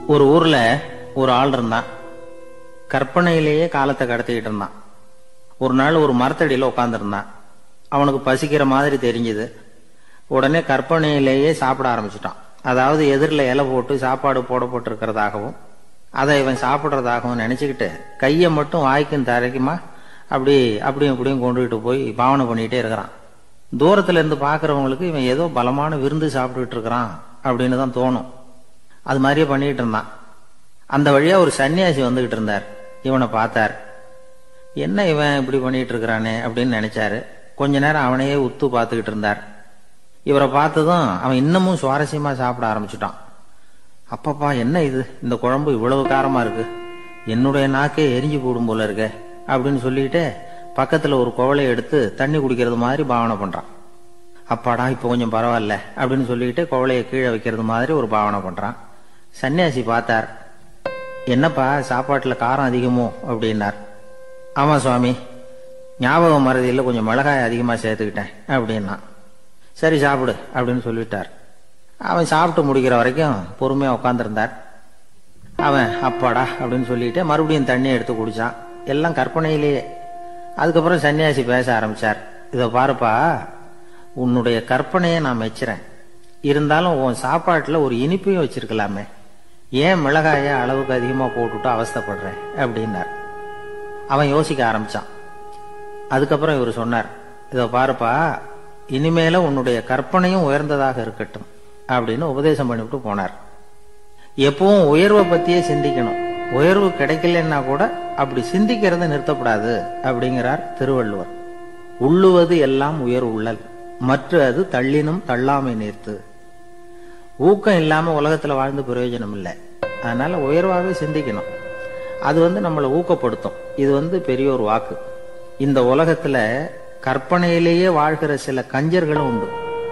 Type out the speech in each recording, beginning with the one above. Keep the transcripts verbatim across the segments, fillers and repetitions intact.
ஒரு ஊர்ல ஒரு ஆள் இருந்தான். கற்பனையிலேயே காலத்தை கடத்திக்கிட்டு இருந்தான். ஒரு நாள் ஒரு மரத்தடியில உட்காந்துருந்தான். அவனுக்கு பசிக்கிற மாதிரி தெரிஞ்சது. உடனே கற்பனையிலேயே சாப்பிட ஆரம்பிச்சுட்டான். அதாவது எதிரில் இலை போட்டு சாப்பாடு போடப்பட்டிருக்கிறதாகவும் அதை இவன் சாப்பிட்றதாகவும் நினைச்சுக்கிட்டு கையை மட்டும் வாய்க்கும் தரைக்குமா அப்படி அப்படியும் இப்படியும் கொண்டுகிட்டு போய் பாவனை பண்ணிக்கிட்டே இருக்கிறான். தூரத்துல இருந்து பாக்குறவங்களுக்கு இவன் ஏதோ பலமான விருந்து சாப்பிட்டுட்டு இருக்கிறான் அப்படின்னு தான் தோணும். அது மாதிரியே பண்ணிக்கிட்டு இருந்தான். அந்த வழியா ஒரு சன்னியாசி வந்துகிட்டு இருந்தார். இவனை பார்த்தார். என்ன இவன் இப்படி பண்ணிட்டு இருக்கிறானே அப்படின்னு நினைச்சாரு. கொஞ்ச நேரம் அவனையே உத்து பார்த்துக்கிட்டு இருந்தார். இவரை பார்த்ததும் அவன் இன்னமும் சுவாரஸ்யமா சாப்பிட ஆரம்பிச்சுட்டான். அப்பப்பா என்ன இது, இந்த குழம்பு இவ்வளவு காரமா இருக்கு, என்னுடைய நாக்கே எரிஞ்சு போடும் போல இருக்க அப்படின்னு சொல்லிட்டு பக்கத்துல ஒரு குவளையை எடுத்து தண்ணி குடிக்கிறது மாதிரி பாவனை பண்றான். அப்பாடா இப்ப கொஞ்சம் பரவாயில்ல அப்படின்னு சொல்லிட்டு குவளையை கீழே வைக்கிறது மாதிரி ஒரு பாவனை பண்றான். சன்னியாசி பார்த்தார். என்னப்பா சாப்பாட்டுல காரம் அதிகமோ அப்படின்னார். ஆமா சுவாமி, ஞாபகம் மறதியில் கொஞ்சம் மிளகாய் அதிகமா சேர்த்துக்கிட்டேன் அப்படின்னா. சரி சாப்பிடு அப்படின்னு சொல்லிட்டார். அவன் சாப்பிட்டு முடிக்கிற வரைக்கும் பொறுமையா உட்காந்துருந்தார். அவன் அப்பாடா அப்படின்னு சொல்லிட்டு மறுபடியும் தண்ணியை எடுத்து குடிச்சான். எல்லாம் கற்பனையிலேயே. அதுக்கப்புறம் சன்னியாசி பேச ஆரம்பிச்சார். இதை பாருப்பா, உன்னுடைய கற்பனையை நான் மெச்சுறேன். இருந்தாலும் உன் சாப்பாட்டுல ஒரு இனிப்பையும் வச்சிருக்கலாமே, ஏன் மிளகாய அளவுக்கு அதிகமா போட்டுட்டு அவஸ்தைப்படுறேன் அப்படின்னார். அவன் யோசிக்க ஆரம்பிச்சான். அதுக்கப்புறம் இவர் சொன்னார், இதை பாருப்பா, இனிமேல உன்னுடைய கற்பனையும் உயர்ந்ததாக இருக்கட்டும் அப்படின்னு உபதேசம் பண்ணிவிட்டு போனார். எப்பவும் உயர்வை பத்தியே சிந்திக்கணும். உயர்வு கிடைக்கலன்னா கூட அப்படி சிந்திக்கிறத நிறுத்தப்படாது அப்படிங்கிறார் திருவள்ளுவர். உள்ளுவது எல்லாம் உயர் உள்ளல், மற்ற அது தள்ளினும் தள்ளாமை நேர்த்து. ஊக்கம் இல்லாம உலகத்துல வாழ்ந்து பிரயோஜனம் இல்லை. அதனால உயர்வாகவே சிந்திக்கணும். அது வந்து நம்மளை ஊக்கப்படுத்தும். இது வந்து பெரிய ஒரு வாக்கு. இந்த உலகத்துல கற்பனையிலேயே வாழ்கிற சில கஞ்சர்களும் உண்டு.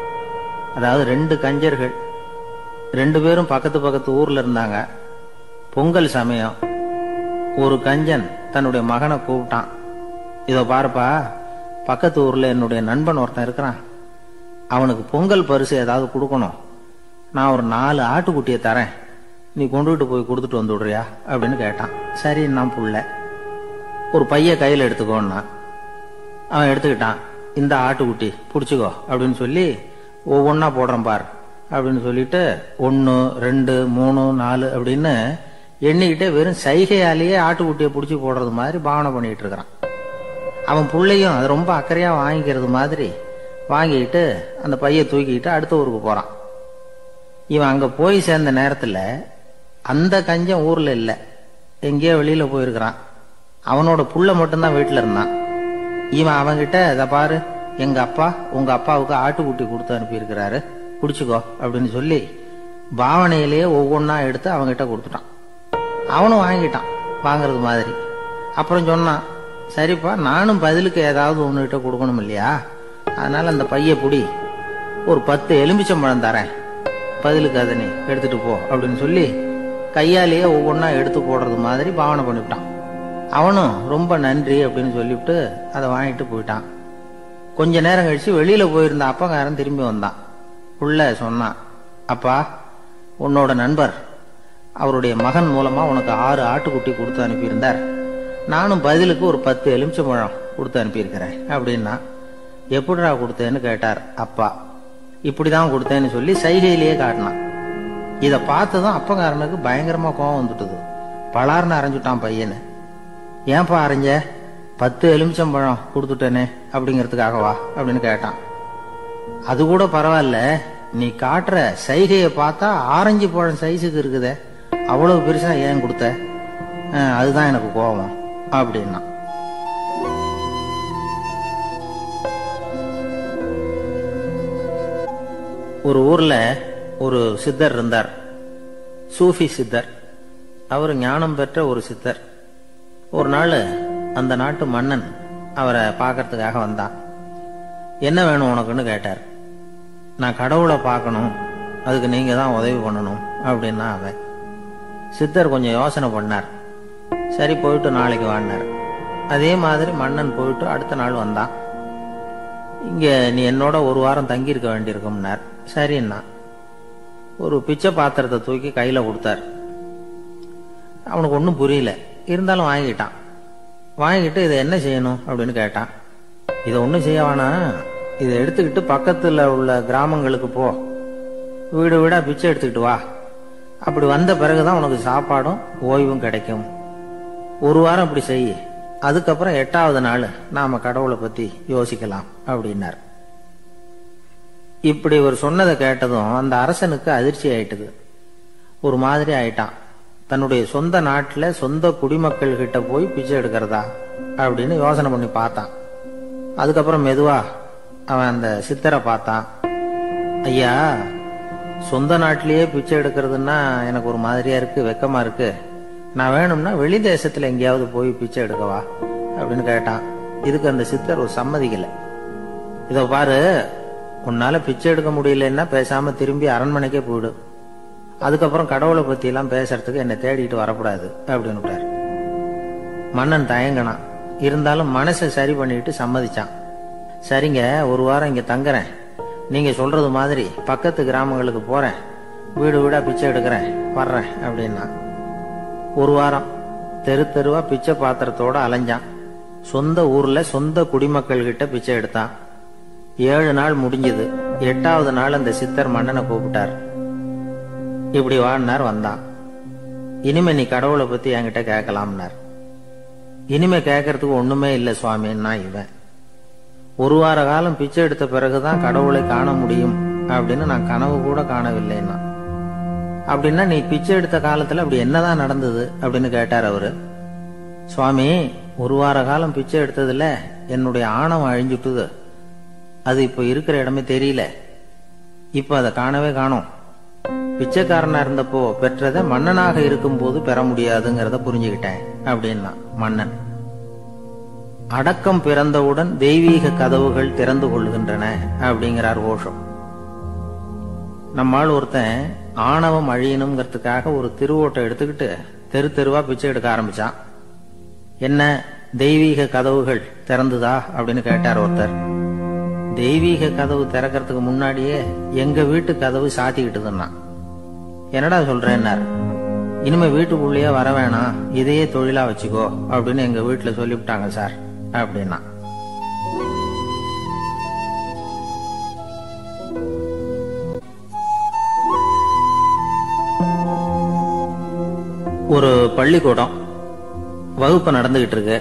அதாவது ரெண்டு கஞ்சர்கள், ரெண்டு பேரும் பக்கத்து பக்கத்து ஊர்ல இருந்தாங்க. பொங்கல் சமயம் ஒரு கஞ்சன் தன்னுடைய மகனை கூப்பிட்டான். இதோ பாருப்பா, பக்கத்து ஊர்ல என்னுடைய நண்பன் ஒருத்தன் இருக்கிறான், அவனுக்கு பொங்கல் பரிசு ஏதாவது கொடுக்கணும். நான் ஒரு நாலு ஆட்டுக்குட்டியை தரேன், நீ கொண்டுகிட்டு போய் கொடுத்துட்டு வந்து விடுறியா அப்படின்னு கேட்டான். சரி நான் புள்ள, ஒரு பைய கையில் எடுத்துக்கோன்னா. அவன் எடுத்துக்கிட்டான். இந்த ஆட்டுக்குட்டி பிடிச்சிக்கோ அப்படின்னு சொல்லி ஒவ்வொன்னா போடுறேன் பார் அப்படின்னு சொல்லிட்டு ஒன்னு ரெண்டு மூணு நாலு அப்படின்னு எண்ணிக்கிட்டே வெறும் சைகையாலேயே ஆட்டுக்குட்டியை பிடிச்சி போடுறது மாதிரி பாவனை பண்ணிட்டு இருக்கிறான். அவன் பிள்ளையும் அது ரொம்ப அக்கறையா வாங்கிக்கிறது மாதிரி வாங்கிக்கிட்டு அந்த பைய தூக்கிக்கிட்டு அடுத்த ஊருக்கு போறான். இவன் அங்க போய் சேர்ந்த நேரத்துல அந்த கஞ்சன் ஊர்ல இல்ல, எங்கேயோ வெளியில போயிருக்கிறான். அவனோட புள்ள மட்டும்தான் வீட்டுல இருந்தான். இவன் அவன்கிட்ட, இதை பாரு, எங்க அப்பா உங்க அப்பாவுக்கு ஆட்டுக்குட்டி கொடுத்து அனுப்பியிருக்கிறாரு, குடிச்சுக்கோ அப்படின்னு சொல்லி பாவனையிலேயே ஒவ்வொன்னா எடுத்து அவன்கிட்ட கொடுத்துட்டான். அவனும் வாங்கிட்டான் வாங்கறது மாதிரி. அப்புறம் சொன்னான், சரிப்பா நானும் பதிலுக்கு ஏதாவது ஒன்னுகிட்ட கொடுக்கணும் இல்லையா, அதனால அந்த பைய புடி, ஒரு பத்து எலுமிச்சம்பழம் தரேன், பதிலுக்கு அதை நீ எடுத்துட்டு போ அப்படின்னு சொல்லி கையாலேயே ஒவ்வொன்னா எடுத்து போடுறது மாதிரி பாவனை பண்ணிவிட்டான். அவனும் ரொம்ப நன்றி அப்படின்னு சொல்லிவிட்டு அதை வாங்கிட்டு போயிட்டான். கொஞ்ச நேரம் கழிச்சு வெளியில போயிருந்த அப்பகாரன் திரும்பி வந்தான். உள்ள சொன்னான், அப்பா உன்னோட நண்பர் அவருடைய மகன் மூலமா உனக்கு ஆறு ஆட்டுக்குட்டி கொடுத்து அனுப்பியிருந்தார், நானும் பதிலுக்கு ஒரு பத்து எலுமிச்சம்பழம் கொடுத்து அனுப்பியிருக்கிறேன் அப்படின்னா. எப்படிடா கொடுத்தேன்னு கேட்டார் அப்பா. இப்படிதான் கொடுத்தேன்னு சொல்லி சைகையிலேயே காட்டினான். இதை பார்த்ததும் அப்பகாரனுக்கு பயங்கரமா கோவம் வந்துட்டுது. பலார்னு அரைஞ்சுட்டான் பையனு. ஏன்பா அரைஞ்ச, பத்து எலுமிச்சம்பழம் கொடுத்துட்டேனே அப்படிங்கிறதுக்காகவா அப்படின்னு கேட்டான். அது கூட பரவாயில்ல, நீ காட்டுற சைகையை பார்த்தா ஆரஞ்சு பழம் சைஸுக்கு இருக்குதே, அவ்வளவு பெருசா ஏன் கொடுத்த, அதுதான் எனக்கு கோபம் அப்படின்னா. ஒரு ஊர்ல ஒரு சித்தர் இருந்தார், சூஃபி சித்தர். அவர் ஞானம் பெற்ற ஒரு சித்தர். ஒரு நாள் அந்த நாட்டு மன்னன் அவரை பார்க்கறதுக்காக வந்தான். என்ன வேணும் உனக்குன்னு கேட்டார். நான் கடவுளை பார்க்கணும், அதுக்கு நீங்க தான் உதவி பண்ணணும் அப்படின்னா அவன். சித்தர் கொஞ்சம் யோசனை பண்ணார். சரி போயிட்டு நாளைக்கு வாங்கினார். அதே மாதிரி மன்னன் போயிட்டு அடுத்த நாள் வந்தான். இங்க நீ என்னோட ஒரு வாரம் தங்கி இருக்க வேண்டியிருக்கும்னார். சரின்னா ஒரு பிச்சை பாத்திரத்தை தூக்கி கையில கொடுத்தார். அவனுக்கு ஒன்றும் புரியல. இருந்தாலும் வாங்கிட்டான். வாங்கிட்டு இதை என்ன செய்யணும் அப்படின்னு கேட்டான். இதை ஒன்றும் செய்ய வேணாம், இதை எடுத்துக்கிட்டு பக்கத்தில் உள்ள கிராமங்களுக்கு போ, வீடு வீடா பிச்சை எடுத்துக்கிட்டு வா. அப்படி வந்த பிறகுதான் உனக்கு சாப்பாடும் ஓய்வும் கிடைக்கும். ஒரு வாரம் இப்படி செய், அதுக்கப்புறம் எட்டாவது நாள் நாம கடவுளை பத்தி யோசிக்கலாம் அப்படின்னார். இப்படி ஒரு சொன்னதை கேட்டதும் அந்த அரசனுக்கு அதிர்ச்சி ஆயிட்டுது. ஒரு மாதிரி ஆயிட்டான். தன்னுடைய சொந்த நாட்டில் சொந்த குடிமக்கள் கிட்ட போய் பிச்சை எடுக்கிறதா அப்படின்னு யோசனை பண்ணி பார்த்தான். அதுக்கப்புறம் மெதுவா அவன் அந்த சித்தரை பார்த்தான். ஐயா, சொந்த நாட்டிலேயே பிச்சை எடுக்கிறதுன்னா எனக்கு ஒரு மாதிரியா இருக்கு, வெக்கமா இருக்கு. நான் வேணும்னா வெளி தேசத்துல எங்கேயாவது போய் பிச்சை எடுக்கவா அப்படின்னு கேட்டான். இதுக்கு அந்த சித்தர் ஒரு சம்மதிக்கல. இத பாரு, உன்னால பிச்சை எடுக்க முடியலன்னா பேசாம திரும்பி அரண்மனைக்கே போயிடு. அதுக்கப்புறம் கடவுளை பத்தி எல்லாம் பேசுறதுக்கு என்னை தேடிட்டு வரக்கூடாது அப்படின்னு விட்டார். மன்னன் தயங்கினான். இருந்தாலும் மனசை சரி பண்ணிட்டு சம்மதிச்சான். சரிங்க, ஒரு வாரம் இங்க தங்குறேன், நீங்க சொல்றது மாதிரி பக்கத்து கிராமங்களுக்கு போறேன், வீடு வீடா பிச்சை எடுக்கிறேன், வர்றேன் அப்படின்னா. ஒரு வாரம் தெரு தெருவா பிச்சை பாத்திரத்தோட அலைஞ்சான். சொந்த ஊர்ல சொந்த குடிமக்கள் கிட்ட பிச்சை எடுத்தான். ஏழு நாள் முடிஞ்சது. எட்டாவது நாள் அந்த சித்தர் மன்னனை கூப்பிட்டார். இப்படி வாழ்னார். வந்தான். இனிமே நீ கடவுளை பத்தி என்கிட்ட கேட்கலாம்னார். இனிமே கேட்கறதுக்கு ஒண்ணுமே இல்லை சுவாமின்னா இவன். ஒரு வார காலம் பிச்சை எடுத்த பிறகுதான் கடவுளை காண முடியும் அப்படின்னு நான் கனவு கூட காணவில்லைன்னா. அப்படின்னா நீ பிச்சை எடுத்த காலத்துல அப்படி என்னதான் நடந்தது அப்படின்னு கேட்டார் அவரு. சுவாமி, ஒரு வார காலம் பிச்சை எடுத்ததுல என்னுடைய ஆணவம் அழிஞ்சுட்டுது. அது இப்ப இருக்கிற இடமே தெரியல. இப்ப அதை காணவே காணோம். பிச்சைக்காரனா இருந்தப்போ பெற்றதை மன்னனாக இருக்கும் போது பெற முடியாதுங்கிறத புரிஞ்சுக்கிட்டேன் அப்படின்னா மன்னன். அடக்கம் பிறந்தவுடன் தெய்வீக கதவுகள் திறந்து கொள்கின்றன அப்படிங்கிறார் ஓஷோ. நம்மால் ஒருத்தன் ஆணவம் அழியணுங்கிறதுக்காக ஒரு திருவோட்டை எடுத்துக்கிட்டு தெரு தெருவா பிச்சை எடுக்க ஆரம்பிச்சான். என்ன, தெய்வீக கதவுகள் திறந்துதா அப்படின்னு கேட்டார் ஒருத்தர். தெய்வீக கதவு திறக்கிறதுக்கு முன்னாடியே எங்க வீட்டு கதவு சாத்திக்கிட்டுதுன்னா. என்னடா சொல்றேன்னார். இனிமே வீட்டுக்குள்ளேயே வர வேணாம், இதையே தொழிலா வச்சுக்கோ அப்படின்னு எங்க வீட்டுல சொல்லிவிட்டாங்க சார் அப்படின்னா. ஒரு பள்ளிக்கூடம் வகுப்பு நடந்துகிட்டு இருக்கு.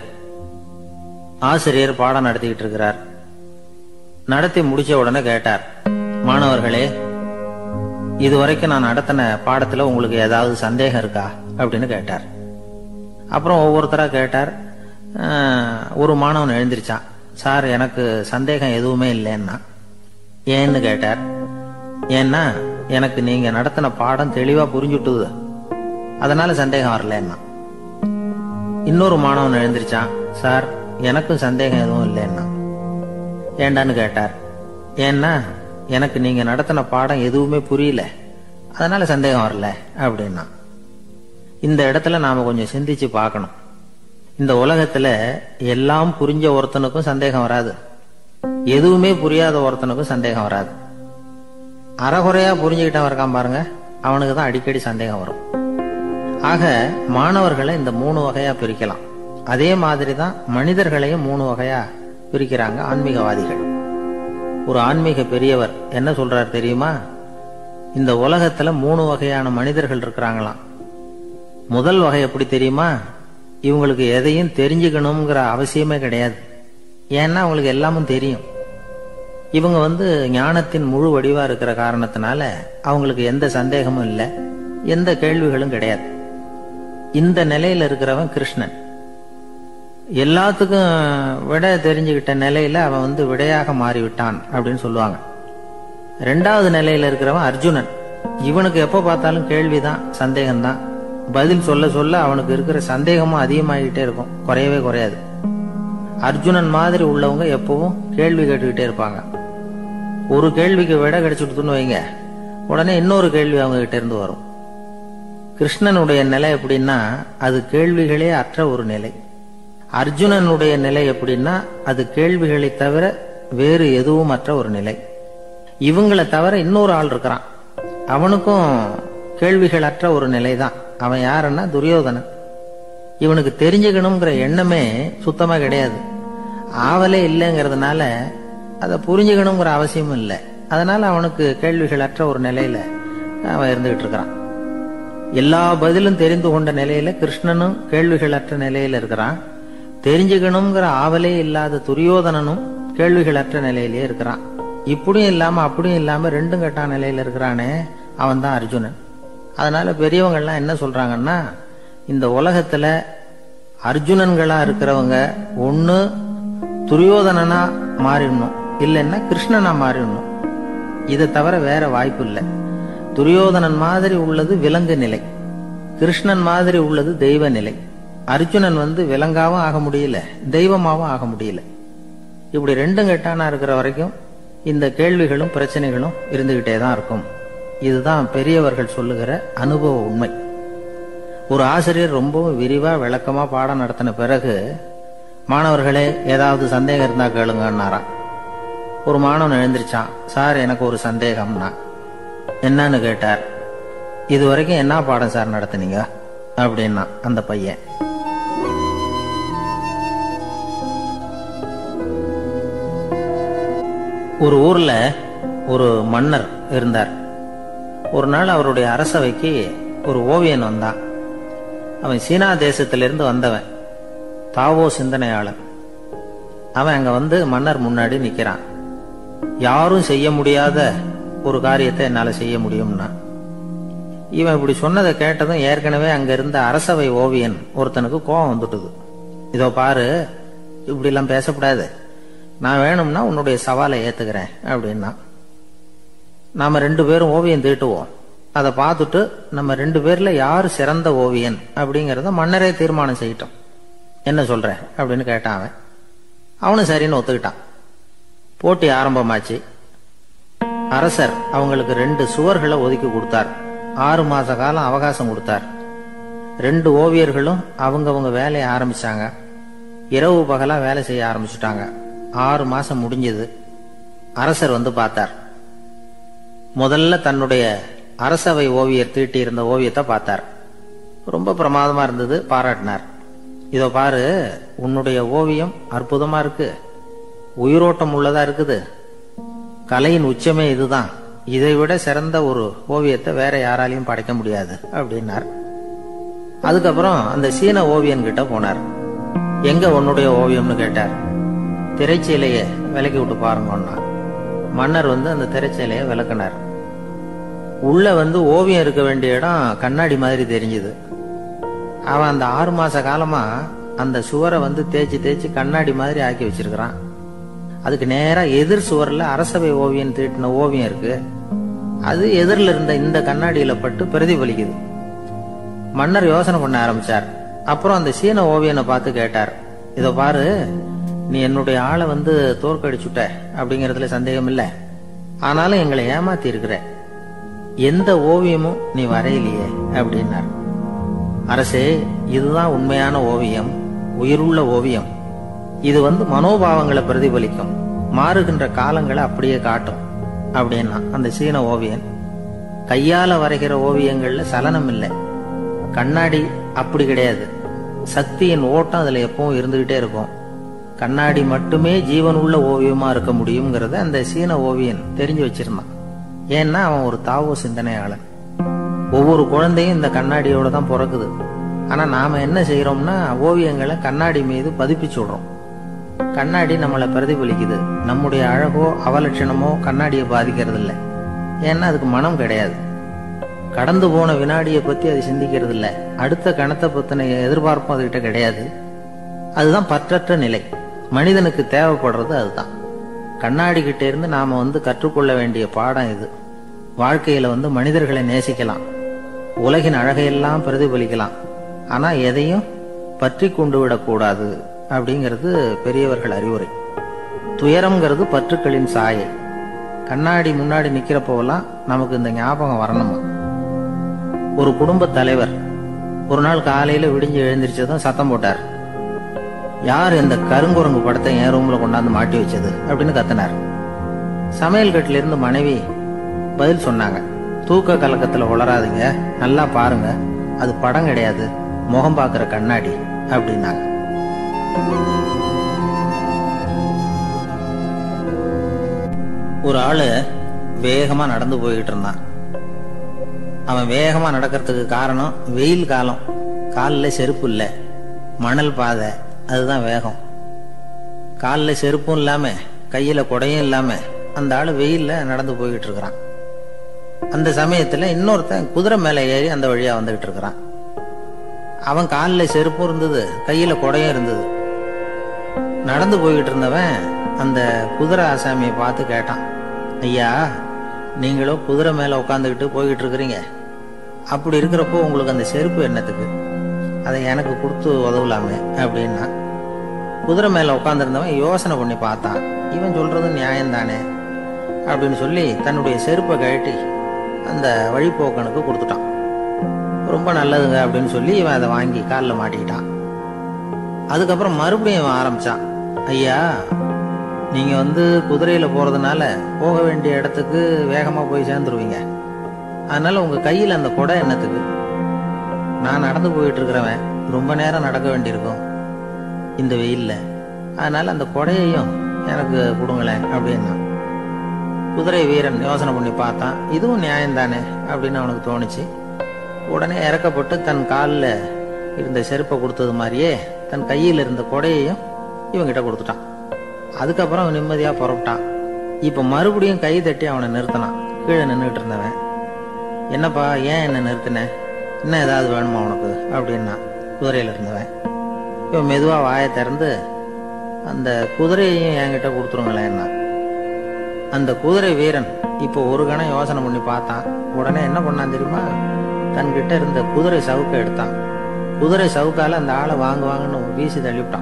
ஆசிரியர் பாடம் நடத்திக்கிட்டு இருக்கிறார். நடத்தி முடிச்ச உடனே கேட்டார், மாணவர்களே, இதுவரைக்கும் நான் நடத்தின பாடத்துல உங்களுக்கு ஏதாவது சந்தேகம் இருக்கா அப்படின்னு கேட்டார். அப்புறம் ஒவ்வொருத்தரா கேட்டார். ஒரு மாணவன் எழுந்திருச்சான். சார், எனக்கு சந்தேகம் எதுவுமே இல்லைன்னா. ஏன்னு கேட்டார். ஏன்னா எனக்கு நீங்க நடத்தின பாடம் தெளிவா புரிஞ்சுட்டுது, அதனால சந்தேகம் வரலன்னா. இன்னொரு மாணவன் எழுந்திருச்சான். சார், எனக்கும் சந்தேகம் எதுவும் இல்லைன்னா. ஏண்டான்னு கேட்டார். ஏன்னா எனக்கு நீங்க நடத்தின பாடம் எதுவுமே புரியல, அதனால சந்தேகம் வரல அப்படின்னா. இந்த இடத்துல நாம கொஞ்சம் சிந்திச்சு பார்க்கணும். இந்த உலகத்துல எல்லாம் புரிஞ்ச ஒருத்தனுக்கும் சந்தேகம் வராது, எதுவுமே புரியாத ஒருத்தனுக்கும் சந்தேகம் வராது. அறகுறையா புரிஞ்சுக்கிட்டவன் இருக்கான் பாருங்க, அவனுக்கு தான் அடிக்கடி சந்தேகம் வரும். ஆக மாணவர்களை இந்த மூணு வகையா பிரிக்கலாம். அதே மாதிரிதான் மனிதர்களையும் மூணு வகையா பிரிக்கிறாங்க ஆன்மீகவாதிகள். ஒரு ஆன்மீக பெரியவர் என்ன சொல்றார் தெரியுமா? இந்த உலகத்துல மூணு வகையான மனிதர்கள் இருக்கிறாங்களாம். முதல் வகை எப்படி தெரியுமா? இவங்களுக்கு எதையும் தெரிஞ்சுக்கணுங்கிற அவசியமே கிடையாது. ஏன்னா அவங்களுக்கு எல்லாமும் தெரியும். இவங்க வந்து ஞானத்தின் முழு வடிவா இருக்கிற காரணத்தினால அவங்களுக்கு எந்த சந்தேகமும் இல்லை, எந்த கேள்விகளும் கிடையாது. இந்த நிலையில இருக்கிறவன் கிருஷ்ணன். எல்லாத்துக்கும் விட தெரிஞ்சுக்கிட்ட நிலையில அவன் வந்து விடையாக மாறிவிட்டான் அப்படின்னு சொல்லுவாங்க. ரெண்டாவது நிலையில இருக்கிறவன் அர்ஜுனன். இவனுக்கு எப்ப பார்த்தாலும் கேள்விதான், சந்தேகம்தான். பதில் சொல்ல சொல்ல அவனுக்கு இருக்கிற சந்தேகமும் அதிகமாகிட்டே இருக்கும், குறையவே குறையாது. அர்ஜுனன் மாதிரி உள்ளவங்க எப்பவும் கேள்வி கேட்டுக்கிட்டே இருப்பாங்க. ஒரு கேள்விக்கு விட கிடைச்சுட்டுன்னு வைங்க, உடனே இன்னொரு கேள்வி அவங்க கிட்ட இருந்து வரும். கிருஷ்ணனுடைய நிலை எப்படின்னா அது கேள்விகளே அற்ற ஒரு நிலை. அர்ஜுனனுடைய நிலை எப்படின்னா அது கேள்விகளை தவிர வேறு எதுவும் அற்ற ஒரு நிலை. இவங்களை தவிர இன்னொரு ஆள் இருக்கிறான், அவனுக்கும் கேள்விகள் அற்ற ஒரு நிலை தான். அவன் யாருன்னா துரியோதனன். இவனுக்கு தெரிஞ்சுக்கணுங்கிற எண்ணமே சுத்தமா கிடையாது. ஆவலே இல்லைங்கிறதுனால அதை புரிஞ்சுக்கணுங்கிற அவசியமும் இல்லை. அதனால அவனுக்கு கேள்விகளற்ற ஒரு நிலையில அவன் இருந்துகிட்டு இருக்கிறான். எல்லா பதிலும் தெரிந்து கொண்ட நிலையில கிருஷ்ணனும் கேள்விகளற்ற நிலையில இருக்கிறான். தெரிஞ்சுக்கணுங்கிற ஆவலே இல்லாத துரியோதனனும் கேள்விகளற்ற நிலையிலே இருக்கிறான். இப்படியும் இல்லாம அப்படியும் இல்லாம ரெண்டும் கெட்டான் நிலையில இருக்கிறானே, அவன் தான் அர்ஜுனன். அதனால பெரியவங்கள்லாம் என்ன சொல்றாங்கன்னா, இந்த உலகத்துல அர்ஜுனன்களா இருக்கிறவங்க ஒண்ணு துரியோதனனா மாறிடணும், இல்லைன்னா கிருஷ்ணனா மாறிடணும். இதை தவிர வேற வாய்ப்பு இல்லை. துரியோதனன் மாதிரி உள்ளது விலங்கு நிலை, கிருஷ்ணன் மாதிரி உள்ளது தெய்வ நிலை. அர்ஜுனன் வந்து விலங்காவும் ஆக முடியல, தெய்வமாவும் ஆக முடியல. இப்படி ரெண்டும் கெட்டானா இருக்கிற வரைக்கும் இந்த கேள்விகளும் பிரச்சனைகளும் இருந்துகிட்டே தான் இருக்கும். இதுதான் பெரியவர்கள் சொல்லுகிற அனுபவ உண்மை. ஒரு ஆசிரியர் ரொம்பவும் விரிவா விளக்கமா பாடம் நடத்தின பிறகு, மாணவர்களே ஏதாவது சந்தேகம் இருந்தா கேளுங்கன்னாராம். ஒரு மாணவன் எழுந்திருச்சான். சார், எனக்கு ஒரு சந்தேகம்னா. என்னன்னு கேட்டார். இது வரைக்கும் என்ன பாடம் சார் நடத்துனீங்க அப்படின்னா அந்த பையன். ஒரு ஊர்ல ஒரு மன்னர் இருந்தார். ஒரு நாள் அவருடைய அரசவைக்கு ஒரு ஓவியன் வந்தான். அவன் சீனா தேசத்திலிருந்து வந்தவன், தாவோ சிந்தனையாளன். அவன் அங்க வந்து மன்னர் முன்னாடி நிக்கிறான். யாரும் செய்ய முடியாத ஒரு காரியத்தை என்னால செய்ய முடியும்னா. இவன் இப்படி சொன்னதை கேட்டதும் ஏற்கனவே அங்க இருந்த அரசவை ஓவியன் ஒருத்தனுக்கு கோபம் வந்துட்டுது. இதோ பாரு, இப்படி எல்லாம் பேசக்கூடாது, நான் வேணும்னா உன்னுடைய சவாலை ஏத்துக்கிறேன் அப்படின்னா. நாம ரெண்டு பேரும் ஓவியம் தீட்டுவோம், அதை பார்த்துட்டு நம்ம ரெண்டு பேர்ல யாரு சிறந்த ஓவியன் அப்படிங்கறத மன்னரே தீர்மானம் செய்யட்டும், என்ன சொல்ற அப்படின்னு கேட்டான் அவன். அவனும் சரின்னு ஒத்துக்கிட்டான். போட்டி ஆரம்பமாச்சு. அரசர் அவங்களுக்கு ரெண்டு சுவர்களை ஒதுக்கி கொடுத்தார். ஆறு மாச காலம் அவகாசம் கொடுத்தார். ரெண்டு ஓவியர்களும் அவங்கவங்க வேலையை ஆரம்பிச்சாங்க. இரவு பகலா வேலை செய்ய ஆரம்பிச்சுட்டாங்க. ஆறு மாசம் முடிஞ்சது. அரசர் வந்து பார்த்தார். முதல்ல தன்னுடைய அரசவை ஓவியர் தீட்டி இருந்த ஓவியத்தை பார்த்தார். ரொம்ப பிரமாதமா இருந்தது, பாராட்டினார். இதோ பாரு, உன்னுடைய ஓவியம் அற்புதமா இருக்கு, உயிரோட்டம் உள்ளதா இருக்குது, கலையின் உச்சமே இதுதான், இதை விட சிறந்த ஒரு ஓவியத்தை வேற யாராலையும் படைக்க முடியாது அப்படின்னார். அதுக்கப்புறம் அந்த சீன ஓவியன் கிட்ட போனார். எங்க உன்னுடைய ஓவியம்னு கேட்டார். திரைச்சீலைய விலக்கி விட்டு பாருங்கன்னா. மன்னர் வந்து அந்த திரைச்சீலைய விளக்குனார். உள்ள வந்து ஓவியம் இருக்க வேண்டிய இடம் கண்ணாடி மாதிரி தெரிஞ்சுது. அவன் அந்த ஆறு மாச காலமா அந்த சுவரை வந்து தேய்ச்சி தேய்ச்சி கண்ணாடி மாதிரி ஆக்கி வச்சிருக்கிறான். அதுக்கு நேரா எதிர் சுவர்ல அரசவை ஓவியன் தீட்டின ஓவியம் இருக்கு. அது எதிரில் இருந்த இந்த கண்ணாடியில பட்டு பிரதிபலிக்குது. மன்னர் யோசனை பண்ண ஆரம்பிச்சார். அப்புறம் அந்த சீன ஓவியனை பார்த்து கேட்டார். இதோ பாரு, நீ என்னுடைய ஆளை வந்து தோற்கடிச்சுட்ட அப்படிங்கறதுல சந்தேகம் இல்லை, ஆனாலும் எங்களை ஏமாத்தி இருக்கிற, எந்த ஓவியமும் நீ வரையிலையே அப்படின்னார். அரசே, இதுதான் உண்மையான ஓவியம், உயிருள்ள ஓவியம். இது வந்து மனோபாவங்களை பிரதிபலிக்கும், மாறுகின்ற காலங்களை அப்படியே காட்டும் அப்படின்னா அந்த சீன ஓவியன். கையால வரைகிற ஓவியங்கள்ல சலனம் இல்லை, கண்ணாடி அப்படி கிடையாது, சக்தியின் ஓட்டம் அதுல எப்பவும் இருந்துகிட்டே இருக்கும். கண்ணாடி மட்டுமே ஜீவனுள்ள ஓவியமா இருக்க முடியுங்கிறத அந்த சீன ஓவியன் தெரிஞ்சு வச்சிருந்தான். ஏன்னா அவன் ஒரு தாவோ சிந்தனையாளன். ஒவ்வொரு குழந்தையும் இந்த கண்ணாடியோட தான் பிறக்குது. ஆனா நாம என்ன செய்யறோம்னா ஓவியங்களை கண்ணாடி மீது பதிப்பிச்சு விடுறோம். கண்ணாடி நம்மளை பிரதிபலிக்குது. நம்முடைய அழகோ அவலட்சணமோ கண்ணாடியை பாதிக்கிறது இல்லை. ஏன்னா அதுக்கு மனம் கிடையாது. கடந்து போன வினாடியை பத்தி அது சிந்திக்கிறது இல்லை. அடுத்த கணத்தை பத்தின எதிர்பார்ப்பும் அதுகிட்ட கிடையாது. அதுதான் பற்றற்ற நிலை. மனிதனுக்கு தேவைப்படுறது அதுதான். கண்ணாடி கிட்ட இருந்து நாம வந்து கற்றுக்கொள்ள வேண்டிய பாடம் இது. வாழ்க்கையில வந்து மனிதர்களை நேசிக்கலாம், உலகின் அழகையெல்லாம் பிரதிபலிக்கலாம், ஆனா எதையும் பற்றி கொண்டு விடக்கூடாது அப்படிங்கிறது பெரியவர்கள் அறிவுரை. துயரம்ங்கிறது பற்றுக்களின் சாயை. கண்ணாடி முன்னாடி நிக்கிறப்போலாம் நமக்கு இந்த ஞாபகம் வரணுமா. ஒரு குடும்ப தலைவர் ஒரு நாள் காலையில விடிஞ்சு எழுந்திரிச்சதும் சத்தம் போட்டார். யார் இந்த கருங்குரங்கு படத்தை என் ரூம்ல கொண்டாந்து மாட்டி வச்சது அப்படின்னு கத்தினார். சமையல் கட்டில இருந்து மனைவி பதில் சொன்னாங்க. தூக்க கலக்கத்துல உளராதுங்க, நல்லா பாருங்க, அது படம் கிடையாது, முகம் பார்க்கிற கண்ணாடி அப்படின்னாங்க. ஒரு ஆளு வேகமா நடந்து போயிட்டு இருந்தான். அவன் வேகமா நடக்கிறதுக்கு காரணம் வெயில் காலம், காலில் செருப்பு இல்லை, மணல் பாதை, அதுதான் வேகம். காலில் செருப்பும் இல்லாம கையில கொடையும் இல்லாம அந்த ஆளு வெயில்ல நடந்து போய்கிட்டு இருக்கிறான். அந்த சமயத்துல இன்னொருத்தன் குதிரை மேல ஏறி அந்த வழியா வந்துகிட்டு இருக்கிறான். அவன் காலில் செருப்பும் இருந்தது, கையில கொடையும் இருந்தது. நடந்து போய்கிட்டு இருந்தவன் அந்த குதிரை ஆசாமியை பார்த்து கேட்டான், ஐயா, நீங்களும் குதிரை மேல உட்காந்துக்கிட்டு போய்கிட்டு இருக்கிறீங்க, அப்படி இருக்கிறப்போ உங்களுக்கு அந்த செருப்பு என்னத்துக்கு, அதை எனக்கு கொடுத்து உதவலாமே அப்படின்னா. குதிரை மேல உட்காந்துருந்தவன் யோசனை பண்ணி பார்த்தான். இவன் சொல்றது நியாயம்தானே அப்படின்னு சொல்லி தன்னுடைய செருப்பை கழட்டி அந்த வழிபோக்கனுக்கு கொடுத்துட்டான். ரொம்ப நல்லதுங்க அப்படின்னு சொல்லி இவன் அதை வாங்கி காலில் மாட்டிக்கிட்டான். அதுக்கப்புறம் மறுபடியும் இவன் ஆரம்பிச்சான், ஐயா, நீங்க வந்து குதிரையில போறதுனால போக வேண்டிய இடத்துக்கு வேகமா போய் சேர்ந்துருவீங்க, அதனால உங்க கையில அந்த கொடை என்னத்துக்கு, நான் நடந்து போயிட்டு இருக்கிறவன் ரொம்ப நேரம் நடக்க வேண்டியிருக்கும் இந்த வெயில்ல, அதனால அந்த கொடையையும் எனக்கு கொடுங்களேன் அப்படின்னா. குதிரை வீரன் யோசனை பண்ணி பார்த்தான், இதுவும் நியாயம்தானே அப்படின்னு அவனுக்கு தோணுச்சு. உடனே இறக்கப்பட்டு தன் காலில் இருந்த செருப்பை கொடுத்தது மாதிரியே தன் கையில் இருந்த கொடையையும் இவங்கிட்ட கொடுத்துட்டான். அதுக்கப்புறம் அவன் நிம்மதியா புறப்பட்டான். இப்ப மறுபடியும் கை தட்டி அவனை நிறுத்தினான். கீழே நின்றுட்டு இருந்தவன், என்னப்பா ஏன் என்ன நிறுத்தின, இன்னும் ஏதாவது வேணுமா உனக்கு அப்படின்னா குதிரையில இருந்தவன். இவன் மெதுவா வாயை திறந்து அந்த குதிரையையும் என்கிட்ட கொடுத்துருங்களேன்னா. அந்த குதிரை வீரன் இப்போ ஒரு கணம் யோசனை பண்ணி பார்த்தான். உடனே என்ன பண்ணான் தெரியுமா, தன்கிட்ட இருந்த குதிரை சவுக்கை எடுத்தான். குதிரை சவுக்கால அந்த ஆளை வாங்க வாங்கன்னு வீசி தள்ளிவிட்டான்.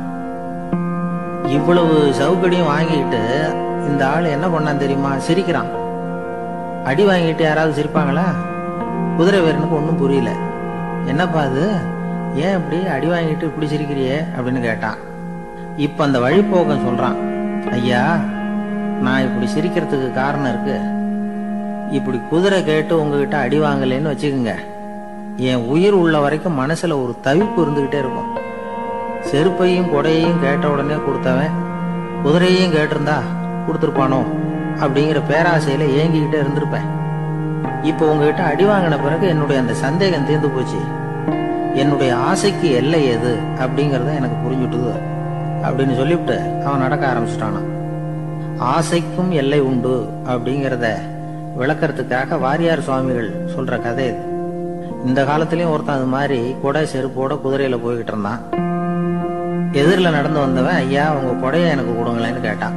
இவ்வளவு சவுக்கடியும் வாங்கிட்டு இந்த ஆள் என்ன பண்ணான் தெரியுமா, சிரிக்கிறான். அடி வாங்கிட்டு யாராவது சிரிப்பாங்களா? குதிரை வீரனுக்கு ஒன்றும் புரியல. என்னப்பா அது, ஏன் இப்படி அடி வாங்கிட்டு இப்படி சிரிக்கிறியே அப்படின்னு கேட்டான். இப்ப அந்த வழிபோக்கன் சொல்றான், ஐயா, நான் இப்படி சிரிக்கிறதுக்கு காரணம் இருக்கு. இப்படி குதிரை கேட்டு உங்ககிட்ட அடி வாங்கலைன்னு வச்சுக்கோங்க, என் உயிர் உள்ள வரைக்கும் மனசுல ஒரு தவிப்பு இருந்துகிட்டே இருக்கும். செருப்பையும் கொடையையும் கேட்ட உடனே கொடுத்தவன் குதிரையையும் கேட்டிருந்தா கொடுத்துருப்பானோ அப்படிங்கிற பேராசையில ஏங்கிக்கிட்டே இருந்திருப்பேன். இப்போ உங்ககிட்ட அடி வாங்கின பிறகு என்னுடைய அந்த சந்தேகம் தீர்ந்து போச்சு. என்னுடைய ஆசைக்கு எல்லை எது அப்படிங்கறத எனக்கு புரிஞ்சுட்டுது அப்படின்னு சொல்லிவிட்டு அவன் நடக்க ஆரம்பிச்சுட்டானா. ஆசைக்கும் எல்லை உண்டு அப்படிங்கிறத விளக்கறதுக்காக வாரியார் சுவாமிகள் சொல்ற கதை இது. இந்த காலத்திலயும் ஒருத்தன் அது மாதிரி கொடை செருப்போட குதிரையில போய்கிட்டு இருந்தான். எதிரில நடந்து வந்தவன், ஐயா, உங்க கொடையை எனக்கு கொடுங்களேன்னு கேட்டான்.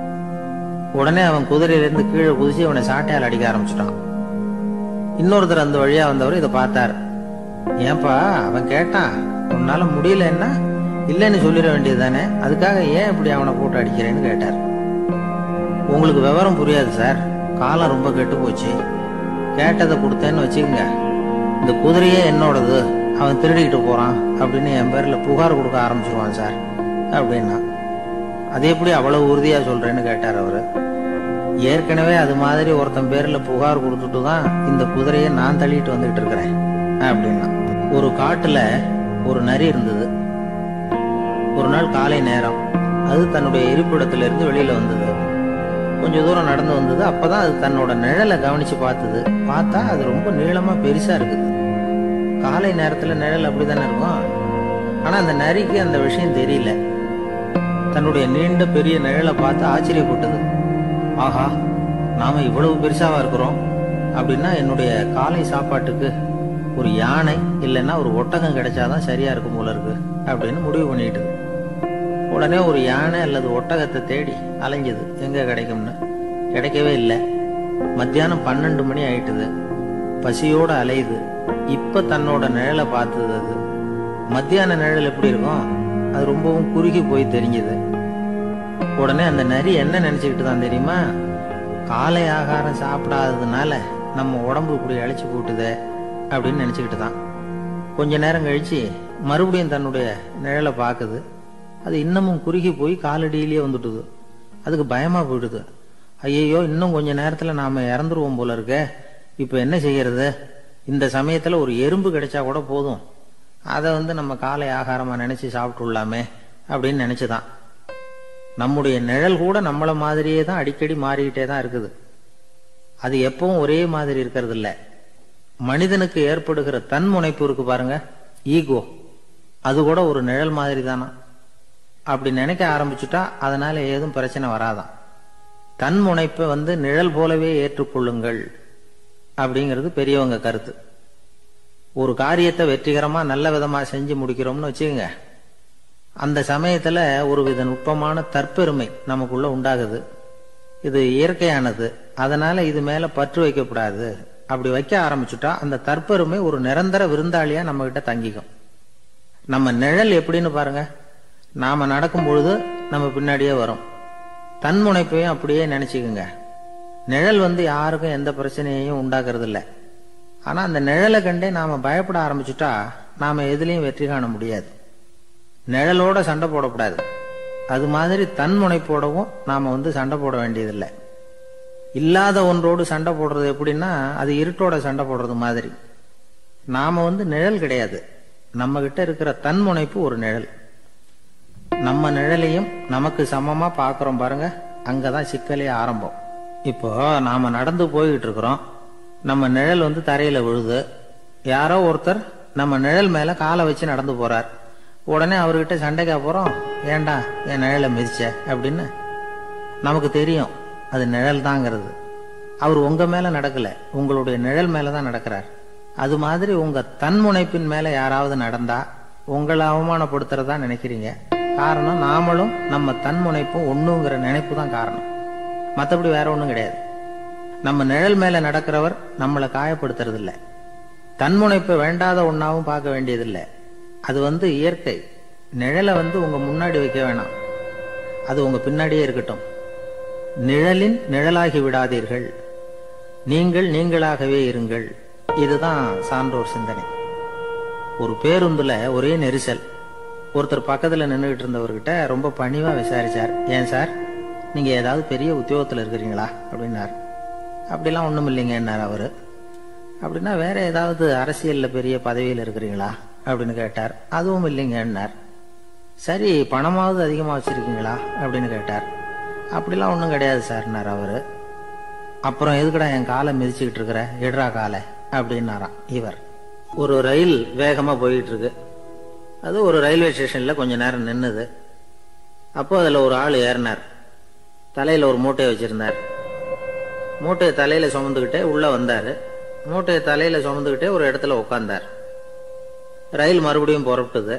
உடனே அவன் குதிரையிலிருந்து கீழே குதிச்சு அவனை சாட்டையால் அடிக்க ஆரம்பிச்சுட்டான். இன்னொருத்தர் அந்த வழியா வந்தவர் இதை பார்த்தார். ஏன்பா, அவன் கேட்டான், உன்னால முடியல என்ன, இல்லைன்னு சொல்லிட வேண்டியது தானே, அதுக்காக ஏன் இப்படி அவனை போட்டு அடிக்கிறேன்னு கேட்டார். உங்களுக்கு விவரம் புரியாது சார், காலம் ரொம்ப கெட்டு போச்சு. கேட்டதை கொடுத்தேன்னு வச்சுக்கோங்க, இந்த குதிரையே என்னோடது, அவன் திருடிக்கிட்டு போறான் அப்படின்னு என் பேர்ல புகார் கொடுக்க ஆரம்பிச்சிருவான் சார் அப்படின்னா. அது எப்படி அவ்வளவு உறுதியா சொல்றேன்னு கேட்டார் அவரு. ஏற்கனவே அது மாதிரி ஒருத்தன் பேர்ல புகார் கொடுத்துட்டு தான் இந்த குதிரையை நான் தள்ளிட்டு வந்துகிட்டு இருக்கிறேன் அப்படின்னா. ஒரு காட்டுல ஒரு நரி இருந்தது. ஒரு நாள் காலை நேரம் அது தன்னுடைய இருப்பிடத்துல இருந்து வெளியில வந்தது. கொஞ்ச தூரம் நடந்து வந்தது. அப்பதான் அது தன்னோட நிழலை கவனிச்சு பார்த்தது. பார்த்தா அது ரொம்ப நீளமா பெருசா இருக்குது. காலை நேரத்துல நிழல் அப்படித்தானே இருக்கும். ஆனா அந்த நரிக்கு அந்த விஷயம் தெரியல. தன்னுடைய நீண்ட பெரிய நிழலை பார்த்து ஆச்சரியப்பட்டது. ஆஹா, நாம இவ்வளவு பெருசாவா இருக்கிறோம் அப்படின்னா என்னுடைய காலை சாப்பாட்டுக்கு ஒரு யானை இல்லைன்னா ஒரு ஒட்டகம் கிடைச்சாதான் சரியா இருக்கும் போல இருக்கு அப்படின்னு முடிவு பண்ணிட்டு உடனே ஒரு யானை அல்லது ஒட்டகத்தை தேடி அலைஞ்சது, எங்க கிடைக்கும்னு. கிடைக்கவே இல்லை. மத்தியானம் பன்னெண்டு மணி ஆயிட்டுது. பசியோட அலையுது. இப்ப தன்னோட நிழலை பார்த்தது. அது மத்தியான நிழல் எப்படி இருக்கும், அது ரொம்பவும் குறுகி போய் தெரிஞ்சது. உடனே அந்த நரி என்ன நினைச்சுக்கிட்டு தான் தெரியுமா, காலை ஆகாரம் சாப்பிடாததுனால நம்ம உடம்பு இப்படி அழைச்சி போட்டுதே அப்படின்னு நினைச்சுக்கிட்டு தான். கொஞ்ச நேரம் கழிச்சு மறுபடியும் தன்னுடைய நிழலை பார்க்குது. அது இன்னமும் குறுகி போய் காலடியிலேயே வந்துட்டுது. அதுக்கு பயமா போயிடுது. ஐயோ, இன்னும் கொஞ்ச நேரத்துல நாம இறந்துருவோம் போல இருக்க, இப்ப என்ன செய்யறது? இந்த சமயத்துல ஒரு எறும்பு கிடைச்சா கூட போதும், அதை வந்து நம்ம காலை ஆகாரமா நினைச்சு சாப்பிட்டுள்ளாமே அப்படின்னு நினைச்சுதான். நம்முடைய நிழல் கூட நம்மள மாதிரியே தான் அடிக்கடி மாறிக்கிட்டே தான் இருக்குது. அது எப்பவும் ஒரே மாதிரி இருக்கிறது இல்ல. மனிதனுக்கு ஏற்படுகிற தன்முனைப்பு இருக்கு பாருங்க, ஈகோ, அது கூட ஒரு நிழல் மாதிரி தானா. அப்படி நினைக்க ஆரம்பிச்சுட்டா அதனால ஏதும் பிரச்சனை வராதான். தன்முனைப்பை வந்து நிழல் போலவே ஏற்றுக்கொள்ளுங்கள் அப்படிங்கிறது பெரியவங்க கருத்து. ஒரு காரியத்தை வெற்றிகரமா நல்ல விதமா செஞ்சு முடிக்கிறோம்னு வச்சுக்கோங்க, அந்த சமயத்துல ஒரு வித நுட்பமான தற்பெருமை நமக்குள்ள உண்டாகுது. இது இயற்கையானது, அதனால இது மேல பற்று வைக்கக்கூடாது. அப்படி வைக்க ஆரம்பிச்சுட்டா அந்த தற்பெருமை ஒரு நிரந்தர விருந்தாளியா நம்ம கிட்ட தங்கிக்கும். நம்ம நிழல் எப்படின்னு பாருங்க, நாம நடக்கும் பொழுது நம்ம பின்னாடியே வரும். தன்முனைப்பையும் அப்படியே நினைச்சுக்குங்க. நிழல் வந்து யாருக்கும் எந்த பிரச்சனையையும் உண்டாக்குறது இல்லை. ஆனா அந்த நிழலை கண்டே நாம பயப்பட ஆரம்பிச்சுட்டா நாம எதுலயும் வெற்றி காண முடியாது. நிழலோட சண்டை போடக்கூடாது. அது மாதிரி தன்முனைப்போடவும் நாம வந்து சண்டை போட வேண்டியதில்லை. இல்லாத ஒன்றோடு சண்டை போடுறது எப்படின்னா, அது இருட்டோட சண்டை போடுறது மாதிரி. நாம வந்து நிழல் கிடையாது, நம்ம கிட்ட இருக்கிற தன்முனைப்பு ஒரு நிழல். நம்ம நிழலையும் நமக்கு சமமா பாக்குறோம் பாருங்க, அங்கதான் சிக்கலே ஆரம்பம். இப்போ நாம நடந்து போய்கிட்டு இருக்கிறோம், நம்ம நிழல் வந்து தரையில விழுது. யாரோ ஒருத்தர் நம்ம நிழல் மேல காலை வச்சு நடந்து போறார். உடனே அவர்கிட்ட சண்டைக்கா போறோம், ஏண்டா என் நிழலை மிதிச்ச அப்படின்னு. நமக்கு தெரியும் அது நிழல் தாங்கிறது. அவர் உங்க மேல நடக்கல, உங்களுடைய நிழல் மேலதான் நடக்கிறார். அது மாதிரி உங்க தன்முனைப்பின் மேல யாராவது நடந்தா உங்களை அவமானப்படுத்துறதா நினைக்கிறீங்க. காரணம், நாமளும் நம்ம தன்முனைப்பும் ஒண்ணுங்கிற நினைப்பு தான் காரணம், மற்றபடி வேற ஒண்ணும் கிடையாது. நம்ம நிழல் மேல நடக்கிறவர் நம்மளை காயப்படுத்துறது இல்லை. தன்முனைப்பை வேண்டாத ஒன்னாவும் பார்க்க வேண்டியதில்லை. அது வந்து இயற்கை. நிழலை வந்து உங்க முன்னாடி வைக்க வேணாம், அது உங்க பின்னாடியே இருக்கட்டும். நிழலின் நிழலாகி விடாதீர்கள், நீங்கள் நீங்களாகவே இருங்கள். இதுதான் சான்றோர் சிந்தனை. ஒரு பேருந்துல ஒரே நெரிசல். ஒருத்தர் பக்கத்துல நின்றுகிட்டு இருந்தவர்கிட்ட ரொம்ப பணிவா விசாரிச்சார், ஏன் சார் நீங்க ஏதாவது பெரிய உத்தியோகத்துல இருக்கிறீங்களா அப்படின்னார். அப்படிலாம் ஒண்ணும் இல்லைங்கன்னார் அவரு. அப்படின்னா வேற ஏதாவது அரசியல்ல பெரிய பதவியில் இருக்கிறீங்களா அப்படின்னு கேட்டார். அதுவும் இல்லைங்கன்னார். சரி, பணமாவது அதிகமா வச்சிருக்கீங்களா அப்படின்னு கேட்டார். அப்படிலாம் ஒன்றும் கிடையாது சார்னார் அவரு. அப்புறம் எதுக்குடா என் காலை மிதிச்சுக்கிட்டு இருக்கிற, எடுறா காலை அப்படின்னாராம் இவர். ஒரு ரயில் வேகமா போயிட்டு இருக்கு. அது ஒரு ரயில்வே ஸ்டேஷன்ல கொஞ்ச நேரம் நின்னுது. அப்போ அதுல ஒரு ஆள் ஏறினார். தலையில ஒரு மூட்டையை வச்சிருந்தார். மூட்டையை தலையில சுமந்துக்கிட்டே உள்ள வந்தாரு. மூட்டையை தலையில சுமந்துக்கிட்டே ஒரு இடத்துல உட்கார்ந்தார். ரயில் மறுபடியும் புறப்பட்டது.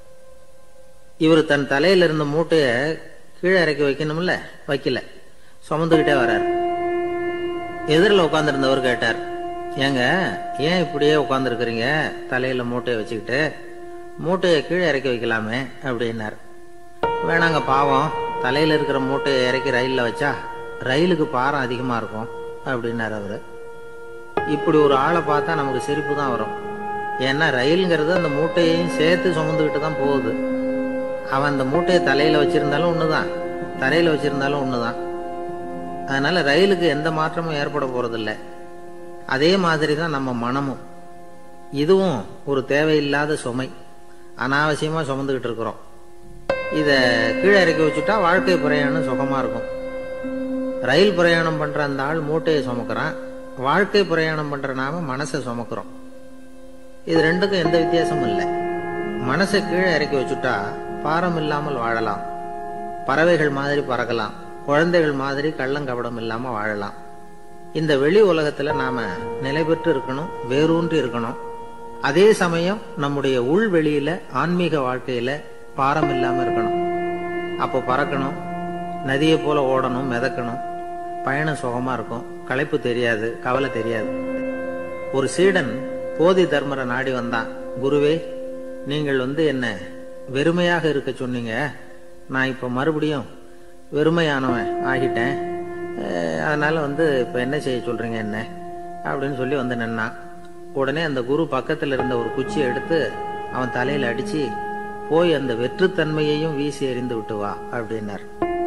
இவர் தன் தலையில இருந்த மூட்டைய கீழே இறக்கி வைக்கணும்ல, வைக்கல, சுமந்துக்கிட்டே வர்றார். எதிரில் உட்கார்ந்துருந்தவர் கேட்டார், ஏங்க ஏன் இப்படியே உட்கார்ந்துருக்கிறீங்க தலையில மூட்டையை வச்சுக்கிட்டு, மூட்டையை கீழே இறக்கி வைக்கலாமே அப்படின்னார். வேணாங்க, பாவம், தலையில இருக்கிற மூட்டையை இறக்கி ரயில்ல வச்சா ரயிலுக்கு பாரம் அதிகமா இருக்கும் அப்படின்னார் அவரு. இப்படி ஒரு ஆளை பார்த்தா நமக்கு சிரிப்பு தான் வரும். ஏன்னா ரயில்ங்கிறது அந்த மூட்டையையும் சேர்த்து சுமந்துக்கிட்டு தான் போகுது. அவன் அந்த மூட்டையை தலையில வச்சிருந்தாலும் ஒண்ணுதான், தரையில வச்சிருந்தாலும் ஒண்ணுதான். அதனால ரயிலுக்கு எந்த மாற்றமும் ஏற்பட போறதில்லை. அதே மாதிரிதான் நம்ம மனமும். இதுவும் ஒரு தேவையில்லாத சுமை, அனாவசியமா சுமந்துகிட்டு இருக்கிறோம். இத கீழே இறக்கி வச்சுட்டா வாழ்க்கை பிரயாணம் சுகமா இருக்கும். ரயில் பிரயாணம் பண்ற அந்த ஆள் மூட்டையை சுமக்கிறான், வாழ்க்கை பிரயாணம் பண்ற நாம மனசை சுமக்கிறோம். இது ரெண்டுக்கும் எந்த வித்தியாசமும் இல்லை. மனசை கீழே இறக்கி வச்சுட்டா பாரம் இல்லாமல் வாழலாம், பறவைகள் மாதிரி பறக்கலாம், குழந்தைகள் மாதிரி கள்ளங்கபடம் இல்லாம வாழலாம். இந்த வெளி உலகத்துல நாம நிலை பெற்று இருக்கணும், வேரூன்றி இருக்கணும். அதே சமயம் நம்முடைய உள் வெளியில ஆன்மீக வாழ்க்கையில பாரம் இல்லாம இருக்கணும். அப்போ பறக்கணும், நதியை போல ஓடணும், மிதக்கணும். பயணம் சுகமா இருக்கும், களைப்பு தெரியாது, கவலை தெரியாது. ஒரு சீடன் போதி தர்மரை நாடி வந்தான். குருவே, நீங்கள் வந்து என்ன வெறுமையாக இருக்க சொன்னீங்க, நான் இப்ப மறுபடியும் வெறுமையானவன் ஆகிட்டேன், அதனால வந்து இப்ப என்ன செய்ய சொல்றீங்க என்ன அப்படின்னு சொல்லி வந்து நின்னான். உடனே அந்த குரு பக்கத்துல இருந்த ஒரு குச்சியை எடுத்து அவன் தலையில அடிச்சு, போய் அந்த வெற்றுத்தன்மையையும் வீசி எறிந்து விட்டு வா அப்படின்னார்.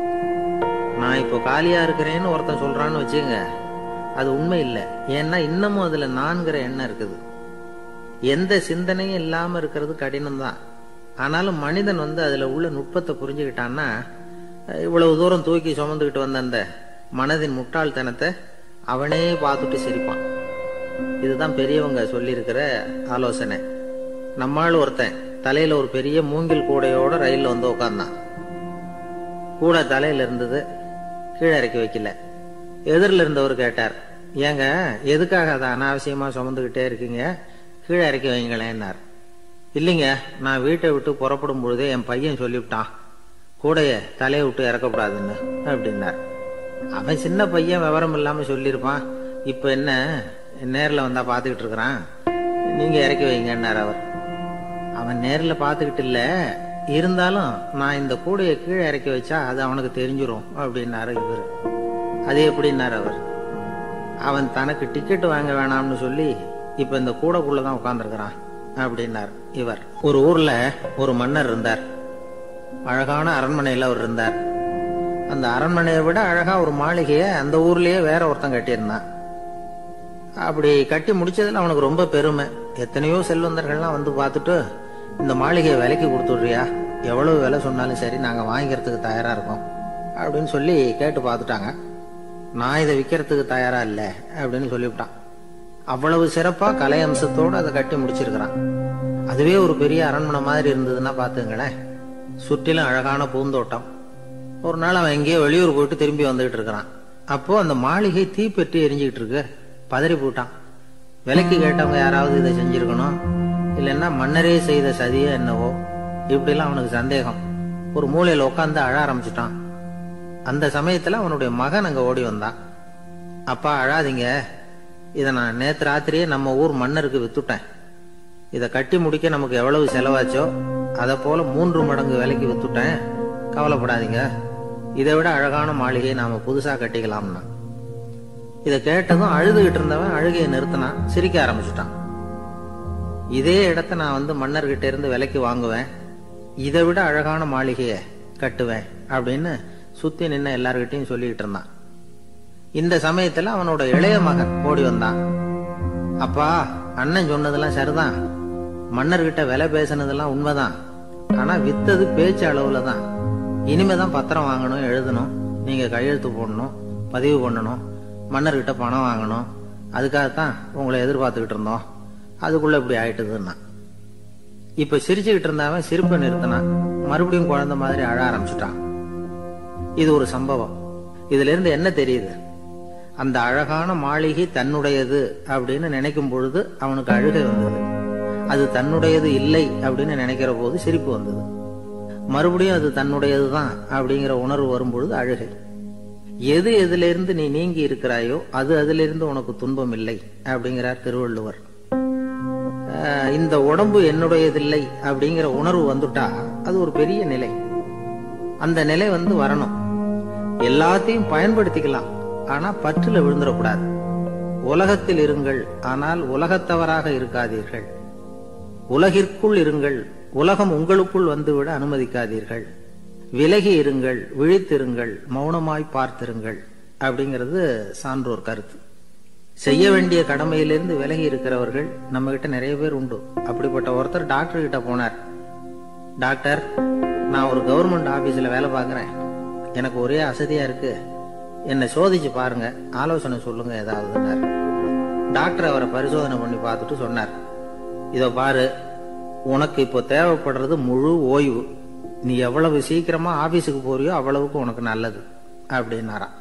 நான் இப்போ காலியா இருக்கிறேன்னு ஒருத்தன் சொல்றான்னு வச்சுங்க, அது உண்மை இல்லை. ஏன்னா இன்னமும் அதுல நான்கிற எண்ணம் இருக்குது. எந்த சிந்தனையும் இல்லாம இருக்கிறது கடினம் தான். ஆனாலும் மனிதன் வந்து அதுல உள்ள நுட்பத்தை புரிஞ்சுக்கிட்டான்னா இவ்வளவு தூரம் தூக்கி சுமந்துக்கிட்டு வந்த அந்த மனதின் முட்டாள்தனத்தை அவனே பார்த்துட்டு சிரிப்பான். இதுதான் பெரியவங்க சொல்லி இருக்கிற ஆலோசனை. நம்மால் ஒருத்தன் தலையில ஒரு பெரிய மூங்கில் கூடையோட ரயில்ல வந்து உட்கார்ந்தான். கூடை தலையில இருந்தது, கீழே இறக்கி வைக்கல. எதிரில் இருந்தவர் கேட்டார், ஏங்க எதுக்காக அதை அனாவசியமா சுமந்துகிட்டே இருக்கீங்க, கீழே இறக்கி வைங்களேன்னார். இல்லைங்க, நான் வீட்டை விட்டு புறப்படும் பொழுதே என் பையன் சொல்லிவிட்டான் கூடைய தலையை விட்டு இறக்கப்படாதுன்னு அப்படின்னார். அவன் சின்ன பையன், விவரம் இல்லாம சொல்லியிருப்பான். இப்ப என்ன நேர்ல வந்தா பாத்துக்கிட்டு இருக்கிறான், நீங்க இறக்கி வைங்கன்னார் அவர். அவன் நேர்ல பாத்துக்கிட்டு இல்ல, இருந்தாலும் நான் இந்த கூடையை கீழே இறக்கி வச்சா அது அவனுக்கு தெரிஞ்சிரும் அப்படின்னாரு இவர். அது எப்படின்னாரு அவர். அவன் தனக்கு டிக்கெட் வாங்க வேணாம்னு சொல்லி இப்ப இந்த கூடைக்குள்ளதான் உட்கார்ந்துருக்கிறான் அப்படின்னார் இவர். ஒரு ஊர்ல ஒரு மன்னர் இருந்தார். அழகான அரண்மனையில அவர் இருந்தார். அந்த அரண்மனையை விட அழகா ஒரு மாளிகைய அந்த ஊர்லயே வேற ஒருத்தன் கட்டியிருந்தான். அப்படி கட்டி முடிச்சதுல அவனுக்கு ரொம்ப பெருமை. எத்தனையோ செல்வந்தர்கள்லாம் வந்து பார்த்துட்டு, இந்த மாளிகையை விலைக்கு கொடுத்துடுறியா, எவ்வளவு விலை சொன்னாலும் சரி நாங்க வாங்கிக்கிறதுக்கு தயாரா இருக்கோம் அப்படின்னு சொல்லி கேட்டு பார்த்துட்டாங்க. நான் இதை விற்கிறதுக்கு தயாரா இல்ல அப்படின்னு சொல்லிவிட்டான். அவ்வளவு சிறப்பா கலை அம்சத்தோடு அதை கட்டி முடிச்சிருக்கிறான். அதுவே ஒரு பெரிய அரண்மனை மாதிரி இருந்ததுன்னா பாத்துங்களேன். சுற்றிலும் அழகான பூந்தோட்டம். ஒரு நாள் அவன் எங்கேயோ வெளியூர் போயிட்டு திரும்பி வந்துகிட்டு இருக்கிறான். அப்போ அந்த மாளிகை தீப்பெட்டி எரிஞ்சுக்கிட்டு இருக்கு. பதறி போட்டான். விலைக்கு கேட்டவங்க யாராவது இதை செஞ்சிருக்கணும், இல்லைன்னா மன்னரே செய்த சதியோ என்னவோ, இப்படிலாம் அவனுக்கு சந்தேகம். ஒரு மூலையில உட்காந்து அழ ஆரம்பிச்சுட்டான். அந்த சமயத்துல அவனுடைய மகன் அங்க ஓடி வந்தான். அப்பா அழாதீங்க, இதை நான் நேத்து ராத்திரியே நம்ம ஊர் மன்னருக்கு வித்துட்டேன். இதை கட்டி முடிக்க நமக்கு எவ்வளவு செலவாச்சோ அதை போல மூன்று மடங்கு விலைக்கு வித்துட்டேன், கவலைப்படாதீங்க. இதை விட அழகான மாளிகையை நாம புதுசா கட்டிக்கலாம்னா. இதை கேட்டதும் அழுதுகிட்டு இருந்தவன் அழுகையை நிறுத்தினான், சிரிக்க ஆரம்பிச்சுட்டான். இதே இடத்த நான் வந்து மன்னர்கிட்ட இருந்து விலைக்கு வாங்குவேன், இதை விட அழகான மாளிகைய கட்டுவேன் அப்படின்னு சுத்தி நின்ன எல்லார்கிட்டையும் சொல்லிட்டு இருந்தான். இந்த சமயத்துல அவனோட இளைய மகன் ஓடி வந்தான். அப்பா, அண்ணன் சொன்னதெல்லாம் சரிதான், மன்னர்கிட்ட விலை பேசினதெல்லாம் உண்மைதான். ஆனா வித்தது பேச்சு அளவுல தான். இனிமேதான் பத்திரம் வாங்கணும், எழுதணும், நீங்க கையெழுத்து போடணும், பதிவு பண்ணணும், மன்னர்கிட்ட பணம் வாங்கணும். அதுக்காகத்தான் உங்களை எதிர்பார்த்துக்கிட்டு இருந்தோம். அதுக்குள்ள இப்படி ஆயிட்டுதுன்னா. இப்ப சிரிச்சுக்கிட்டு இருந்தாவன் சிரிப்பை நிறுத்தினான். மறுபடியும் குழந்தை மாதிரி அழ ஆரம்பிச்சுட்டான். இது ஒரு சம்பவம். இதுல இருந்து என்ன தெரியுது? அந்த அழகான மாளிகை தன்னுடையது அப்படின்னு நினைக்கும் பொழுது அவனுக்கு அழுகை வந்தது. அது தன்னுடையது இல்லை அப்படின்னு நினைக்கிற போது சிரிப்பு வந்தது. மறுபடியும் அது தன்னுடையதுதான் அப்படிங்கிற உணர்வு வரும்பொழுது அழுகை. எது எதுல இருந்து நீ நீங்கி இருக்கிறாயோ அது அதுல இருந்து உனக்கு துன்பம் இல்லை அப்படிங்கிறார் திருவள்ளுவர். இந்த உடம்பு என்னுடையதில்லை அப்படிங்கிற உணர்வு வந்துட்டா அது ஒரு பெரிய நிலை. அந்த நிலை வந்து வரணும். எல்லாத்தையும் பயன்படுத்திக்கலாம், ஆனா பற்றுல விழுந்துடக்கூடாது. உலகத்தில் இருங்கள், ஆனால் உலகத்தவராக இருக்காதீர்கள். உலகிற்குள் இருங்கள், உலகம் உங்களுக்குள் வந்துவிட அனுமதிக்காதீர்கள். விலகி இருங்கள், விழித்திருங்கள், மௌனமாய் பார்த்திருங்கள் அப்படிங்கிறது சான்றோர் கருத்து. செய்ய வேண்டிய கடமையிலிருந்து விலகி இருக்கிறவர்கள் நம்ம கிட்ட நிறைய பேர் உண்டு. அப்படிப்பட்ட ஒருத்தர் டாக்டர் கிட்ட போனார். டாக்டர், நான் ஒரு கவர்மெண்ட் ஆபீஸ்ல வேலை பார்க்கிறேன், எனக்கு ஒரே அசதியா இருக்கு, என்னை சோதிச்சு பாருங்க, ஆலோசனை சொல்லுங்க ஏதாவதுன்னார். டாக்டர் அவரை பரிசோதனை பண்ணி பார்த்துட்டு சொன்னார், இதோ பாரு, உனக்கு இப்போ தேவைப்படுறது முழு ஓய்வு. நீ எவ்வளவு சீக்கிரமா ஆபீஸுக்கு போறியோ அவ்வளவுக்கு உனக்கு நல்லது அப்படின்னாராம்.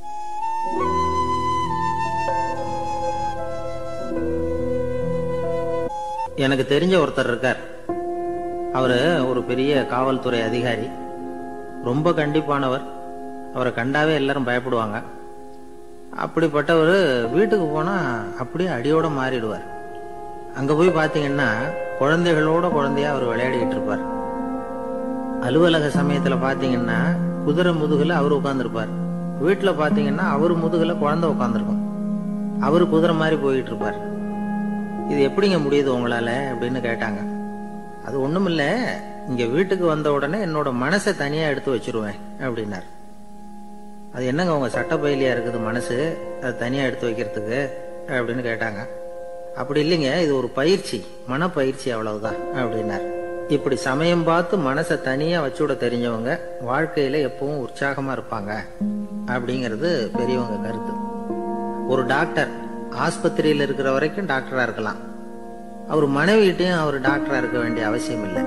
எனக்கு தெரிஞ்ச ஒருத்தர் இருக்கார். அவரு ஒரு பெரிய காவல்துறை அதிகாரி, ரொம்ப கண்டிப்பானவர். அவரை கண்டாவே எல்லாரும் பயப்படுவாங்க. அப்படிப்பட்டவர் வீட்டுக்கு போனா அப்படியே அடியோட மாறிடுவார். அங்க போய் பாத்தீங்கன்னா குழந்தைகளோட குழந்தையா அவர் விளையாடிட்டு இருப்பார். அலுவலக சமயத்துல பாத்தீங்கன்னா குதிரை முதுகுல அவர் உட்கார்ந்துருப்பார். வீட்டுல பாத்தீங்கன்னா அவரு முதுகுல குழந்தை உட்கார்ந்துருக்கும். அவரு குதிரை மாதிரி போயிட்டு இருப்பார். இது எப்படிங்க முடியுது உங்களால அப்படின்னு கேட்டாங்க. அது ஒண்ணும் இல்ல, இங்க வீட்டுக்கு வந்த உடனே என்னோட மனசை தனியா எடுத்து வச்சிருவேன் அப்படின்னார். அது என்னங்க உங்க சட்ட பயிலியா இருக்குது மனசு, அது தனியா எடுத்து வைக்கிறதுக்கு அப்படின்னு கேட்டாங்க. அப்படி இல்லைங்க, இது ஒரு பயிற்சி, மனப்பயிற்சி, அவ்வளவுதான் அப்படின்னார். இப்படி சமயம் பார்த்து மனசை தனியா வச்சுட தெரிஞ்சவங்க வாழ்க்கையில எப்பவும் உற்சாகமா இருப்பாங்க அப்படிங்கிறது பெரியவங்க கருத்து. ஒரு டாக்டர் ஆஸ்பத்திரியில் இருக்கிற வரைக்கும் டாக்டரா இருக்கலாம், அவர் மனைவிட்டையும் அவர் டாக்டரா இருக்க வேண்டிய அவசியம் இல்லை.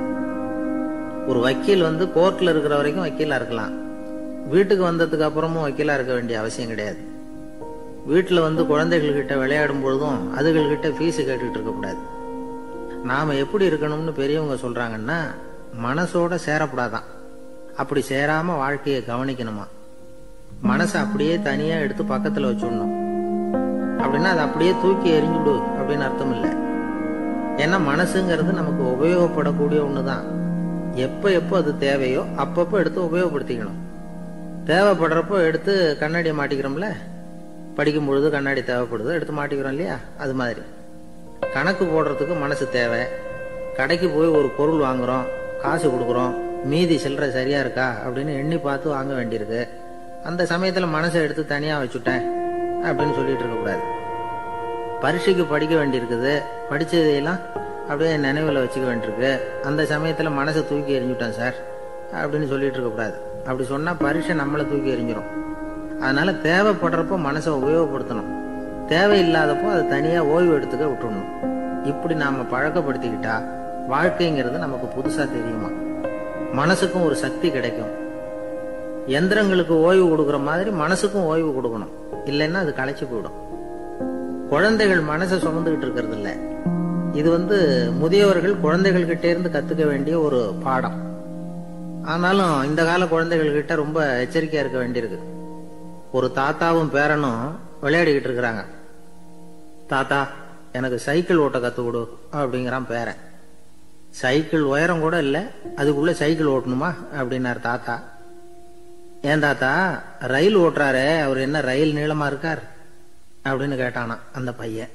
ஒரு வக்கீல் வந்து கோர்ட்ல இருக்கிற வரைக்கும் வக்கீலா இருக்கலாம், வீட்டுக்கு வந்ததுக்கு அப்புறமும் வக்கீலா இருக்க வேண்டிய அவசியம் கிடையாது. வீட்டுல வந்து குழந்தைகள் கிட்ட விளையாடும் பொழுதும் அதுகள் கிட்ட ஃபீஸ் கேட்டுட்டு இருக்க கூடாது. நாம எப்படி இருக்கணும்னு பெரியவங்க சொல்றாங்கன்னா, மனசோட சேரக்கூடாதான், அப்படி சேராம வாழ்க்கையை கவனிக்கணுமா. மனசை அப்படியே தனியா எடுத்து பக்கத்துல வச்சுடணும். அப்படின்னா அதை அப்படியே தூக்கி எறிஞ்சுடு அப்படின்னு அர்த்தம் இல்லை. ஏன்னா மனசுங்கிறது நமக்கு உபயோகப்படக்கூடிய ஒண்ணுதான். எப்ப எப்போ அது தேவையோ அப்பப்போ எடுத்து உபயோகப்படுத்திக்கணும். தேவைப்படுறப்போ எடுத்து கண்ணாடியை மாட்டிக்கிறோம்ல, படிக்கும் பொழுது கண்ணாடி தேவைப்படுது, எடுத்து மாட்டிக்கிறோம் இல்லையா, அது மாதிரி கணக்கு போடுறதுக்கு மனசு தேவை. கடைக்கு போய் ஒரு பொருள் வாங்குறோம், காசு கொடுக்குறோம், மீதி சில்லறை சரியா இருக்கா அப்படின்னு எண்ணி பார்த்து வாங்க வேண்டியிருக்கு. அந்த சமயத்துல மனசை எடுத்து தனியா வச்சுட்டேன் அப்படின்னு சொல்லிட்டு இருக்க கூடாது. பரீட்சைக்கு படிக்க வேண்டியிருக்குது, படிச்சதையெல்லாம் அப்படியே நினைவுல வச்சுக்க வேண்டியிருக்கு, அந்த சமயத்துல மனசை தூக்கி எறிஞ்சுட்டேன் சார் அப்படின்னு சொல்லிட்டு இருக்க கூடாது. அப்படி சொன்னா பரீட்சை நம்மளை தூக்கி எறிஞ்சிடும். அதனால தேவைப்படுறப்போ மனசை உபயோகப்படுத்தணும், தேவையில்லாதப்போ அதை தனியா ஓய்வு எடுத்துக்க விட்டுடணும். இப்படி நாம பழக்கப்படுத்திக்கிட்டா வாழ்க்கைங்கிறது நமக்கு புதுசா தெரியுமா. மனசுக்கும் ஒரு சக்தி கிடைக்கும். எந்திரங்களுக்கு ஓய்வு கொடுக்கற மாதிரி மனசுக்கும் ஓய்வு கொடுக்கணும், இல்லைன்னா அது களைச்சு போயிடும். குழந்தைகள் மனசை சுமந்துகிட்டு இருக்கிறது இல்ல, இது வந்து முதியவர்கள் குழந்தைகள் கிட்டே இருந்து கத்துக்க வேண்டிய ஒரு பாடம். ஆனாலும் இந்த கால குழந்தைகள் கிட்ட ரொம்ப எச்சரிக்கையா இருக்க வேண்டியிருக்கு. ஒரு தாத்தாவும் பேரனும் விளையாடிக்கிட்டு இருக்கிறாங்க. தாத்தா, எனக்கு சைக்கிள் ஓட்ட கத்து கொடு அப்படிங்கிறான் பேரன். சைக்கிள் உயரம் கூட இல்ல, அதுக்குள்ள சைக்கிள் ஓட்டணுமா அப்படின்னாரு தாத்தா. ஏன் தாத்தா, ரயில் ஓட்டுறாரே, அவர் என்ன ரயில் நீளமா இருக்கார் அப்படின்னு கேட்டானா அந்த பையன்.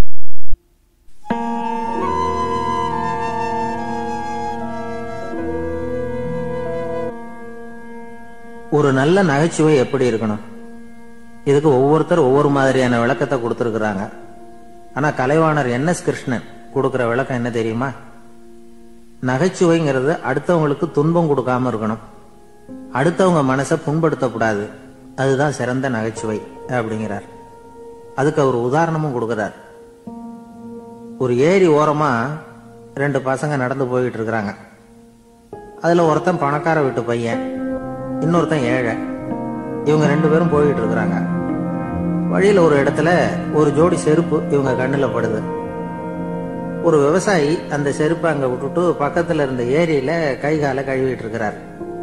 ஒரு நல்ல நகைச்சுவை எப்படி இருக்கணும், இதுக்கு ஒவ்வொருத்தர் ஒவ்வொரு மாதிரியான விளக்கத்தை கொடுத்திருக்கிறாங்க. ஆனா கலைவாணர் என் எஸ் கிருஷ்ணன் கொடுக்கிற விளக்கம் என்ன தெரியுமா? நகைச்சுவைங்கிறது அடுத்தவங்களுக்கு துன்பம் கொடுக்காம இருக்கணும், அடுத்தவங்க மனசை புண்படுத்தக்கூடாது, அதுதான் சிறந்த நகைச்சுவை அப்படிங்கிறார். அதுக்கு அவர் உதாரணமும் கொடுக்கிறார். ஒரு ஏரி ஓரமா ரெண்டு பசங்க நடந்து போயிட்டு இருக்கிறாங்க. அதுல ஒருத்தன் பணக்கார வீட்டு பையன், இன்னொருத்தன் ஏழை. இவங்க ரெண்டு பேரும் போயிட்டு இருக்கிறாங்க. வழியில ஒரு இடத்துல ஒரு ஜோடி செருப்பு இவங்க கண்ணுல படுது. ஒரு விவசாயி அந்த செருப்பை அங்க விட்டுட்டு பக்கத்துல இருந்த ஏரியில கை காலை கழுவிட்டு இருக்கிறார்.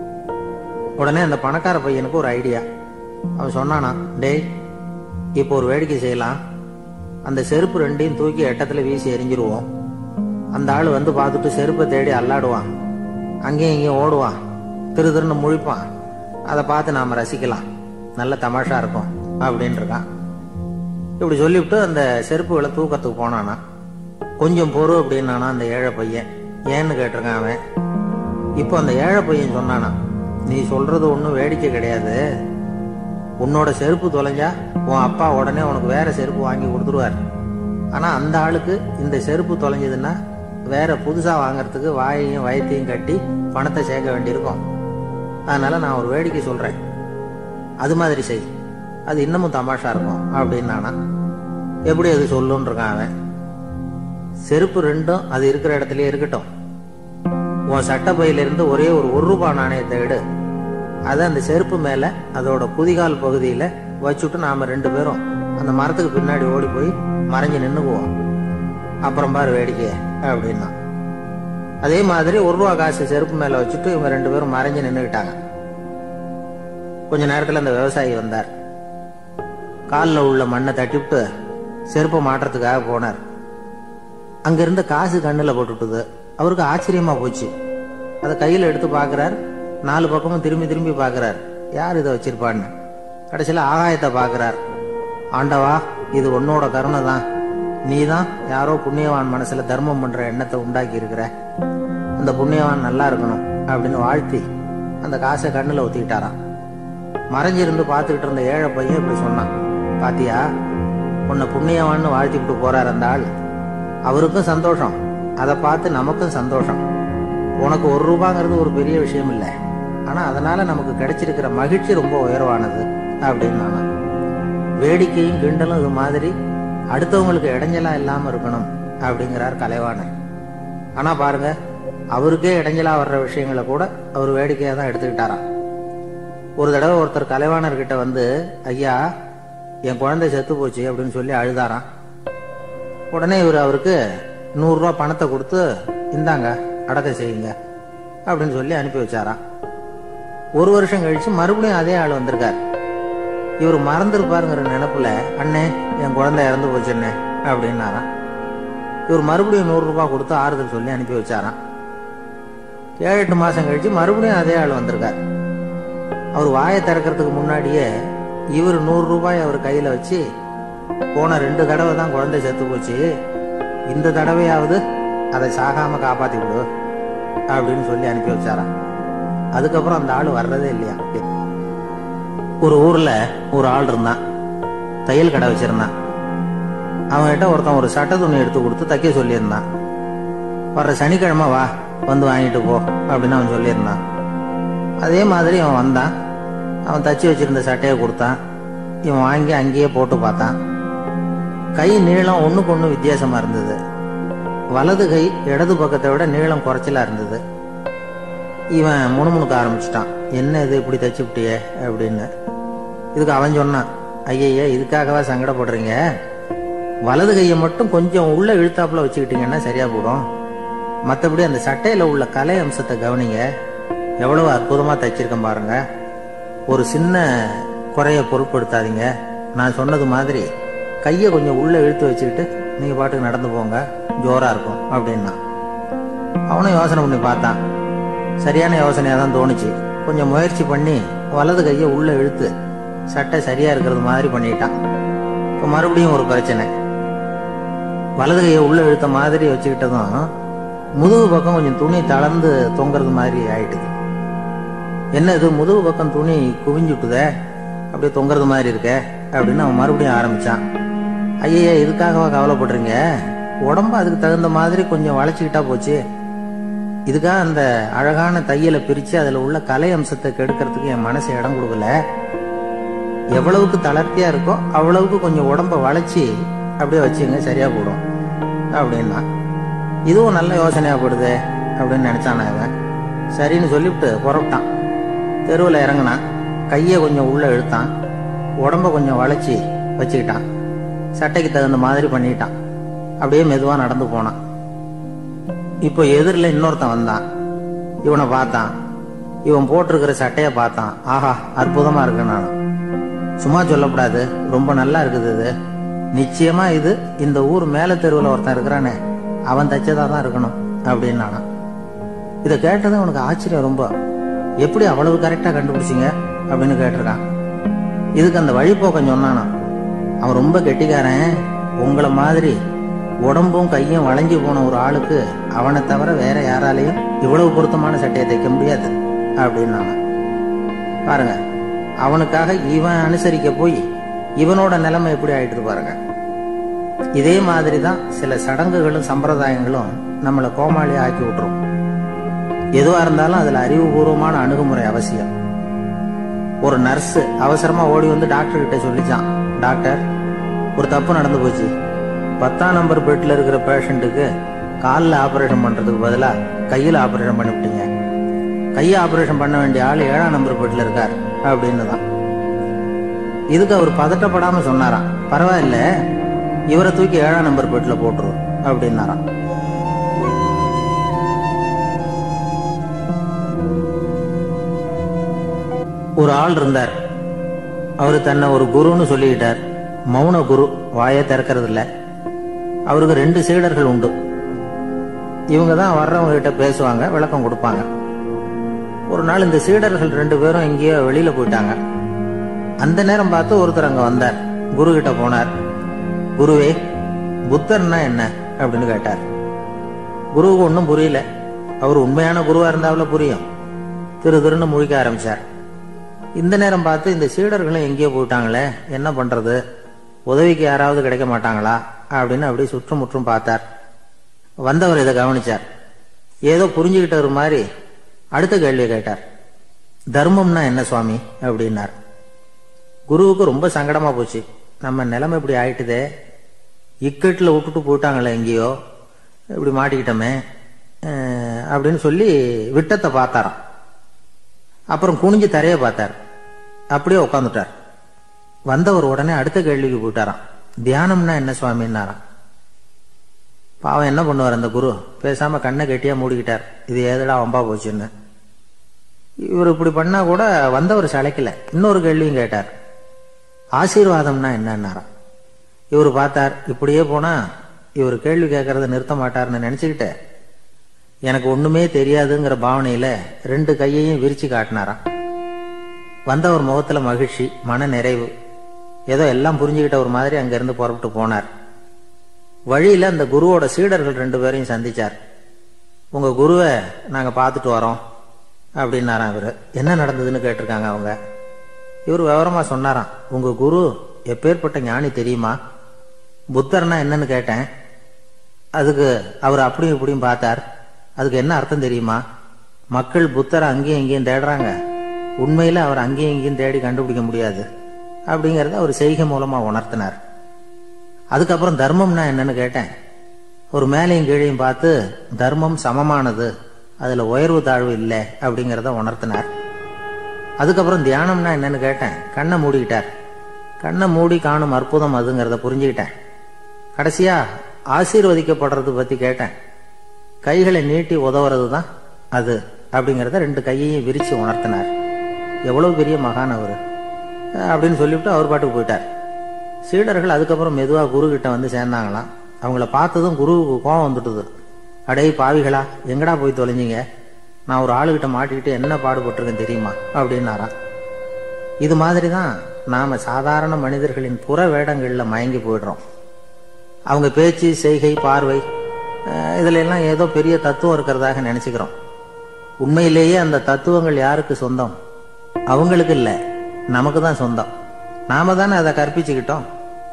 உடனே அந்த பணக்கார பையனுக்கு ஒரு ஐடியா. அவன் சொன்னானா, டேய், இப்போ ஒரு வேடிக்கை செய்யலாம், அந்த செருப்பு ரெண்டையும் தூக்கி எட்டத்துல வீசி எரிஞ்சிருவோம். அந்த ஆளு வந்து பார்த்துட்டு செருப்பை தேடி அல்லாடுவான், அங்கேயும் இங்கேயும் ஓடுவான், திரு திருன்னு முழிப்பான். அதை பார்த்து நாம ரசிக்கலாம், நல்ல தமாஷா இருக்கும் அப்படின்னு இருக்கான். இப்படி சொல்லிவிட்டு அந்த செருப்புகளை தூக்கத்துக்கு போனானா. கொஞ்சம் பொறு அப்படின்னானா அந்த ஏழை பையன். ஏன்னு கேட்டிருக்கான் அவன். இப்போ அந்த ஏழை பையன் சொன்னானா, நீ சொல்றது ஒன்றும் வேடிக்கை கிடையாது, உன்னோட செருப்பு தொலைஞ்சா உன் அப்பா உடனே உனக்கு வேற செருப்பு வாங்கி கொடுத்துருவார். ஆனா அந்த ஆளுக்கு இந்த செருப்பு தொலைஞ்சதுன்னா வேற புதுசா வாங்கறதுக்கு வாயையும் வயத்தையும் கட்டி பணத்தை சேர்க்க வேண்டியிருக்கும். அதனால நான் ஒரு வேடிக்கை சொல்றேன், அது மாதிரி செய், அது இன்னமும் தமாஷா இருக்கும் அப்படின்னானா. எப்படி அது சொல்லுன்னு இருக்கான் அவன். செருப்பு ரெண்டும் அது இருக்கிற இடத்துலயே இருக்கட்டும், உன் சட்டை பையில இருந்து ஒரே ஒரு ஒரு ரூபாய் நாணயத்தை எடு, அதை அந்த செருப்பு மேல அதோட குதிகால் பகுதியில வச்சுட்டு நாம ரெண்டு பேரும் அந்த மரத்துக்கு பின்னாடி ஓடி போய் மறைஞ்சு நின்னுக்குவோம், அப்புறம் பாரு வேடிக்கைய அப்படின்னா. அதே மாதிரி ஒரு ரூபா காசு செருப்பு மேல வச்சுட்டு இவங்க ரெண்டு பேரும் மறைஞ்சு நின்னுக்கிட்டாங்க. கொஞ்ச நேரத்துல அந்த விவசாயி வந்தார். காலில் உள்ள மண்ணை தட்டிவிட்டு செருப்பை மாட்டுறதுக்காக போனார். அங்க இருந்த காசு கண்ணுல போட்டுட்டுது. அவருக்கு ஆச்சரியமா போச்சு. அதை கையில எடுத்து பாக்குறார், நாலு பக்கமும் திரும்பி திரும்பி பாக்குறார், யார் இதை வச்சிருப்பான்னு. கடைசியில ஆகாயத்தை பாக்குறார். ஆண்டவா, இது உன்னோட கருணை தான், நீ தான் யாரோ புண்ணியவான் மனசுல தர்மம் பண்ற எண்ணத்தை உண்டாக்கி இருக்கிற, அந்த புண்ணியவான் நல்லா இருக்கணும் அப்படின்னு வாழ்த்தி அந்த காசை கண்ணுல ஒத்திக்கிட்டாராம். மறைஞ்சிருந்து பார்த்துக்கிட்டு இருந்த ஏழை பையன் இப்படி சொன்னான், பாத்தியா, உன்னை புண்ணியவான்னு வாழ்த்திக்கிட்டு போறார் அந்த ஆள், அவருக்கும் சந்தோஷம், அதை பார்த்து நமக்கும் சந்தோஷம். உனக்கு ஒரு ரூபாங்கிறது ஒரு பெரிய விஷயம் இல்லை, ஆனா அதனால நமக்கு கிடைச்சிருக்கிற மகிழ்ச்சி ரொம்ப உயர்வானது அப்படின்னு நானா. வேடிக்கையும் கிண்டலும் இது மாதிரி அடுத்தவங்களுக்கு இடைஞ்சலா இல்லாம இருக்கணும் அப்படிங்கிறார் கலைவாணர். ஆனா பாருங்க, அவருக்கே இடைஞ்சலா வர்ற விஷயங்களை கூட அவர் வேடிக்கையா தான் எடுத்துக்கிட்டாராம். ஒரு தடவை ஒருத்தர் கலைவாணர் கிட்ட வந்து, ஐயா என் குழந்தை செத்து போச்சு அப்படின்னு சொல்லி அழுதாராம். உடனே இவர் அவருக்கு நூறு ரூபா பணத்தை கொடுத்து, இந்தாங்க அடக்கம் செய்யுங்க அப்படின்னு சொல்லி அனுப்பி வச்சாராம். ஒரு வருஷம் கழிச்சு மறுபடியும் அதே ஆள் வந்திருக்கார். இவர் மறந்துருப்பாருங்கிற நினைப்புல, அண்ணே என் குழந்தை இறந்து போச்சுண்ணே அப்படின்னாராம். இவர் மறுபடியும் நூறு ரூபாய் கொடுத்து ஆறுதல் சொல்லி அனுப்பி வச்சாராம். ஏழு எட்டு மாசம் கழிச்சு மறுபடியும் அதே ஆள் வந்திருக்கார். அவர் வாயை திறக்கிறதுக்கு முன்னாடியே இவர் நூறு ரூபாய் அவர் கையில வச்சு, போன ரெண்டு தடவை தான் குழந்தை செத்து போச்சு, இந்த தடவையாவது அதை சாகாம காப்பாத்தி விடு அப்படின்னு சொல்லி அனுப்பி வச்சாராம். அதுக்கப்புறம் அந்த ஆள் வர்றதே இல்லையா. ஒரு ஊர்ல ஒரு ஆள் இருந்தான், தையல் கடை வச்சிருந்தான். அவன்கிட்ட ஒருத்தன் ஒரு சட்டை துணி எடுத்து கொடுத்து தைக்க சொல்லியிருந்தான். வர்ற சனிக்கிழமை வா, வந்து வாங்கிட்டு போ அப்படின்னு அவன் சொல்லியிருந்தான். அதே மாதிரி அவன் வந்தான். அவன் தச்சு வச்சிருந்த சட்டையை கொடுத்தான். இவன் வாங்கி அங்கேயே போட்டு பார்த்தான். கை நீளம் ஒண்ணுக்கு ஒண்ணு வித்தியாசமா இருந்தது. வலது கை இடது பக்கத்தை விட நீளம் குறைச்சலா இருந்தது. இவன் முணுமுணுக்க ஆரம்பிச்சிட்டான், என்ன இது இப்படி தச்சு விட்டியே அப்படின்னு. இதுக்கு அவன் சொன்னான், ஐயய்ய இதுக்காகவா சங்கடப்படுறீங்க, வலது கையை மட்டும் கொஞ்சம் உள்ள இழுத்தாப்புல வச்சுக்கிட்டீங்கன்னா சரியா போடும், மற்றபடி அந்த சட்டையில உள்ள கலை அம்சத்தை கவனிங்க, எவ்வளவு அற்புதமா தைச்சிருக்கேன் பாருங்க, ஒரு சின்ன குறைய பொருட்படுத்தாதீங்க, நான் சொன்னது மாதிரி கையை கொஞ்சம் உள்ள இழுத்து வச்சுக்கிட்டு நீங்க பாட்டுக்கு நடந்து போங்க, ஜோரா இருக்கும் அப்படின்னா. அவனும் யோசனை பண்ணி பார்த்தான். சரியான யோசனையா தான் தோணுச்சு. கொஞ்சம் முயற்சி பண்ணி வலது கையை உள்ள இழுத்து சட்டை சரியா இருக்கிறது மாதிரி பண்ணிட்டான். இப்போ மறுபடியும் ஒரு பிரச்சனை. வலது கையை உள்ள இழுத்த மாதிரி வச்சுக்கிட்டதும் முதுகு பக்கம் கொஞ்சம் துணி தளர்ந்து தொங்குறது மாதிரி ஆயிட்டுது. என்ன இது முதுகு பக்கம் துணி குவிஞ்சுட்டுதே, அப்படியே தொங்குறது மாதிரி இருக்க அப்படின்னு அவன் மறுபடியும் ஆரம்பிச்சான். ஐயா இதுக்காகவா கவலைப்படுறீங்க, உடம்பு அதுக்கு தகுந்த மாதிரி கொஞ்சம் வளைச்சுக்கிட்டா போச்சு, இதுக்காக அந்த அழகான தையலை பிரிச்சு அதுல உள்ள கலை அம்சத்தை கெடுக்கிறதுக்கு என் மனசு இடம் கொடுக்கல, எவ்வளவுக்கு தளர்த்தியா இருக்கோ அவ்வளவுக்கு கொஞ்சம் உடம்ப வளைச்சி அப்படியே வச்சுங்க சரியா போடும் அப்படின்னா. இதுவும் நல்ல யோசனையா போடுது அப்படின்னு நினைச்சான அவன். சரின்னு சொல்லிவிட்டு புறப்பட்டான். தெருவில் இறங்கினான். கையை கொஞ்சம் உள்ள இழுத்தான், உடம்ப கொஞ்சம் வளைச்சி வச்சுக்கிட்டான், சட்டைக்கு தகுந்த மாதிரி பண்ணிட்டான். அப்படியே மெதுவா நடந்து போனான். இப்போ எதிரில் இன்னொருத்தன் வந்தான். இவனை பார்த்தான். இவன் போட்டிருக்கிற சட்டைய பார்த்தான். ஆஹா அற்புதமா இருக்கு. நான் சும்மா சொல்லக்கூடாது, ரொம்ப நல்லா இருக்குது, இது நிச்சயமா இது இந்த ஊர் மேல தெருவில் ஒருத்தன் இருக்கிறானே அவன் தைச்சதா தான் இருக்கணும் அப்படின்னு நானா. இதை கேட்டது அவனுக்கு ஆச்சரியம் ரொம்ப. எப்படி அவ்வளவு கரெக்டா கண்டுபிடிச்சிங்க அப்படின்னு கேட்டிருக்கான். இதுக்கு அந்த வழிபோக்கம் சொன்னானா. அவன் ரொம்ப கெட்டிக்காரன், உங்களை மாதிரி உடம்பும் கையும் வளைஞ்சு போன ஒரு ஆளுக்கு அவனை தவிர வேற யாராலையும் இவ்வளவு பொருத்தமான சட்டையை தைக்க முடியாது அப்படின்னு. பாருங்க, அவனுக்காக இவன் அனுசரிக்க போய் இவனோட நிலைமை எப்படி ஆயிட்டு பாருங்க. இதே மாதிரிதான் சில சடங்குகளும் சம்பிரதாயங்களும் நம்மளை கோமாளி ஆக்கி விட்டுரும். எதுவா இருந்தாலும் அதுல அறிவுபூர்வமான அணுகுமுறை அவசியம். ஒரு நர்ஸ் அவசரமா ஓடி வந்து டாக்டர் கிட்ட சொல்லிச்சான், டாக்டர் ஒரு தப்பு நடந்து போச்சு, பத்தாம் நம்பர் பெட்ல இருக்கிற பேஷண்ட்டுக்கு காலில் ஆபரேஷன் பண்றதுக்கு பதிலா கையில் ஆபரேஷன் பண்ணிவிட்டீங்க, கையை ஆபரேஷன் பண்ண வேண்டிய ஆள் ஏழாம் நம்பர் பெட்ல இருக்கார் அப்படின்னு தான். இதுக்கு அவர் பதட்டப்படாம சொன்னாராம், பரவாயில்ல இவரை தூக்கி ஏழாம் நம்பர் பெட்ல போட்டுரும் அப்படின்னாராம். ஒரு ஆள் இருந்தார். அவரு தன்னை ஒரு குருன்னு சொல்லிக்கிட்டார். மௌன குரு, வாயை திறக்கிறது இல்ல. அவருக்கு ரெண்டு சீடர்கள் உண்டு. இவங்க தான் வர்றவங்க கிட்ட பேசுவாங்க, விளக்கம் கொடுப்பாங்க. ஒரு நாள் இந்த சீடர்கள் ரெண்டு பேரும் எங்கேயோ வெளியில போயிட்டாங்க. அந்த நேரம் பார்த்து ஒருத்தர் அங்க வந்தார். குரு கிட்ட போனார். குருவே, புத்தர்னா என்ன அப்படின்னு கேட்டார். குருவுக்கு ஒன்னும் புரியல. அவர் உண்மையான குருவா இருந்தாவில புரியும். திரு திருன்னு முழிக்க ஆரம்பிச்சார். இந்த நேரம் பார்த்து இந்த சீடர்களும் எங்கேயோ போயிட்டாங்களே, என்ன பண்றது, உதவிக்கு யாராவது கிடைக்க மாட்டாங்களா அப்படின்னு அப்படியே சுற்றும் முற்றும் பார்த்தார். வந்தவர் இதை கவனிச்சார். ஏதோ புரிஞ்சுக்கிட்டவர் மாதிரி அடுத்த கேள்வியை கேட்டார். தர்மம்னா என்ன சுவாமி அப்படின்னார். குருவுக்கு ரொம்ப சங்கடமா போச்சு. நம்ம நிலைமை இப்படி ஆயிட்டுதே, இக்கட்டில் விட்டுட்டு போயிட்டாங்களே, எங்கேயோ இப்படி மாட்டிக்கிட்டோமே அப்படின்னு சொல்லி விட்டத்தை பார்த்தாராம். அப்புறம் குனிஞ்சு தரைய பார்த்தார். அப்படியே உட்காந்துட்டார். வந்தவர் உடனே அடுத்த கேள்விக்கு போயிட்டாராம். தியானம்னா என்ன சுவாமின்னாராம். பாவம் என்ன பண்ணுவார் அந்த குரு, பேசாம கண்ணை கெட்டியா மூடிக்கிட்டார். இது ஏதடா வம்பா போச்சுன்னு. இவர் இப்படி பண்ணா கூட வந்தவர் சளைக்கல. இன்னொரு கேள்வியும் கேட்டார். ஆசீர்வாதம்னா என்னன்னாராம். இவர் பார்த்தார், இப்படியே போனா இவர் கேள்வி கேட்கறத நிறுத்த மாட்டார்னு நினைச்சுக்கிட்டு எனக்கு ஒண்ணுமே தெரியாதுங்கிற பாவனையில ரெண்டு கையையும் விரிச்சு காட்டினாராம். வந்தவர் முகத்துல மகிழ்ச்சி, மன நிறைவு, ஏதோ எல்லாம் புரிஞ்சுக்கிட்ட ஒரு மாதிரி அங்கிருந்து புறப்பட்டு போனார். வழியில அந்த குருவோட சீடர்கள் ரெண்டு பேரையும் சந்திச்சார். உங்க குருவை நாங்க பார்த்துட்டு வரோம் அப்படின்னாராம். இவரு என்ன நடந்ததுன்னு கேட்டிருக்காங்க அவங்க. இவர் விவரமா சொன்னாராம். உங்க குரு எப்பேற்பட்ட ஞானி தெரியுமா? புத்தர்னா என்னன்னு கேட்டேன். அதுக்கு அவர் அப்படியும் இப்படியும் பார்த்தார். அதுக்கு என்ன அர்த்தம் தெரியுமா? மக்கள் புத்தரை அங்கேயும் இங்கேயும் தேடுறாங்க, உண்மையில அவர் அங்கேயும் இங்கேயும் தேடி கண்டுபிடிக்க முடியாது அப்படிங்கறத அவர் செய்கை மூலமா உணர்த்தினார். அதுக்கப்புறம் தர்மம்னா என்னன்னு கேட்டேன். ஒரு மேலையும் கீழையும் பார்த்து தர்மம் சமமானது, அதுல உயர்வு தாழ்வு இல்லை அப்படிங்கறத உணர்த்தினார். அதுக்கப்புறம் தியானம்னா என்னன்னு கேட்டேன். கண்ணை மூடிக்கிட்டார். கண்ணை மூடி காணும் அற்புதம் அதுங்கிறத புரிஞ்சுக்கிட்டேன். கடைசியா ஆசீர்வதிக்கப்படுறது பத்தி கேட்டேன். கைகளை நீட்டி உதவுறது தான் அது அப்படிங்கிறத ரெண்டு கையையும் விரிச்சு உணர்த்தினார். எவ்வளவு பெரிய மகான் அவரு அப்படின்னு சொல்லிவிட்டு அவர் பாட்டுக்கு போயிட்டார். சீடர்கள் அதுக்கப்புறம் மெதுவா குரு கிட்ட வந்து சேர்ந்தாங்களாம். அவங்கள பார்த்ததும் குருவுக்கு கோபம் வந்துட்டுது. அடே பாவிகளா, எங்கடா போய் தொலைஞ்சிங்க? நான் ஒரு ஆளுகிட்ட மாட்டிக்கிட்டு என்ன பாடுபட்டிருக்கேன் தெரியுமா அப்படின்னாராம். இது மாதிரிதான் நாம சாதாரண மனிதர்களின் புற வேடங்கள்ல மயங்கி போயிடுறோம். அவங்க பேச்சு, செய்கை, பார்வை இதுல எல்லாம் ஏதோ பெரிய தத்துவம் இருக்கிறதாக நினைச்சுக்கிறோம். உண்மையிலேயே அந்த தத்துவங்கள் யாருக்கு சொந்தம்? அவங்களுக்கு இல்ல, நமக்கு தான் சொந்தம். நாம தானே அதை கற்பிச்சுக்கிட்டோம்.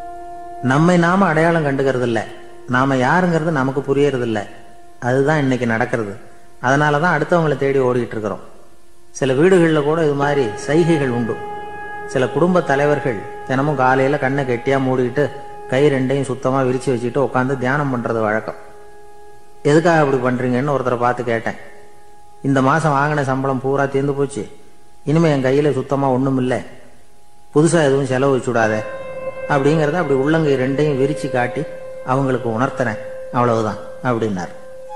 நம்மை நாம அடையாளம் கண்டுக்கிறது இல்ல, நாம யாருங்கிறது நமக்கு புரியறது இல்ல. அதுதான் இன்னைக்கு நடக்கிறது. அதனாலதான் அடுத்தவங்களை தேடி ஓடிக்கிட்டு இருக்கிறோம். சில வீடுகளில் கூட இது மாதிரி சைகைகள் உண்டு. சில குடும்ப தலைவர்கள் தினமும் காலையில கண்ணை கெட்டியா மூடிக்கிட்டு கை ரெண்டையும் சுத்தமா விரிச்சு வச்சுட்டு உட்காந்து தியானம் பண்றது வழக்கம். எதுக்காக அப்படி பண்றீங்கன்னு ஒருத்தரை பார்த்து கேட்டேன். இந்த மாசம் வாங்கின சம்பளம் பூரா தீர்ந்து போச்சு, இனிமே என் கையில சுத்தமா ஒண்ணும் இல்லை, புதுசா எதுவும் செலவு வச்சுடாத அப்படிங்கறத அப்படி உள்ளங்கை ரெண்டையும் விரிச்சு காட்டி அவங்களுக்கு உணர்த்தினேன், அவ்வளவுதான் அப்படின்னார்.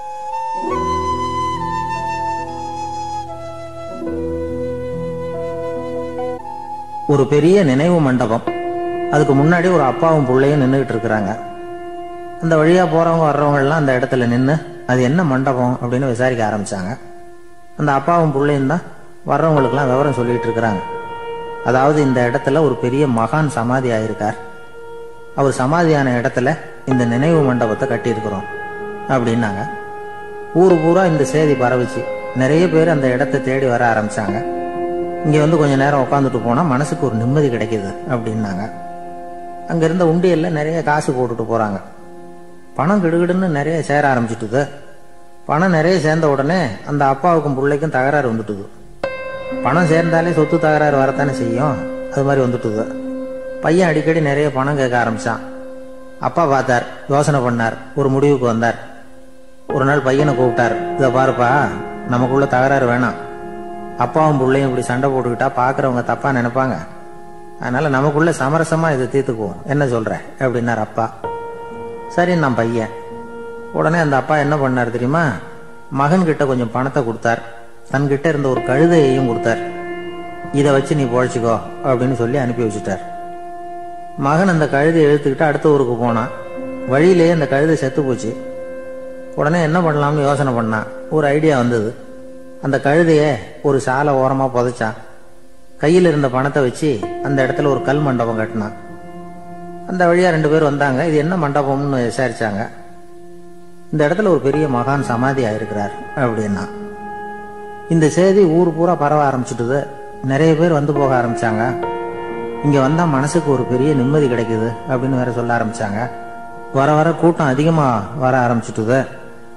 ஒரு பெரிய நினைவு மண்டபம். அதுக்கு முன்னாடி ஒரு அப்பாவும் பிள்ளையும் நின்றுகிட்டு இருக்கிறாங்க. அந்த வழியா போறவங்க வர்றவங்க எல்லாம் அந்த இடத்துல நின்று அது என்ன மண்டபம் அப்படின்னு விசாரிக்க ஆரம்பிச்சாங்க. அந்த அப்பாவும் பிள்ளையும் தான் வர்றவங்களுக்கு எல்லாம் விவரம் சொல்லிட்டு இருக்கிறாங்க. அதாவது இந்த இடத்துல ஒரு பெரிய மகான் சமாதி ஆயிருக்கார், அவர் சமாதியான இடத்துல இந்த நினைவு மண்டபத்தை கட்டியிருக்கிறோம் அப்படின்னாங்க. ஊரு பூரா இந்த செய்தி பரவிச்சு. நிறைய பேர் அந்த இடத்தை தேடி வர ஆரம்பிச்சாங்க. இங்க வந்து கொஞ்ச நேரம் உட்காந்துட்டு போனா மனசுக்கு ஒரு நிம்மதி கிடைக்குது அப்படின்னாங்க. அங்க இருந்த உண்டியல்ல நிறைய காசு போட்டுட்டு போறாங்க. பணம் கிடுகிடுன்னு நிறைய சேர ஆரம்பிச்சுட்டுது. பணம் நிறைய சேர்ந்த உடனே அந்த அப்பாவுக்கும் பிள்ளைக்கும் தகராறு வந்துட்டுது. பணம் சேர்ந்தாலே சொத்து தகராறு வரத்தானே செய்யும், அது மாதிரி வந்துட்டுது. பையன் அடிக்கடி நிறைய பணம் கேட்க ஆரம்பிச்சான். அப்பா பார்த்தார், யோசனை பண்ணார், ஒரு முடிவுக்கு வந்தார். ஒரு நாள் பையனை கூப்பிட்டார். இதை பாருப்பா, நமக்குள்ள தகராறு வேணாம், அப்பாவும் பிள்ளையும் இப்படி சண்டை போட்டுக்கிட்டா பாக்குறவங்க தப்பா நினைப்பாங்க, அதனால நமக்குள்ள சமரசமா இதை தீர்த்துக்குவோம், என்ன சொல்ற அப்படின்னார் அப்பா. சரி நான் பையன். உடனே அந்த அப்பா என்ன பண்ணார் தெரியுமா? மகன் கிட்ட கொஞ்சம் பணத்தை கொடுத்தார், தன்கிட்ட இருந்த ஒரு கழுதையையும் கொடுத்தார். இதை வச்சு நீ பொழைச்சிக்கோ அப்படின்னு சொல்லி அனுப்பி வச்சுட்டார். மகன் அந்த கழுதையை இழுத்துக்கிட்டு அடுத்த ஊருக்கு போனான். வழியிலேயே அந்த கழுதை செத்து போச்சு. உடனே என்ன பண்ணலாம்னு யோசனை பண்ணான். ஒரு ஐடியா வந்தது. அந்த கழுதைய ஒரு சாலை ஓரமா புதைச்சான். கையில் இருந்த பணத்தை வச்சு அந்த இடத்துல ஒரு கல் மண்டபம் கட்டினான். அந்த வழியா ரெண்டு பேர் வந்தாங்க. இது என்ன மண்டபம்னு விசாரிச்சாங்க. இந்த இடத்துல ஒரு பெரிய மகான் சமாதி ஆயிருக்கிறார் அப்படின்னா. இந்த செய்தி ஊர் பூரா பரவ ஆரம்பிச்சுட்டுது. நிறைய பேர் வந்து போக ஆரம்பிச்சாங்க. இங்க வந்தா மனசுக்கு ஒரு பெரிய நிம்மதி கிடைக்குது அப்படின்னு வேற சொல்ல ஆரம்பிச்சாங்க. வர வர கூட்டம் அதிகமா வர ஆரம்பிச்சுட்டுது.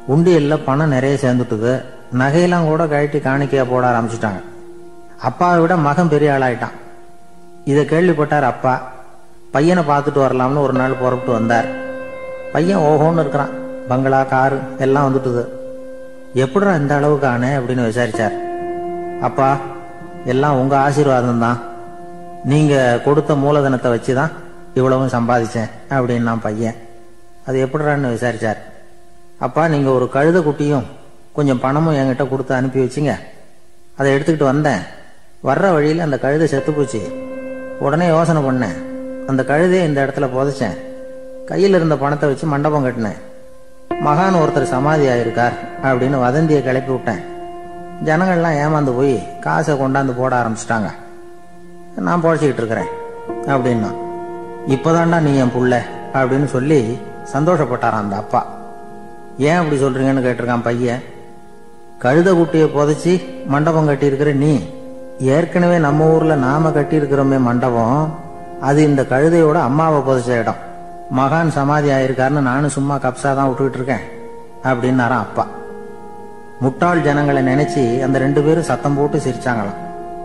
உண்டியல்ல பணம் நிறைய சேர்ந்துட்டுது. நகையெல்லாம் கூட கழட்டி காணிக்கையா போட ஆரம்பிச்சுட்டாங்க. அப்பாவை விட மகன் பெரிய ஆளாயிட்டான். இதை கேள்விப்பட்டார் அப்பா. பையனை பார்த்துட்டு வரலாம்னு ஒரு நாள் புறப்பட்டு வந்தார். பையன் ஓஹோன்னு இருக்கிறான். பங்களா, காரு எல்லாம் வந்துட்டுது. எப்படிடா இந்த அளவுக்கு ஆனே அப்படின்னு விசாரிச்சார். அப்பா, எல்லாம் உங்க ஆசீர்வாதம் தான். நீங்க கொடுத்த மூலதனத்தை வச்சுதான் இவ்வளவும் சம்பாதிச்சேன் அப்படின்னு நான் பையன். அது எப்படிறான்னு விசாரிச்சார். அப்பா, நீங்க ஒரு கழுத குட்டியும் கொஞ்சம் பணமும் என்கிட்ட கொடுத்து அனுப்பி வச்சிங்க. அதை எடுத்துக்கிட்டு வந்தேன். வர்ற வழியில் அந்த கழுதை செத்து போச்சு. உடனே யோசனை பண்ணேன். அந்த கழுதையை இந்த இடத்துல புதைச்சேன். கையில் இருந்த பணத்தை வச்சு மண்டபம் கட்டினேன். மகான் ஒருத்தர் சமாதி ஆயிருக்கார் அப்படின்னு வதந்தியை கிளப்பி விட்டேன். ஜனங்கள்லாம் ஏமாந்து போய் காசை கொண்டாந்து போட ஆரம்பிச்சிட்டாங்க. நான் பொழைச்சிக்கிட்டு இருக்கிறேன் அப்படின்னா. இப்பதான்டா நீ என் புள்ள அப்படின்னு சொல்லி சந்தோஷப்பட்டாரான் அந்த அப்பா. ஏன் அப்படி சொல்றீங்கன்னு கேட்டிருக்கான் பையன். கழுத குட்டியை புதைச்சி மண்டபம் கட்டி இருக்கிற நீ, ஏற்கனவே நம்ம ஊர்ல நாம கட்டி இருக்கிறோமே மண்டபம், அது இந்த கழுதையோட அம்மாவை புதைச்ச இடம். மகான் சமாதி ஆயிருக்காருன்னு நானும் சும்மா கப்சாதான் விட்டுக்கிட்டு இருக்கேன் அப்படின்னாராம் அப்பா. முட்டாள் ஜனங்களை நினைச்சு அந்த ரெண்டு பேரும் சத்தம் போட்டு சிரிச்சாங்களாம்.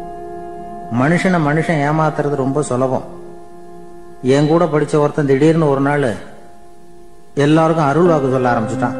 மனுஷனை மனுஷன் ஏமாத்துறது ரொம்ப சுலபம். என் கூட படிச்ச ஒருத்தன் திடீர்னு ஒரு நாள் எல்லாருக்கும் அருள் வாக்கு சொல்ல ஆரம்பிச்சுட்டான்.